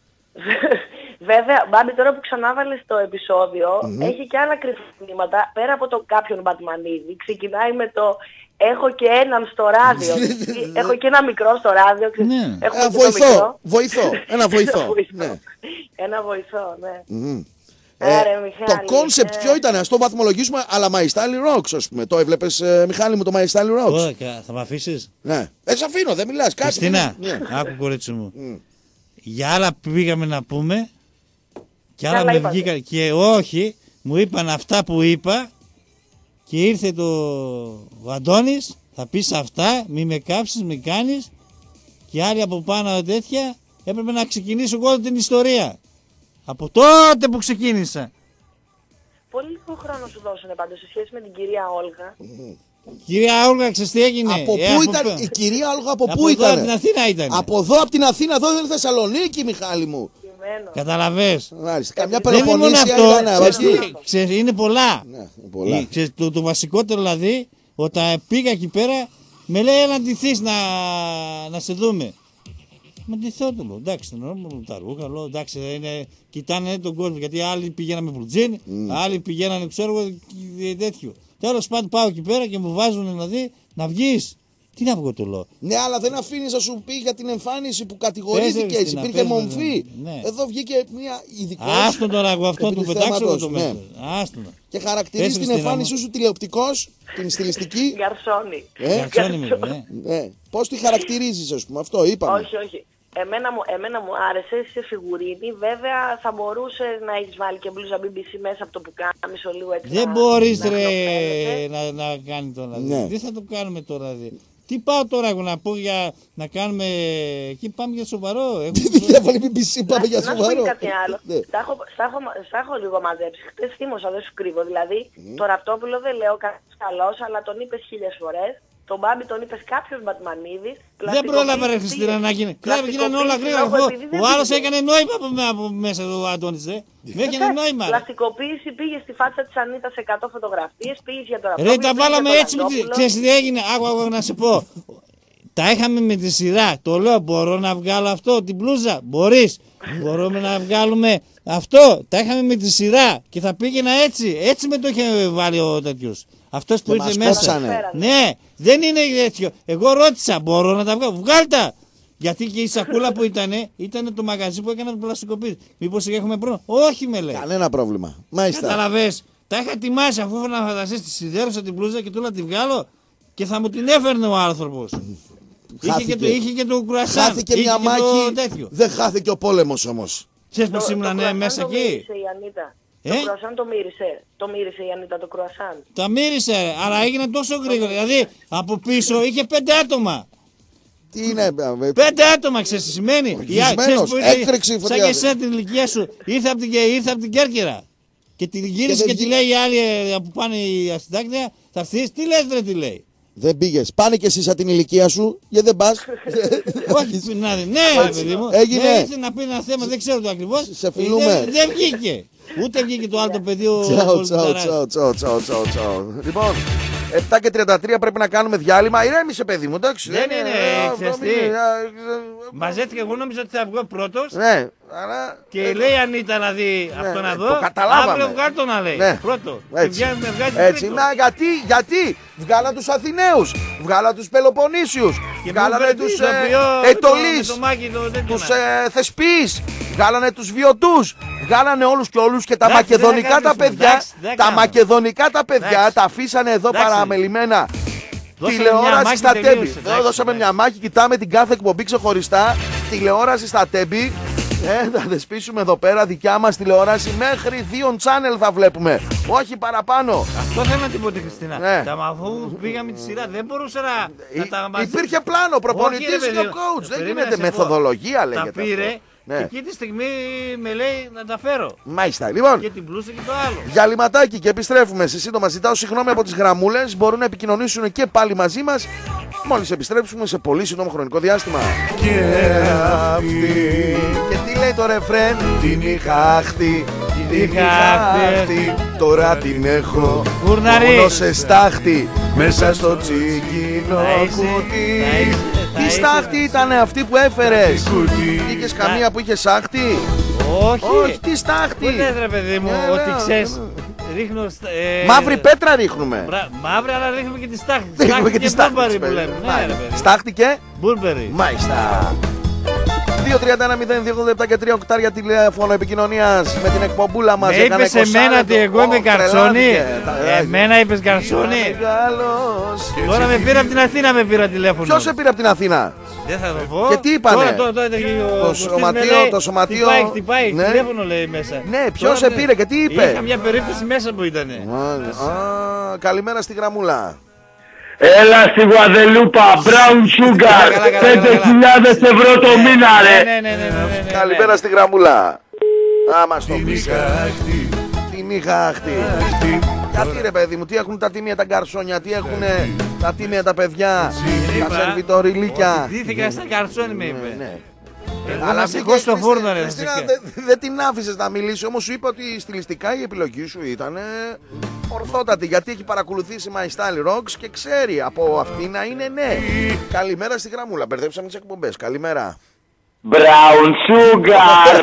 Βέβαια, Μπάμπη, τώρα που ξανάβαλες το επεισόδιο, έχει και άλλα κρυφτήματα. Πέρα από το κάποιον Μπατμανίδη, ξεκινάει με το έχω και έναν στο ράδιο. Έχω και ένα μικρό στο ράδιο. ξέρεις, Ναι. έχουμε Α, και το βοηθό, μικρό. βοηθό, ένα βοηθό. ναι. Ένα βοηθό, ναι. Μμμ. Άρε, Ε, Μιχάλη, το κόνσεπτ ναι. ποιο ήταν, ας το βαθμολογήσουμε, αλλά My Style Rocks, ας πούμε. Το έβλεπες, ε, Μιχάλη μου, το My Style Rocks. Ωραία, κα- θα με αφήσεις. Ναι. Ε, σε αφήνω, δεν μιλάς. Κάτι. Χριστίνα, Ναι. άκου κορίτσι μου. Μμ. Για άλλα πήγαμε να πούμε και άλλα άλλα με είπατε. βγήκαν και όχι, μου είπαν αυτά που είπα και ήρθε το ο Αντώνης, θα πεις αυτά, μη με κάψεις, μη κάνεις και άλλοι από πάνω τέτοια, έπρεπε να ξεκινήσω εγώ την ιστορία. Από τότε που ξεκίνησα. Πολύ λίγο χρόνο σου δώσανε πάντως σε σχέση με την κυρία Όλγα. Κυρία Όλγα, ξέρεις τι έγινε. Από Ε, πού από ήταν, π- η κυρία Όλγα από από πού εδώ, ήταν. από την Αθήνα ήταν. Από εδώ, από την Αθήνα, εδώ δεν είναι Θεσσαλονίκη, Μιχάλη μου. Κειμένο. Καταλαβες. Μάλιστα. Καμιά Δεν είναι μόνο Πελοποννήσια αυτό, ήταν. ξέρεις όχι. τι, ξέρεις, είναι πολλά. Ναι, είναι πολλά. Ε, ξέρεις, το, το βασικότερο δηλαδή, όταν πήγα εκεί πέρα, με λέει να ντυθείς να, να σε δούμε. Με ντυθώ του λέω, εντάξει, νόμιμο, τα ρούχα, λέω, εντάξει, είναι, κοιτάνε τον κόσμο, γιατί άλλοι πηγαίνανε με πλουτζίνι, άλλοι πηγαίνανε, ξέρω εγώ, και τέτοιο. Τέλος πάντων πάω εκεί πέρα και μου βάζουν δηλαδή να βγεις. Τι να βγω, του λέω. Ναι, αλλά δεν αφήνεις να σου πει για την εμφάνιση που κατηγορήθηκες. Πες, Χριστίνα, Υπήρχε πες, μομφή. ναι. Εδώ βγήκε μια ειδικό. Άστον τώρα εγώ αυτό του πετάξω εγώ το ναι. μέσα. Άστον. Και χαρακτηρίζει Πες, την Χριστίνα εμφάνισή σου τηλεοπτικός, την στιλιστική. Γκαρσόνι. Ε, Γκαρσόνι με, ναι. ναι. Πώς τη χαρακτηρίζεις, ας πούμε, αυτό είπαμε. Όχι, όχι. Εμένα μου, εμένα μου άρεσε, είσαι φιγουρίνη. Βέβαια θα μπορούσε να έχεις βάλει και μπλούζα μπι μπι σι μέσα από το πουκάμισο λίγο έτσι. Δεν να- μπορείς να ρε χλωφαίνεται. να, να κάνει τώρα. Ναι. Τι θα το κάνουμε τώρα. Δε. Τι πάω τώρα εγώ να πω για να κάνουμε. Εκεί πάμε για σοβαρό. Τι διάβαλε η μπι μπι σι, πάμε για σοβαρό. Να σου πω κάτι άλλο. Στα έχω, στα, έχω, στα έχω λίγο μαζέψει. Χτες θύμωσα, δεν σου κρύβω. Δηλαδή, mm. το Ραπτόπουλο δεν λέω κάποιος καλός, αλλά τον είπες χίλιες φορές. Τον Μπάμπη τον είπες κάποιος Μπατμανίδης. Δεν πρόλαβα ρε Χριστίνα να γίνει. Γίνανε όλα γρήγορα. Ο άλλος έκανε νόημα από μέσα του Αντώνης. Δεν έκανε νόημα. Πλαστικοποίηση πήγε στη φάτσα της Ανίτας σε εκατό φωτογραφίες, πήγε για το Ραπτόπουλο. Ρε τα βάλαμε έτσι, ξέρεις τι έγινε. Άκου, άκου να σε πω. Τα είχαμε με τη σειρά. Το λέω, μπορώ να βγάλω αυτό, την μπλούζα. Μπορείς. Μπορούμε να βγάλουμε αυτό. Τα είχαμε με τη σειρά. Και θα πήγαινα έτσι. Έτσι με το είχε βάλει ο τέτοιος. Αυτός που ήρθε μέσα. Κόψανε. Ναι, δεν είναι τέτοιο. Εγώ ρώτησα, μπορώ να τα βγάλω. Βγάλτα. Γιατί και η σακούλα που ήταν, ήταν το μαγαζί που έκανε το πλαστικοποίηση. Μήπως έχουμε πρόβλημα. Όχι με λέει. Κανένα πρόβλημα. Μάλιστα. Καταλαβες. Τα είχα ετοιμάσει αφού να φανταστείς, τη σιδέρωσα την μπλούζα και του να τη βγάλω και θα μου την έφερνε ο άνθρωπος. Είχε και, το, είχε και το κουρασάν. Χάθηκε μια μάχη. Δεν χάθηκε ο πόλεμος όμως. Ξέρεις πως ήμουν ναι, μέσα εκεί. Η Ανίτα. Ε? Το κρουασάν το μύρισε. Το μύρισε η Ανίτα το κρουασάν. Τα μύρισε, αλλά έγινε τόσο γρήγορα. Δηλαδή από πίσω είχε πέντε άτομα. Τι είναι, πέντε άτομα ξέρεις τι σημαίνει. Οργισμένος, έκρηξη φωτιά. Σαν και εσένα την ηλικία σου. Ήρθε από την, ήρθε από την Κέρκυρα. Και την γύρισε και, και τη λέει η άλλη που πάνε οι αστυντάκτρια. Θα έρθεις, τι λες ρε, τι λέει. Δεν πήγες. Πάνε και εσύ σαν την ηλικία σου και δεν πας. Όχι, να δει. Ναι, παιδί μου. Έγινε. Ναι, ήρθε να πει ένα θέμα, δεν ξέρω το ακριβώς. Σε φιλούμε. Δεν βγήκε. Ούτε βγήκε το άλλο το παιδί. Τσαου, τσαου, τσαου, τσαου, τσαου. Λοιπόν, επτά και τριάντα τρία πρέπει να κάνουμε διάλειμμα. Ηρέμησε, παιδί μου, εντάξει. Δεν είναι. Μαζεύτηκα, εγώ νόμιζα ότι θα βγω πρώτος. Ναι. Αλλά... Και λέει αν ήταν να δει ναι, αυτό να δω. Το καταλάβαμε. Αύριο βγάλει το να λέει. Ναι. Πρώτο. Έτσι. Και με βγάζει έτσι. τρίτο. Να, γιατί, γιατί. Βγάλαν τους Αθηναίους. Βγάλαν τους Πελοποννήσιους. Βγάλανε τους Ετωλείς. Τους Θεσπείς. Βγάλανε τους Βιωτούς. Βγάλανε όλους και όλους και τα μακεδονικά τα παιδιά. Τα μακεδονικά τα παιδιά τα αφήσανε εδώ παραμελημένα. Τηλεόραση στα Τέμπη. Δώσαμε μια μάχη, κοιτάμε την κάθε εκπομπή ξεχωριστά. Τηλεόραση στα Τέμπη. Ε, θα δεσπίσουμε εδώ πέρα δικιά μας τηλεόραση. Μέχρι δύο channel θα βλέπουμε. Όχι παραπάνω. Αυτό θέλω να την πω τη Χριστίνα. Ναι. Τα μαφού πήγαμε τη σειρά. Δεν μπορούσα να, να τα μαζέψω. Υπήρχε πλάνο, προπονητής και ο coach. Δεν γίνεται μεθοδολογία λέγεται. Τα πήρε. Ναι. Και εκεί τη στιγμή με λέει να τα φέρω. Μάλιστα, λοιπόν. Και την πλούσα και το άλλο. Διαλυματάκι και επιστρέφουμε σε σύντομα. Ζητάω συγγνώμη από τις γραμμούλες. Μπορούν να επικοινωνήσουν και πάλι μαζί μας μόλις επιστρέψουμε σε πολύ σύντομο χρονικό διάστημα. Και αυτή. Και τι λέει το ρεφρέν. Την είχα αχτή. Την είχα αχτή. Τώρα την έχω. Μόνο σε στάχτη. Μέσα στο τσίκινο κουτί. Τι στάχτη ήταν αυτή που έφερες. Είχες καμία που είχε στάχτη. Όχι. Όχι, τι στάχτη. Πού λες ρε παιδί μου ότι ξέρεις. Ρίχνω, ε... Μαύρη πέτρα ρίχνουμε. Μπρα... Μαύρη, αλλά ρίχνουμε και τη στάχτη. Ρίχνουμε και τη στάχτη. Στάχτη και Μπούρμπερι. Μάλιστα. δύο τρία ένα μηδέν δύο ογδόντα επτά και τρία οκτάρια τηλέφωνο επικοινωνίας με την εκπομπούλα μας. Με είπες εμένα ότι εγώ είμαι καρσόνι. Εμένα είπες καρσόνι. Τώρα με πήρα από την Αθήνα, με πήρα τηλέφωνο. Ποιος σε πήρε από την Αθήνα. Δεν θα το πω. Και τι είπανε. Το σωματείο, το σωματείο. Χτυπάει, χτυπάει, τηλέφωνο λέει μέσα. Ναι, ποιος σε πήρε και τι είπε. Είχα μια περίπτωση μέσα που ήτανε. Καλημέρα στη γραμμούλα. Έλα στη Γουαδελούπα, Brown Sugar, πέντε χιλιάδες ευρώ το μήνα ρε. Καλημέρα στη γραμμούλα. Άμα στο πεις. Την είχα αχτή. Γιατί ρε παιδί μου, τι έχουν τα τίμια τα γκαρσόνια, τι έχουν τα τίμια τα παιδιά, τα σερβιτοριλίκια. Δίθηκα στα γκαρσόνι με είπε. Αλλά εγώ στο φούρνο ρε. Δεν την άφησες να μιλήσει, όμως σου είπα ότι στιλιστικά η επιλογή σου ήταν ορθότατη, γιατί έχει παρακολουθήσει My Style Rocks και ξέρει από αυτή να είναι ναι. Καλημέρα στη γραμμούλα, μπερδέψαμε τις εκπομπές. Καλημέρα. Brown Sugar.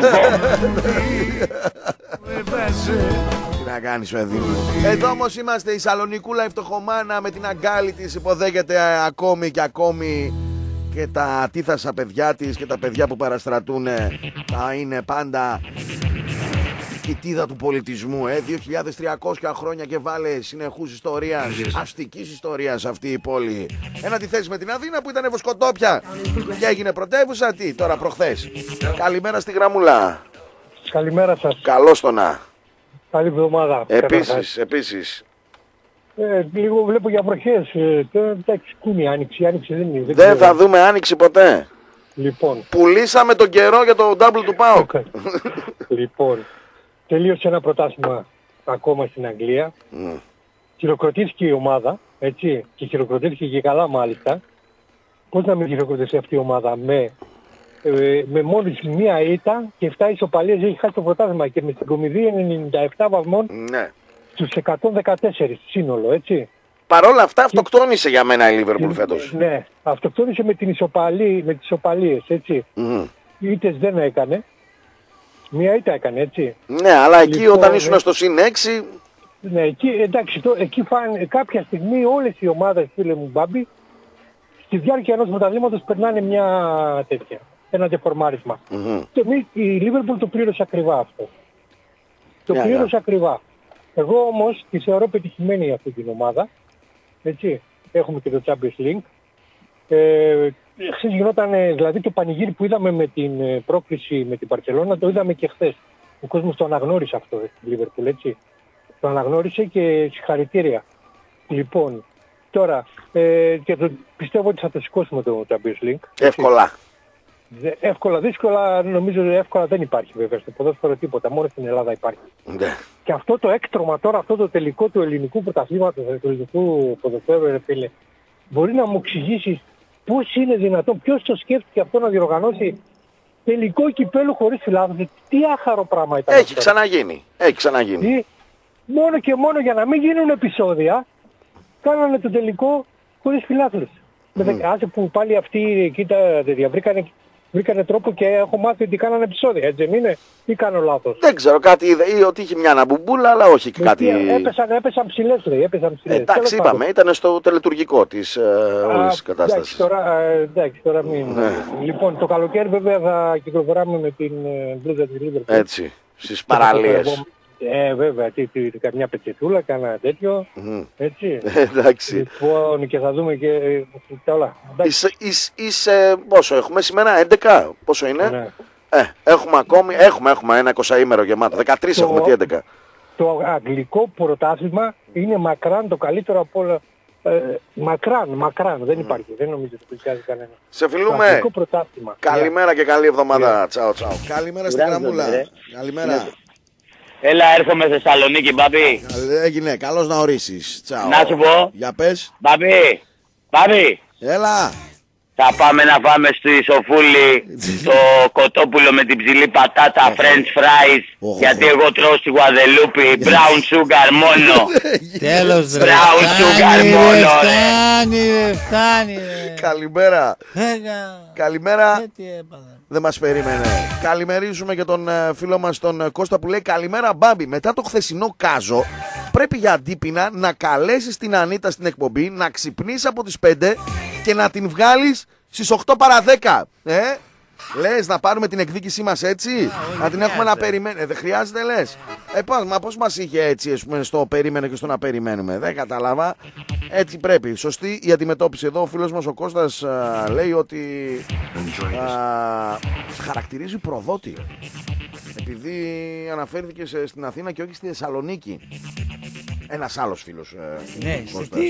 Τι να κάνεις παιδί μου. Εδώ όμως είμαστε η Σαλονικούλα η φτωχομάνα με την αγκάλη της, υποδέχεται ακόμη και ακόμη και τα ατίθασα παιδιά της και τα παιδιά που παραστρατούν θα είναι πάντα κοιτίδα του πολιτισμού, ε, δύο χιλιάδες τριακόσια χρόνια και βάλε συνεχούς ιστορίας, αστικής ιστορίας αυτή η πόλη. Ένα τη θέση με την Αθήνα που ήταν βοσκοτόπια και έγινε πρωτεύουσα, τι, τώρα προχθές. Καλημέρα στη γραμμούλα. Καλημέρα σας. Καλώς το να. Καλή εβδομάδα. Επίσης, επίσης. Ε, λίγο βλέπω για βροχές. Ε, εντάξει, πού είναι η άνοιξη, η άνοιξη δεν είναι. Δεν, δεν θα δούμε άνοιξη ποτέ. Λοιπόν. Πουλήσαμε τον καιρό για το double του ΠΑΟΚ. Λοιπόν, τελείωσε ένα πρωτάθλημα ακόμα στην Αγγλία. Mm. Χειροκροτήθηκε η ομάδα, έτσι, και χειροκροτήθηκε και καλά μάλιστα. Πώς να μην χειροκροτήσει αυτή η ομάδα με, ε, με μόλις μία ήττα και επτά ισοπαλίες, έχει χάσει το πρωτάθλημα και με την κομιδία ενενήντα επτά βαθμών ναι. στους εκατόν δεκατέσσερα σύνολο, έτσι. Παρ' όλα αυτά αυτοκτόνησε για μένα η Λίβερπουλ φέτος. Ναι, αυτοκτόνησε με, την ισοπαλή, με τις ισοπαλίες, έτσι. Mm. Ήττες δεν έκανε. Μία ήττα έκανε, έτσι. Ναι, αλλά εκεί λοιπόν, όταν ήσουν στο συν έξι... Ναι, εκεί, εντάξει, το, εκεί φάνε, κάποια στιγμή όλες οι ομάδες, φίλε μου Μπάμπη, στη διάρκεια ενός πρωταθλήματος περνάνε μια τέτοια, ένα δεφορμάρισμα. Mm-hmm. Και εμείς, η Λίβερπουλ το πλήρωσε ακριβά αυτό. Το Yeah, πλήρωσε yeah. ακριβά. Εγώ όμως τη θεωρώ πετυχημένη αυτή την ομάδα. Έτσι, έχουμε και το Champions League. Ε, χθες γινόταν, δηλαδή το πανηγύρι που είδαμε με την ε, πρόκριση με την Μπαρσελόνα, το είδαμε και χθες. Ο κόσμος το αναγνώρισε αυτό, η Λίβερπουλ, έτσι. Το αναγνώρισε και συγχαρητήρια. Λοιπόν, τώρα, ε, και το, πιστεύω ότι θα το σηκώσουμε το Champions League. Εύκολα. Δε, εύκολα, δύσκολα, νομίζω εύκολα δεν υπάρχει βέβαια στο ποδόσφαιρο τίποτα, μόνο στην Ελλάδα υπάρχει. Ναι. Και αυτό το έκτρωμα τώρα, αυτό το τελικό του ελληνικού πρωταθλήματος, του ελληνικού ποδοσφαίρου, ρε φίλε, μπορεί να μου εξηγήσει πώς είναι δυνατόν, ποιος το σκέφτηκε αυτό να διοργανώσει τελικό κυπέλου χωρίς φιλάθλους. Τι άχαρο πράγμα ήταν. Έχει αυτό. ξαναγίνει. Έχει ξαναγίνει. Τι, μόνο και μόνο για να μην γίνουν επεισόδια, κάνανε το τελικό χωρίς φιλάθλους. Mm. Με άσε που πάλι αυτοί εκεί τα τέτοια βρήκανε, βρήκανε τρόπο και έχω μάθει ότι κάνανε επεισόδια, έτσι δεν είναι, ή κάνω λάθος. Δεν ξέρω, κάτι είδε, ή ότι είχε μια αναμπουμπούλα, αλλά όχι και κάτι... Έπεσαν, έπεσαν ψηλές λέει, έπεσαν ψηλές. Εντάξει, είπαμε, ήταν στο τελετουργικό της ε, όλης της κατάστασης. Εντάξει, τώρα, ε, εντάξει, τώρα μην... Ναι. Λοιπόν, το καλοκαίρι βέβαια θα κυκλοφοράμε με την ε, μπλούζα της Λίβερπουλ. Έτσι, στις παραλίες. Ε, βέβαια, τι, τι, τι, καμιά πετσετούλα, κάνα τέτοιο, mm. έτσι. Εντάξει. Λοιπόν, και θα δούμε και ε, τα όλα. Είσαι, είσαι, είσαι, πόσο έχουμε σήμερα, έντεκα, πόσο είναι. Ναι. Ε, έχουμε ακόμη, έχουμε, έχουμε ένα εικοσαήμερο γεμάτο, δεκατρείς το, έχουμε, τι έντεκα. Το αγγλικό πρωτάθλημα είναι μακράν το καλύτερο από όλα. Ε, μακράν, μακράν, δεν υπάρχει, mm. δεν νομίζω ότι πλησιάζει κανένα. Σε φιλούμε. Καλημέρα yeah. και καλή εβδομάδα. Yeah. Τσάου, τσάου. Καλημέρα στην γραμμούλα. Καλημέρα. Yeah. Έλα, έρχομαι στη Θεσσαλονίκη, Μπάμπη. Έγινε, καλώς να ορίσεις. Τσάου. Να σου πω. Για πες. Μπάμπη, Μπάμπη. Έλα. Θα πάμε να φάμε στη Σοφούλη το κοτόπουλο με την ψηλή πατάτα, french fries, γιατί εγώ τρώω στη Γουαδελούπη, brown sugar μόνο. Τέλος ρε. Brown sugar μόνο. Φτάνει ρε, φτάνει ρε. Καλημέρα. Καλημέρα. Δεν μας περίμενε. Καλημερίζουμε και τον φίλο μας τον Κώστα που λέει καλημέρα Μπάμπη. Μετά το χθεσινό κάζο πρέπει για αντίπεινα να καλέσεις την Ανίτα στην εκπομπή, να ξυπνείς από τις πέντε και να την βγάλεις στις οκτώ παρά δέκα. Ε? Λες να πάρουμε την εκδίκησή μας έτσι, Α, να την έχουμε να περιμένουμε. Ε, δεν χρειάζεται λες. Ε, πώς, μα πώς μας είχε έτσι ας πούμε, στο περίμενε και στο να περιμένουμε. Δεν κατάλαβα. Έτσι πρέπει. Σωστή η αντιμετώπιση. Εδώ ο φίλος μας ο Κώστας α, λέει ότι α, χαρακτηρίζει προδότη. Επειδή αναφέρθηκε σε, στην Αθήνα και όχι στη Θεσσαλονίκη. Ένας άλλος φίλος. Ε, ναι, σε τι.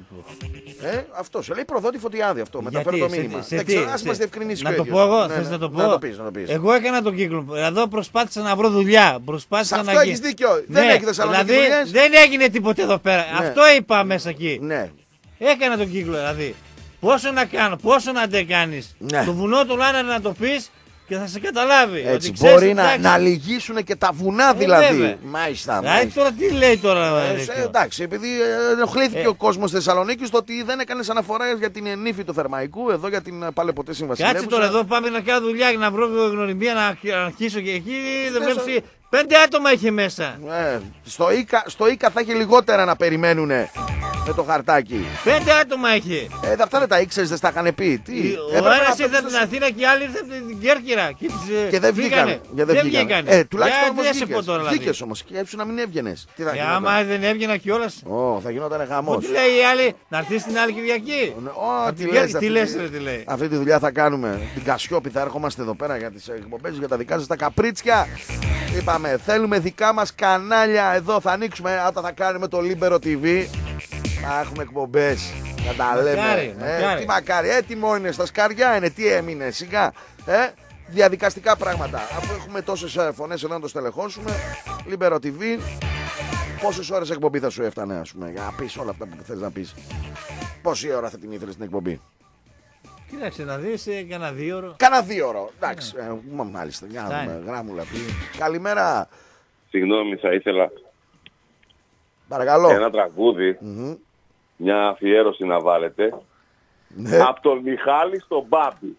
Ε, αυτό σε λέει προδότη Φωτιάδη αυτό. Μεταφέρω το μήνυμα. Σε, δεν ξέρω, ας μας διευκρινίσει. Να το πω εγώ, ναι, θες ναι, να το πω. Να το πεις, να το πεις. Εγώ έκανα τον κύκλο. Εδώ προσπάθησα να βρω δουλειά. Προσπάθησα σε να αυτό έχεις δίκιο. Ναι, δεν έχει Θεσσαλονίκη δηλαδή, δουλειές. δεν έγινε τίποτε εδώ πέρα. Ναι. Αυτό είπα μέσα εκεί. Ναι. Έκανα τον κύκλο δηλαδή. Πόσο να κάνω, πόσο να δεν κάνεις. Ναι. Το βουνό του Λάνα να το πεις. Και θα σε καταλάβει. Έτσι, ότι ξέρεις, μπορεί να, να λυγίσουν και τα βουνά δηλαδή. Ε, μάλιστα. Δηλαδή τώρα τι λέει τώρα. Ε, σε, εντάξει, επειδή ενοχλήθηκε ε. ο κόσμος της Θεσσαλονίκης στο ότι δεν έκανες αναφορά για την νύφη του Θερμαϊκού, εδώ για την Παλαιποτέ Σύμβαση. Κάτσε τώρα εδώ πάμε να κάνω δουλειά και να βρω γνωριμία να αρχίσω και εκεί. Δεν βλέπεις. Πέντε άτομα είχε μέσα. Ε, στο, Ίκα, στο Ίκα θα έχει λιγότερα να περιμένουν με το χαρτάκι. Πέντε άτομα έχει. Ε, αυτά δεν τα ήξερες, δεν τα είχαν πει. Τι, ο ένας ήρθε από την Αθήνα και οι άλλοι ήρθαν από την Κέρκυρα. Και, και δεν βγήκανε. Δεν, δεν βγήκανε. Ε, τουλάχιστον όμως βγήκες. Δηλαδή. Βγήκες όμως και έψου να μην έβγαινες. Τι θα ε, άμα δεν έβγαινα κιόλας. Ω, θα γινόταν χαμός. Τι λέει η άλλη, να έρθεις την άλλη Κυριακή. Ω, τι λες, τι λες, αυτή, τι λέει. Αυτή τη δουλειά θα κάνουμε. Την Κασιόπη θα έρχομαστε εδώ πέρα για τις εκπομπές, για τα δικά σας τα καπρίτσια. Είπαμε, θέλουμε δικά μας κανάλια εδώ. Θα ανοίξουμε όταν θα κάνουμε το Libero τι βι. Να έχουμε εκπομπές. Να τα Μακάρι, λέμε. μακάρι. Ε, τι μακάρι. Έτοιμο είναι. Στα σκαριά είναι. Τι έμεινε. Σιγά. Ε, διαδικαστικά πράγματα. Αφού έχουμε τόσες φωνές εδώ να το στελεχώσουμε. Libero τι βι. Πόσες ώρες εκπομπή θα σου έφτανε, ας πούμε, για να πεις όλα αυτά που θες να πεις? Πόση ώρα θα την ήθελες την εκπομπή? Κοίταξε να δεις, ε, κανένα δύο ώρο. Κάνα δύο ώρο. Εντάξει, ε, μα, μάλιστα. Για να δούμε. Γράμμουλα. Καλημέρα. Συγγνώμη, θα ήθελα Παρακαλώ. ένα τραγούδι, Mm-hmm. μια αφιέρωση να βάλετε. Ναι. Από τον Μιχάλη στον Μπάμπη.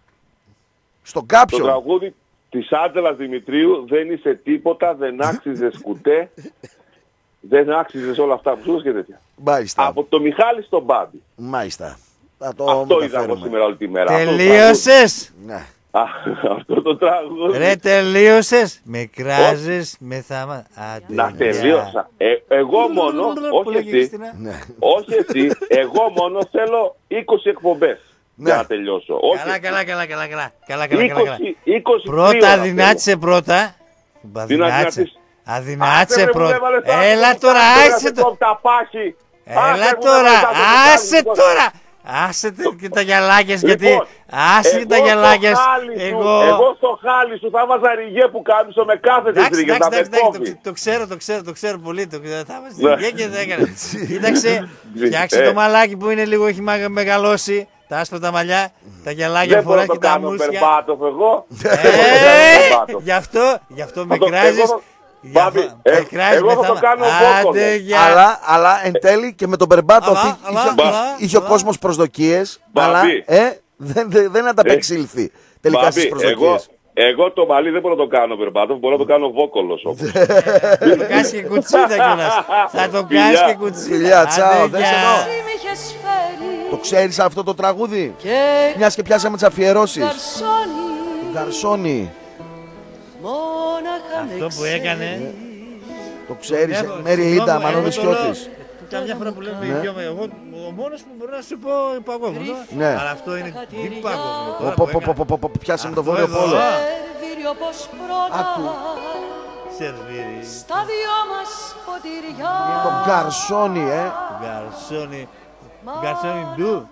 Στον κάποιον. Το τραγούδι της Άντελας Δημητρίου, δεν είσαι τίποτα, δεν άξιζες κουτέ, δεν άξιζες όλα αυτά που σου και τέτοια. Μάλιστα. Από τον Μιχάλη στον Μπάμπη. Μάλιστα. Θα το Αυτό είδα εγώ σήμερα όλη τη μέρα. Τελείωσες. Ναι. Α, αυτό το τραγούδι. Ρε τελείωσες. Με κράζεις, με θάμα. Να τελείωσα. Ε, εγώ μόνο, όχι εσύ, όχι εσύ, εγώ μόνο θέλω είκοσι εκπομπές για να τελειώσω. Καλά, καλά, καλά, καλά, καλά, καλά, καλά, καλά. είκοσι Πρώτα αδυνάτησε πρώτα. Αδυνάτησε. Αδυνάτησε πρώτα. Έλα τώρα, άσε το. Έλα τώρα, άσε τώρα. Άσε και τα γυαλάκες, γιατί άσε και τα γυαλάκες. Εγώ... εγώ στο χάλι σου θα βάζα ριγέ που κάμισο με κάθε τις ρίγες. Εντάξει, το ξέρω, το ξέρω, το ξέρω πολύ. Θα βάζα ριγέ και δεν έκανε. Κοίταξε, φτιάξε το μαλάκι που είναι λίγο, έχει μεγαλώσει. Τα άσπρα τα μαλλιά, τα γυαλάκια φορά και τα μουσια. Δεν μπορώ να το κάνω εγώ. Γι' αυτό, γι' αυτό με κράζεις. Μπάμπη, ε, εγώ θα το κάνω βόκολο. Αλλά, αλλά εν τέλει και με τον Μπερμπάτοφ είχε ο κόσμος προσδοκίες, αλλά ε, δεν, δεν, δεν ανταπεξήλθει τελικά στις προσδοκίες. Εγώ το μαλλί δεν μπορώ να το κάνω Μπερμπάτοφ, μπορώ να το κάνω βόκολος όμως. Θα το κάνεις και κουτσίδα κιόλας. Θα το κάνεις και κουτσίδα. Φιλιά, τσάω, δες εδώ. Το ξέρεις αυτό το τραγούδι? Μιας και πιάσαμε τις αφιερώσεις. Γκαρσόνι. Αυτό που έκανε. Το ξέρεις, Μέρι Λίντα, Μανώλης Χιώτης. Καμιά φορά που λέμε ίδιο με εγώ, ο μόνος που μπορώ να σου πω παγόβουνο. Ναι. Αλλά αυτό είναι τι παγόβουνο. Πιάσαμε το Βόρειο Πόλο. Άκου. Σερβίρι. Στα δυο μας ποτηριά. Το Γκαρσόνι, ε. Γκαρσόνι. Γκαρσόνι ντου.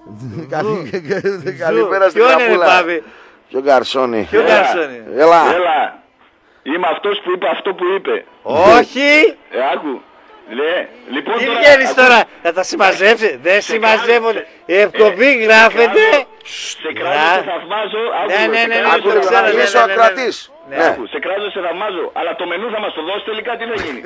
Καλημέρα στην Καπούλα. Ποιο Γκαρσόνι? Ποιο Γκαρσόνι? Έλα. Έλα. Είμαι αυτός που είπε αυτό που είπε. Όχι. Ε, άκου. Ναι. Λοιπόν, τι τώρα, βγαίνεις τώρα, να τα συμμαζέψει? Δεν συμμαζεύονται. Η εκπομπή γράφεται. Σε κράζω, σε θαυμάζω. Ναι, ναι, ναι, άκου το ξέρω. Είσαι ο ακροατής. Σε κράζω, σε θαυμάζω. Αλλά το μενού θα μας το δώσει τελικά, τι θα γίνει?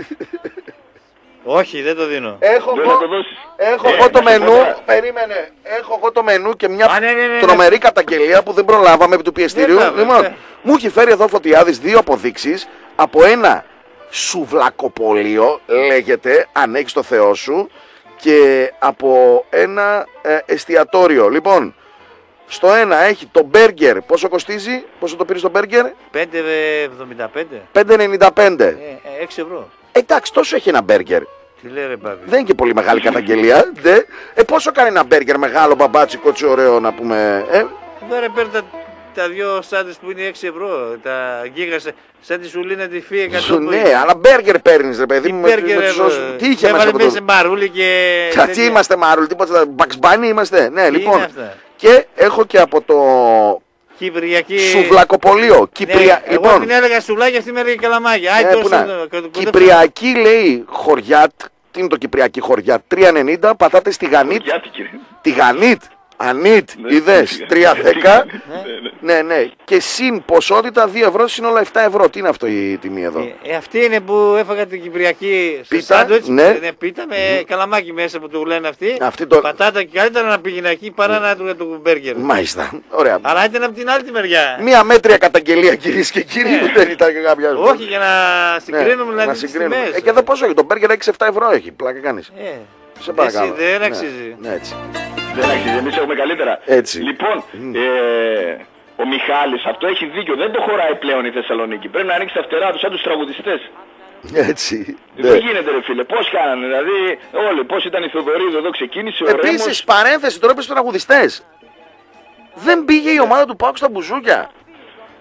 Όχι, δεν το δίνω. Έχω εγώ το, έχω ε, εγώ το μενού, περίμενε, έχω εγώ το μενού και μια Α, ναι, ναι, ναι, τρομερή καταγγελία που δεν προλάβαμε επί του πιεστηρίου. Ναι, λοιπόν, ναι. Μου έχει φέρει εδώ Φωτιάδης δύο αποδείξεις από ένα σουβλακοπολείο, λέγεται, αν έχεις το Θεό σου, και από ένα ε, εστιατόριο. Λοιπόν, στο ένα έχει το μπέργκερ, πόσο κοστίζει, πόσο το πήρες το μπέργκερ? πέντε εβδομήντα πέντε. πέντε ενενήντα πέντε. Ε, έξι ευρώ. Εντάξει, τόσο έχει ένα μπέργκερ. Τι λέει ρε μπάμπη. Δεν είναι και πολύ μεγάλη καταγγελία. Δε. Ε, πόσο κάνει ένα μπέργκερ μεγάλο, μπαμπάτσικο, έτσι ωραίο να πούμε. Ε? Εδώ ρε παίρνει τα, τα δυο σάντες που είναι έξι ευρώ. Τα γίγα σαν τη σουλίνα τη φύε εκατό. Ναι, αλλά μπέργκερ παίρνεις ρε παιδί μου. Μπέργκερ εδώ. Τι είχε μέσα από το... μαρούλι και... Κα, τι είμαστε μαρούλι, τίποτα, Bugs Bunny είμαστε. Ναι, τι λοιπόν. Και έχω και από το... Κυπριακή... Σουβλακοπολείο. Κυπρια... Ναι, λοιπόν, εγώ την έλεγα σουβλάκια, αυτή με έλεγε καλαμάκια. Ε, τόσο... Κυπριακή λέει χωριάτ. Τι είναι το Κυπριακή χωριάτ? τρία ενενήντα. Πατάτε στη Γανίτ. Τη Γανίτ. Ανίτ, είδες, τρία δέκα. Ναι, ναι. Και συν ποσότητα δύο ευρώ, σύνολα επτά ευρώ. Τι είναι αυτό η τιμή εδώ? Ε, ε, αυτή είναι που έφαγα την Κυπριακή πίτα, σάντουιτς, ναι. Ναι, πίτα με mm-hmm. καλαμάκι μέσα που του λένε αυτοί. Αυτή το... Πατάτα και καλύτερα να πήγαινε εκεί παρά να του το μπέργκερ. Μάλιστα, ωραία. Αλλά ήταν από την άλλη τη μεριά. Μία μέτρια καταγγελία κυρίες και κύριοι, ναι. Δεν ήταν και κάποια... Όχι, για να συγκρίνουμε, ναι, δηλαδή να συγκρίνουμε. Ε, και εδώ πόσο έχει, το μπέργκερ έξι επτά ευρώ έχει, πλάκα κάνεις. Ε, σε παρακαλώ. Δεν αξίζει. Ναι, έτσι. Δεν αξίζει, εμείς έχουμε καλύτερα. Έτσι. Λοιπόν, mm. ε, ο Μιχάλης αυτό έχει δίκιο, δεν το χωράει πλέον η Θεσσαλονίκη. Πρέπει να ανοίξει τα φτερά του σαν τους τραγουδιστές. Έτσι. Δεν ναι. γίνεται ρε φίλε, πώς κάνανε, δηλαδή όλοι, πώς ήταν η Θοδωρίδου εδώ ξεκίνησε ο Ρέμος. Επίσης, παρένθεση, τώρα είπες τους τραγουδιστές. Δεν πήγε η ομάδα του ΠΑΟΚ στα μπουζούκια.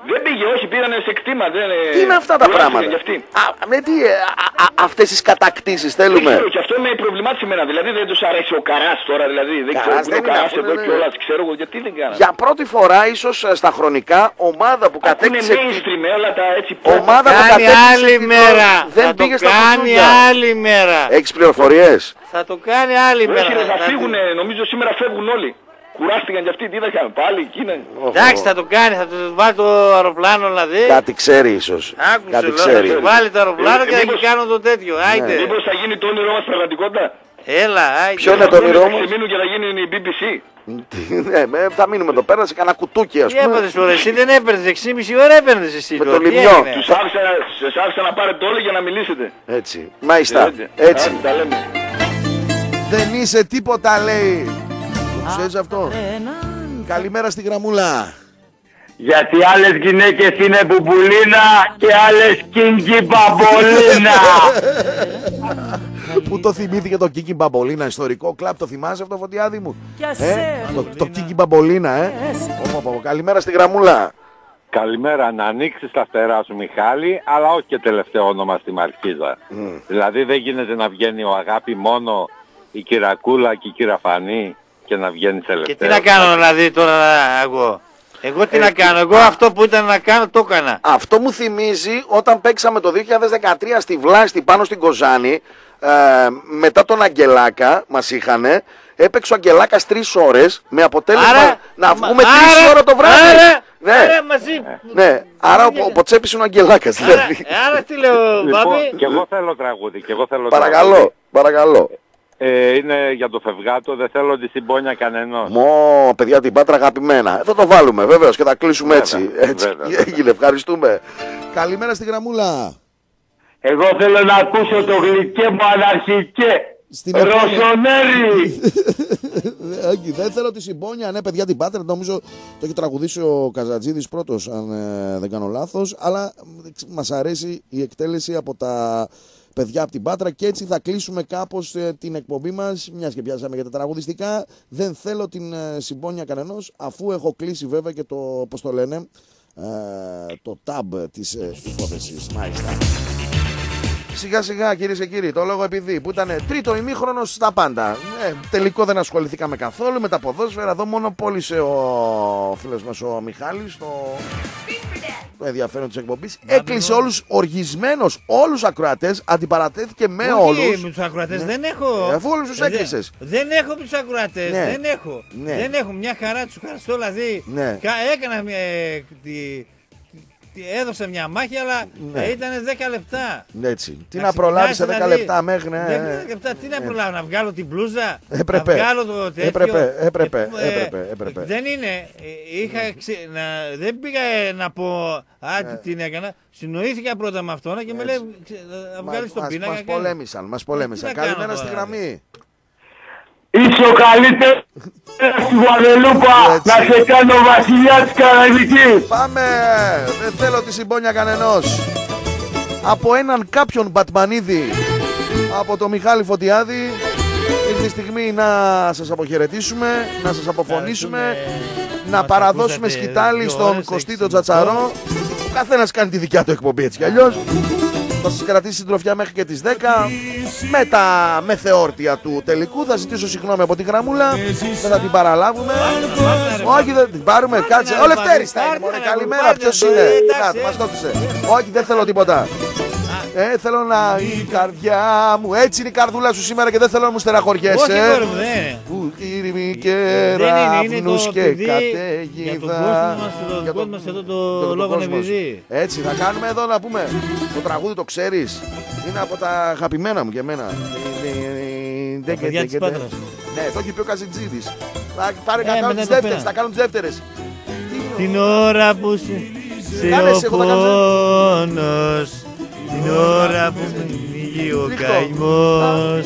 Δεν πήγε, όχι, πήρανε σε κτήμα. Δεν, τι είναι αυτά τα πράγματα. Α, με τι, α, α, αυτές τις κατακτήσεις θέλουμε. Δεν ξέρω, και αυτό με προβλημάτισε εμένα. Δηλαδή δεν τους αρέσει ο Καράς τώρα, δηλαδή δεν ξέρω που είναι ο Καράς εδώ κιόλας, ξέρω εγώ γιατί δεν κάνανε. Για πρώτη φορά ίσως στα χρονικά ομάδα που κατέκτησε. Είναι mainstream, όλα τα έτσι. Ομάδα που κατέκτησε άλλη μέρα. Δεν θα πήγε το στα κάνει άλλη μέρα. Έχεις πληροφορίες? Θα το κάνει άλλη μέρα. Όχι, θα φύγουν, νομίζω σήμερα φεύγουν όλοι. Κουράστηκαν κι αυτοί, τι θα κάνουν πάλι, εκείνα. Εντάξει, θα το κάνει, θα του βάλει το αεροπλάνο να δει. Κάτι ξέρει ίσως. Άκουσε, Κάτι λέω, ξέρει. θα του βάλει το αεροπλάνο Ε, και θα μήπως- κάνω το τέτοιο. Άιντε. Μήπως θα γίνει το όνειρό μας πραγματικότητα. Έλα, άιντε. Ποιο είναι το όνειρό μας? Θα ξεμείνουν και θα γίνουν η μπι μπι σι. Ναι, με- θα μείνουμε εδώ πέρα σε κανένα κουτούκι, ας Τι πούμε. έπαθες τώρα, εσύ δεν έπαιρνες, έξι και μισή ώρα έπαιρνες εσύ. Με τώρα, το τι λιμιό. έγινε? Τους άφησα, σας άφησα να πάρετε όλοι για να μιλήσετε. Έτσι. Μάλιστα. Έτσι. Έτσι. Άντε, τα λέμε. Δεν είσαι τίποτα, λέει. Το ξέρεις αυτό? Καλημέρα στη γραμμούλα. Γιατί άλλες γυναίκες είναι μπουμπουλίνα και άλλες κίνκι μπαμπολίνα. Που το θυμήθηκε το Κίκι Μπαμπολίνα, ιστορικό κλαμπ, το θυμάσαι αυτό, Φωτιάδη μου? Ε, το, το Κίκι Μπαμπολίνα, ε. Πω, πω, πω. Καλημέρα στη γραμμούλα. Καλημέρα, να ανοίξεις τα φτερά σου Μιχάλη, αλλά όχι και τελευταίο όνομα στη Μαρκίζα. Mm. Δηλαδή δεν γίνεται να βγαίνει ο Αγάπη μόνο η Κυρακούλα και η Κυραφανή και να βγαίνει Και τελευταίο. τι να κάνω δηλαδή τώρα εγώ. Εγώ τι Ε, να κάνω, εγώ αυτό που ήταν να κάνω το έκανα. Αυτό μου θυμίζει όταν παίξαμε το δύο χιλιάδες δεκατρία στη Βλάστη πάνω στην Κοζάνη, ε, μετά τον Αγγελάκα μας είχανε, έπαιξε ο Αγγελάκας τρεις ώρες με αποτέλεσμα Άρα, να μα- βγούμε άρα, τρεις ώρα το βράδυ. άρα, ναι. άρα μαζί. Ναι, άρα ο, ο Ποτσέπης είναι ο Αγγελάκας δηλαδή. Άρα τι λέω, Λοιπόν, Μπάμπη. και εγώ θέλω τραγούδι, και εγώ θέλω Παρακαλώ, τραγούδι. παρακαλώ. Ε, είναι για το φευγάτο, δεν θέλω τη συμπόνια κανενός. Μω, παιδιά την Πάτρα αγαπημένα. Ε, Θα το βάλουμε βέβαιως και θα κλείσουμε έτσι. Βέβαια, έτσι. βέβαια. Έγινε, ευχαριστούμε. Καλημέρα στη γραμμούλα. Εγώ θέλω να ακούσω το γλυκέ μου αναρχικέ. Στην επόμενη- Ροσονέρι. Όχι, δεν θέλω τη συμπόνια. Ναι, παιδιά, την Πάτρα νομίζω το έχει τραγουδήσει ο Καζατζίδης πρώτος, αν ε, δεν κάνω λάθος. Αλλά μας αρέσει η εκτέλεση από τα παιδιά από την Πάτρα και έτσι θα κλείσουμε κάπως ε, την εκπομπή μας. Μιας και πιάσαμε για τα τραγουδιστικά. Δεν θέλω την ε, συμπόνια κανενός, αφού έχω κλείσει βέβαια και το, πώς το λένε, ε, το tab της ε, υπόθεσης. Μάλιστα. Σιγά σιγά κυρίες και κύριοι, το λόγο επειδή που ήταν τρίτο ημίχρονο στα πάντα. Ε, τελικό δεν ασχοληθήκαμε καθόλου με τα ποδόσφαιρα. Εδώ μόνο πώλησε ο φίλος μας ο Μιχάλης το, το ενδιαφέρον της εκπομπής. Έκλεισε όλους οργισμένος, όλους τους ακροατές, αντιπαρατέθηκε με Όχι, όλους. με τους ακροατές Ναι. δεν έχω. Ε, αφού όλους τους Ε, δεν- έκλεισες. Δεν έχω με τους ακροατές, Ναι. δεν έχω. Ναι. Δεν έχω, μια χαρά τους ευχαριστώ, δηλαδή. Ναι. κα- Έκανα μια, ε, τη, τη- έδωσα μια μάχη, αλλά Ναι. ήταν δέκα λεπτά. Έτσι. Τι Να να προλάβεις σε ξεκινάς, δέκα δηλαδή, λεπτά μέχρι. ναι, δέκα ναι. λεπτά, τι να Ε, προλάβω, να βγάλω την μπλούζα, Έπρεπε. να βγάλω το τέτοιο. Έπρεπε, έπρεπε, Ε, έπρεπε, έπρεπε. Δεν είναι, ε, είχα, ξε- να, δεν πήγα ε, να πω, α, τι την έκανα, συνοήθηκα πρώτα με αυτόν και με λέει, ξε- να βγάλεις τον Μας, πίνακα. μας και- πολέμησαν, μας πολέμησαν. τι να κάνω Καλημέρα στη τώρα, γραμμή. Είσαι ο καλύτερος στη Γουαδελούπα. Να σε κάνω βασιλιά της Καραϊβικής. Πάμε! Δεν θέλω τη συμπόνια κανενός. Από έναν κάποιον Μπατμανίδη, από το Μιχάλη Φωτιάδη, ήρθε η στιγμή να σας αποχαιρετήσουμε, να σας αποφωνήσουμε, να παραδώσουμε ακούσατε σκητάλη δύο στον ώρες, Κωστή έξι τον Τζατσαρό. Ο καθένας κάνει τη δικιά του εκπομπή έτσι κι αλλιώς. Θα σας κρατήσει συντροφιά μέχρι και τις δέκα. Με τα μεθεόρτια του τελικού θα ζητήσω συγγνώμη από τη γραμμούλα. Δεν θα την παραλάβουμε. Όχι, δεν την πάρουμε. Κάτσε. Ο Λευτέρης θα είναι. Μωρέ, καλημέρα. Ποιος είναι? Να, μας το έδωσε. Όχι, δεν θέλω τίποτα. Ε, θέλω να η καρδιά μου. Έτσι είναι η καρδούλα σου σήμερα και δεν θέλω να μου στεραχωριέσαι. Όχι, κόρη μου, δεν είναι. Που γύριμη και Δεν είναι, είναι ραύνους το και παιδί για τον καταίγιδα. κόσμο μας, τον κόσμο μας εδώ το τον λόγο κόσμο σου. επειδή. Έτσι, θα κάνουμε εδώ να πούμε. Το τραγούδι το ξέρεις. Είναι από τα αγαπημένα μου και εμένα. Τα παιδιά της Πάτρας. Ναι, το έχει πει ο Καζιτζίδης. Θα πάρε Ε, να κάνουν μετά τις το δεύτερες. πέρα. Θα κάνουν τις δεύτερες. Την ώρα που σε, σε Κάνε ο εσύ, εγώ θα κάνω. πόνος, την ώρα που με πνίγει ο Ρίχτω. καημός,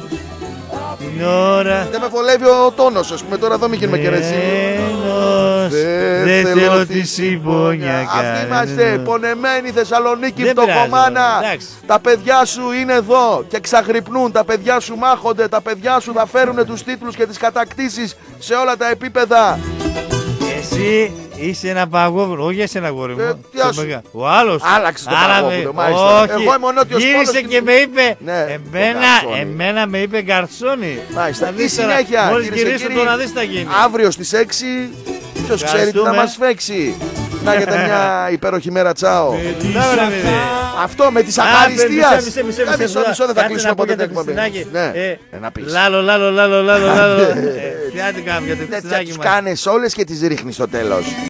την ώρα Δεν με βολεύει ο τόνος, ας πούμε. Τώρα εδώ μην γίνουμε και ρεζί. ενός, δεν θέλω τη συμπόνια Αυτοί είμαστε κανένα. πονεμένοι Θεσσαλονίκη, Δεν πειράζει, φτωχομάνα. εντάξει. Τα παιδιά σου είναι εδώ και ξαγρυπνούν. Τα παιδιά σου μάχονται. Τα παιδιά σου θα φέρουν τους τίτλους και τις κατακτήσεις σε όλα τα επίπεδα. Εσύ Είσαι ένα παγόβουλο, όχι εσύ ένα γόρι μου. Ε, τι ας... Ο άλλος. Άλλαξε το Άρα παγόβουλο, με... μάλιστα. Όχι. Εγώ είμαι ο Νότιος Πόλος. Γύρισε και με είπε. Ναι, εμένα, εμένα με είπε γκαρσόνι. Μάλιστα. Τι συνέχεια. Μόλις γυρίσω το να δεις τα γίνει. Αύριο στις έξι, ποιος ξέρει τι να μας φέξει. Να έχετε μια υπέροχη μέρα, τσάο. Αυτό με τις ευχαριστίας. Μισέ, μισέ, μισέ, μισέ, μισό δεν θα κλείσουμε ποτέ την εκπομπή. Λάλο, λάλο, λάλο, λάλο. Φιάτικα για το Χριστινάκι μας. Τις κάνεις όλες και τις ρίχνεις στο τέλος.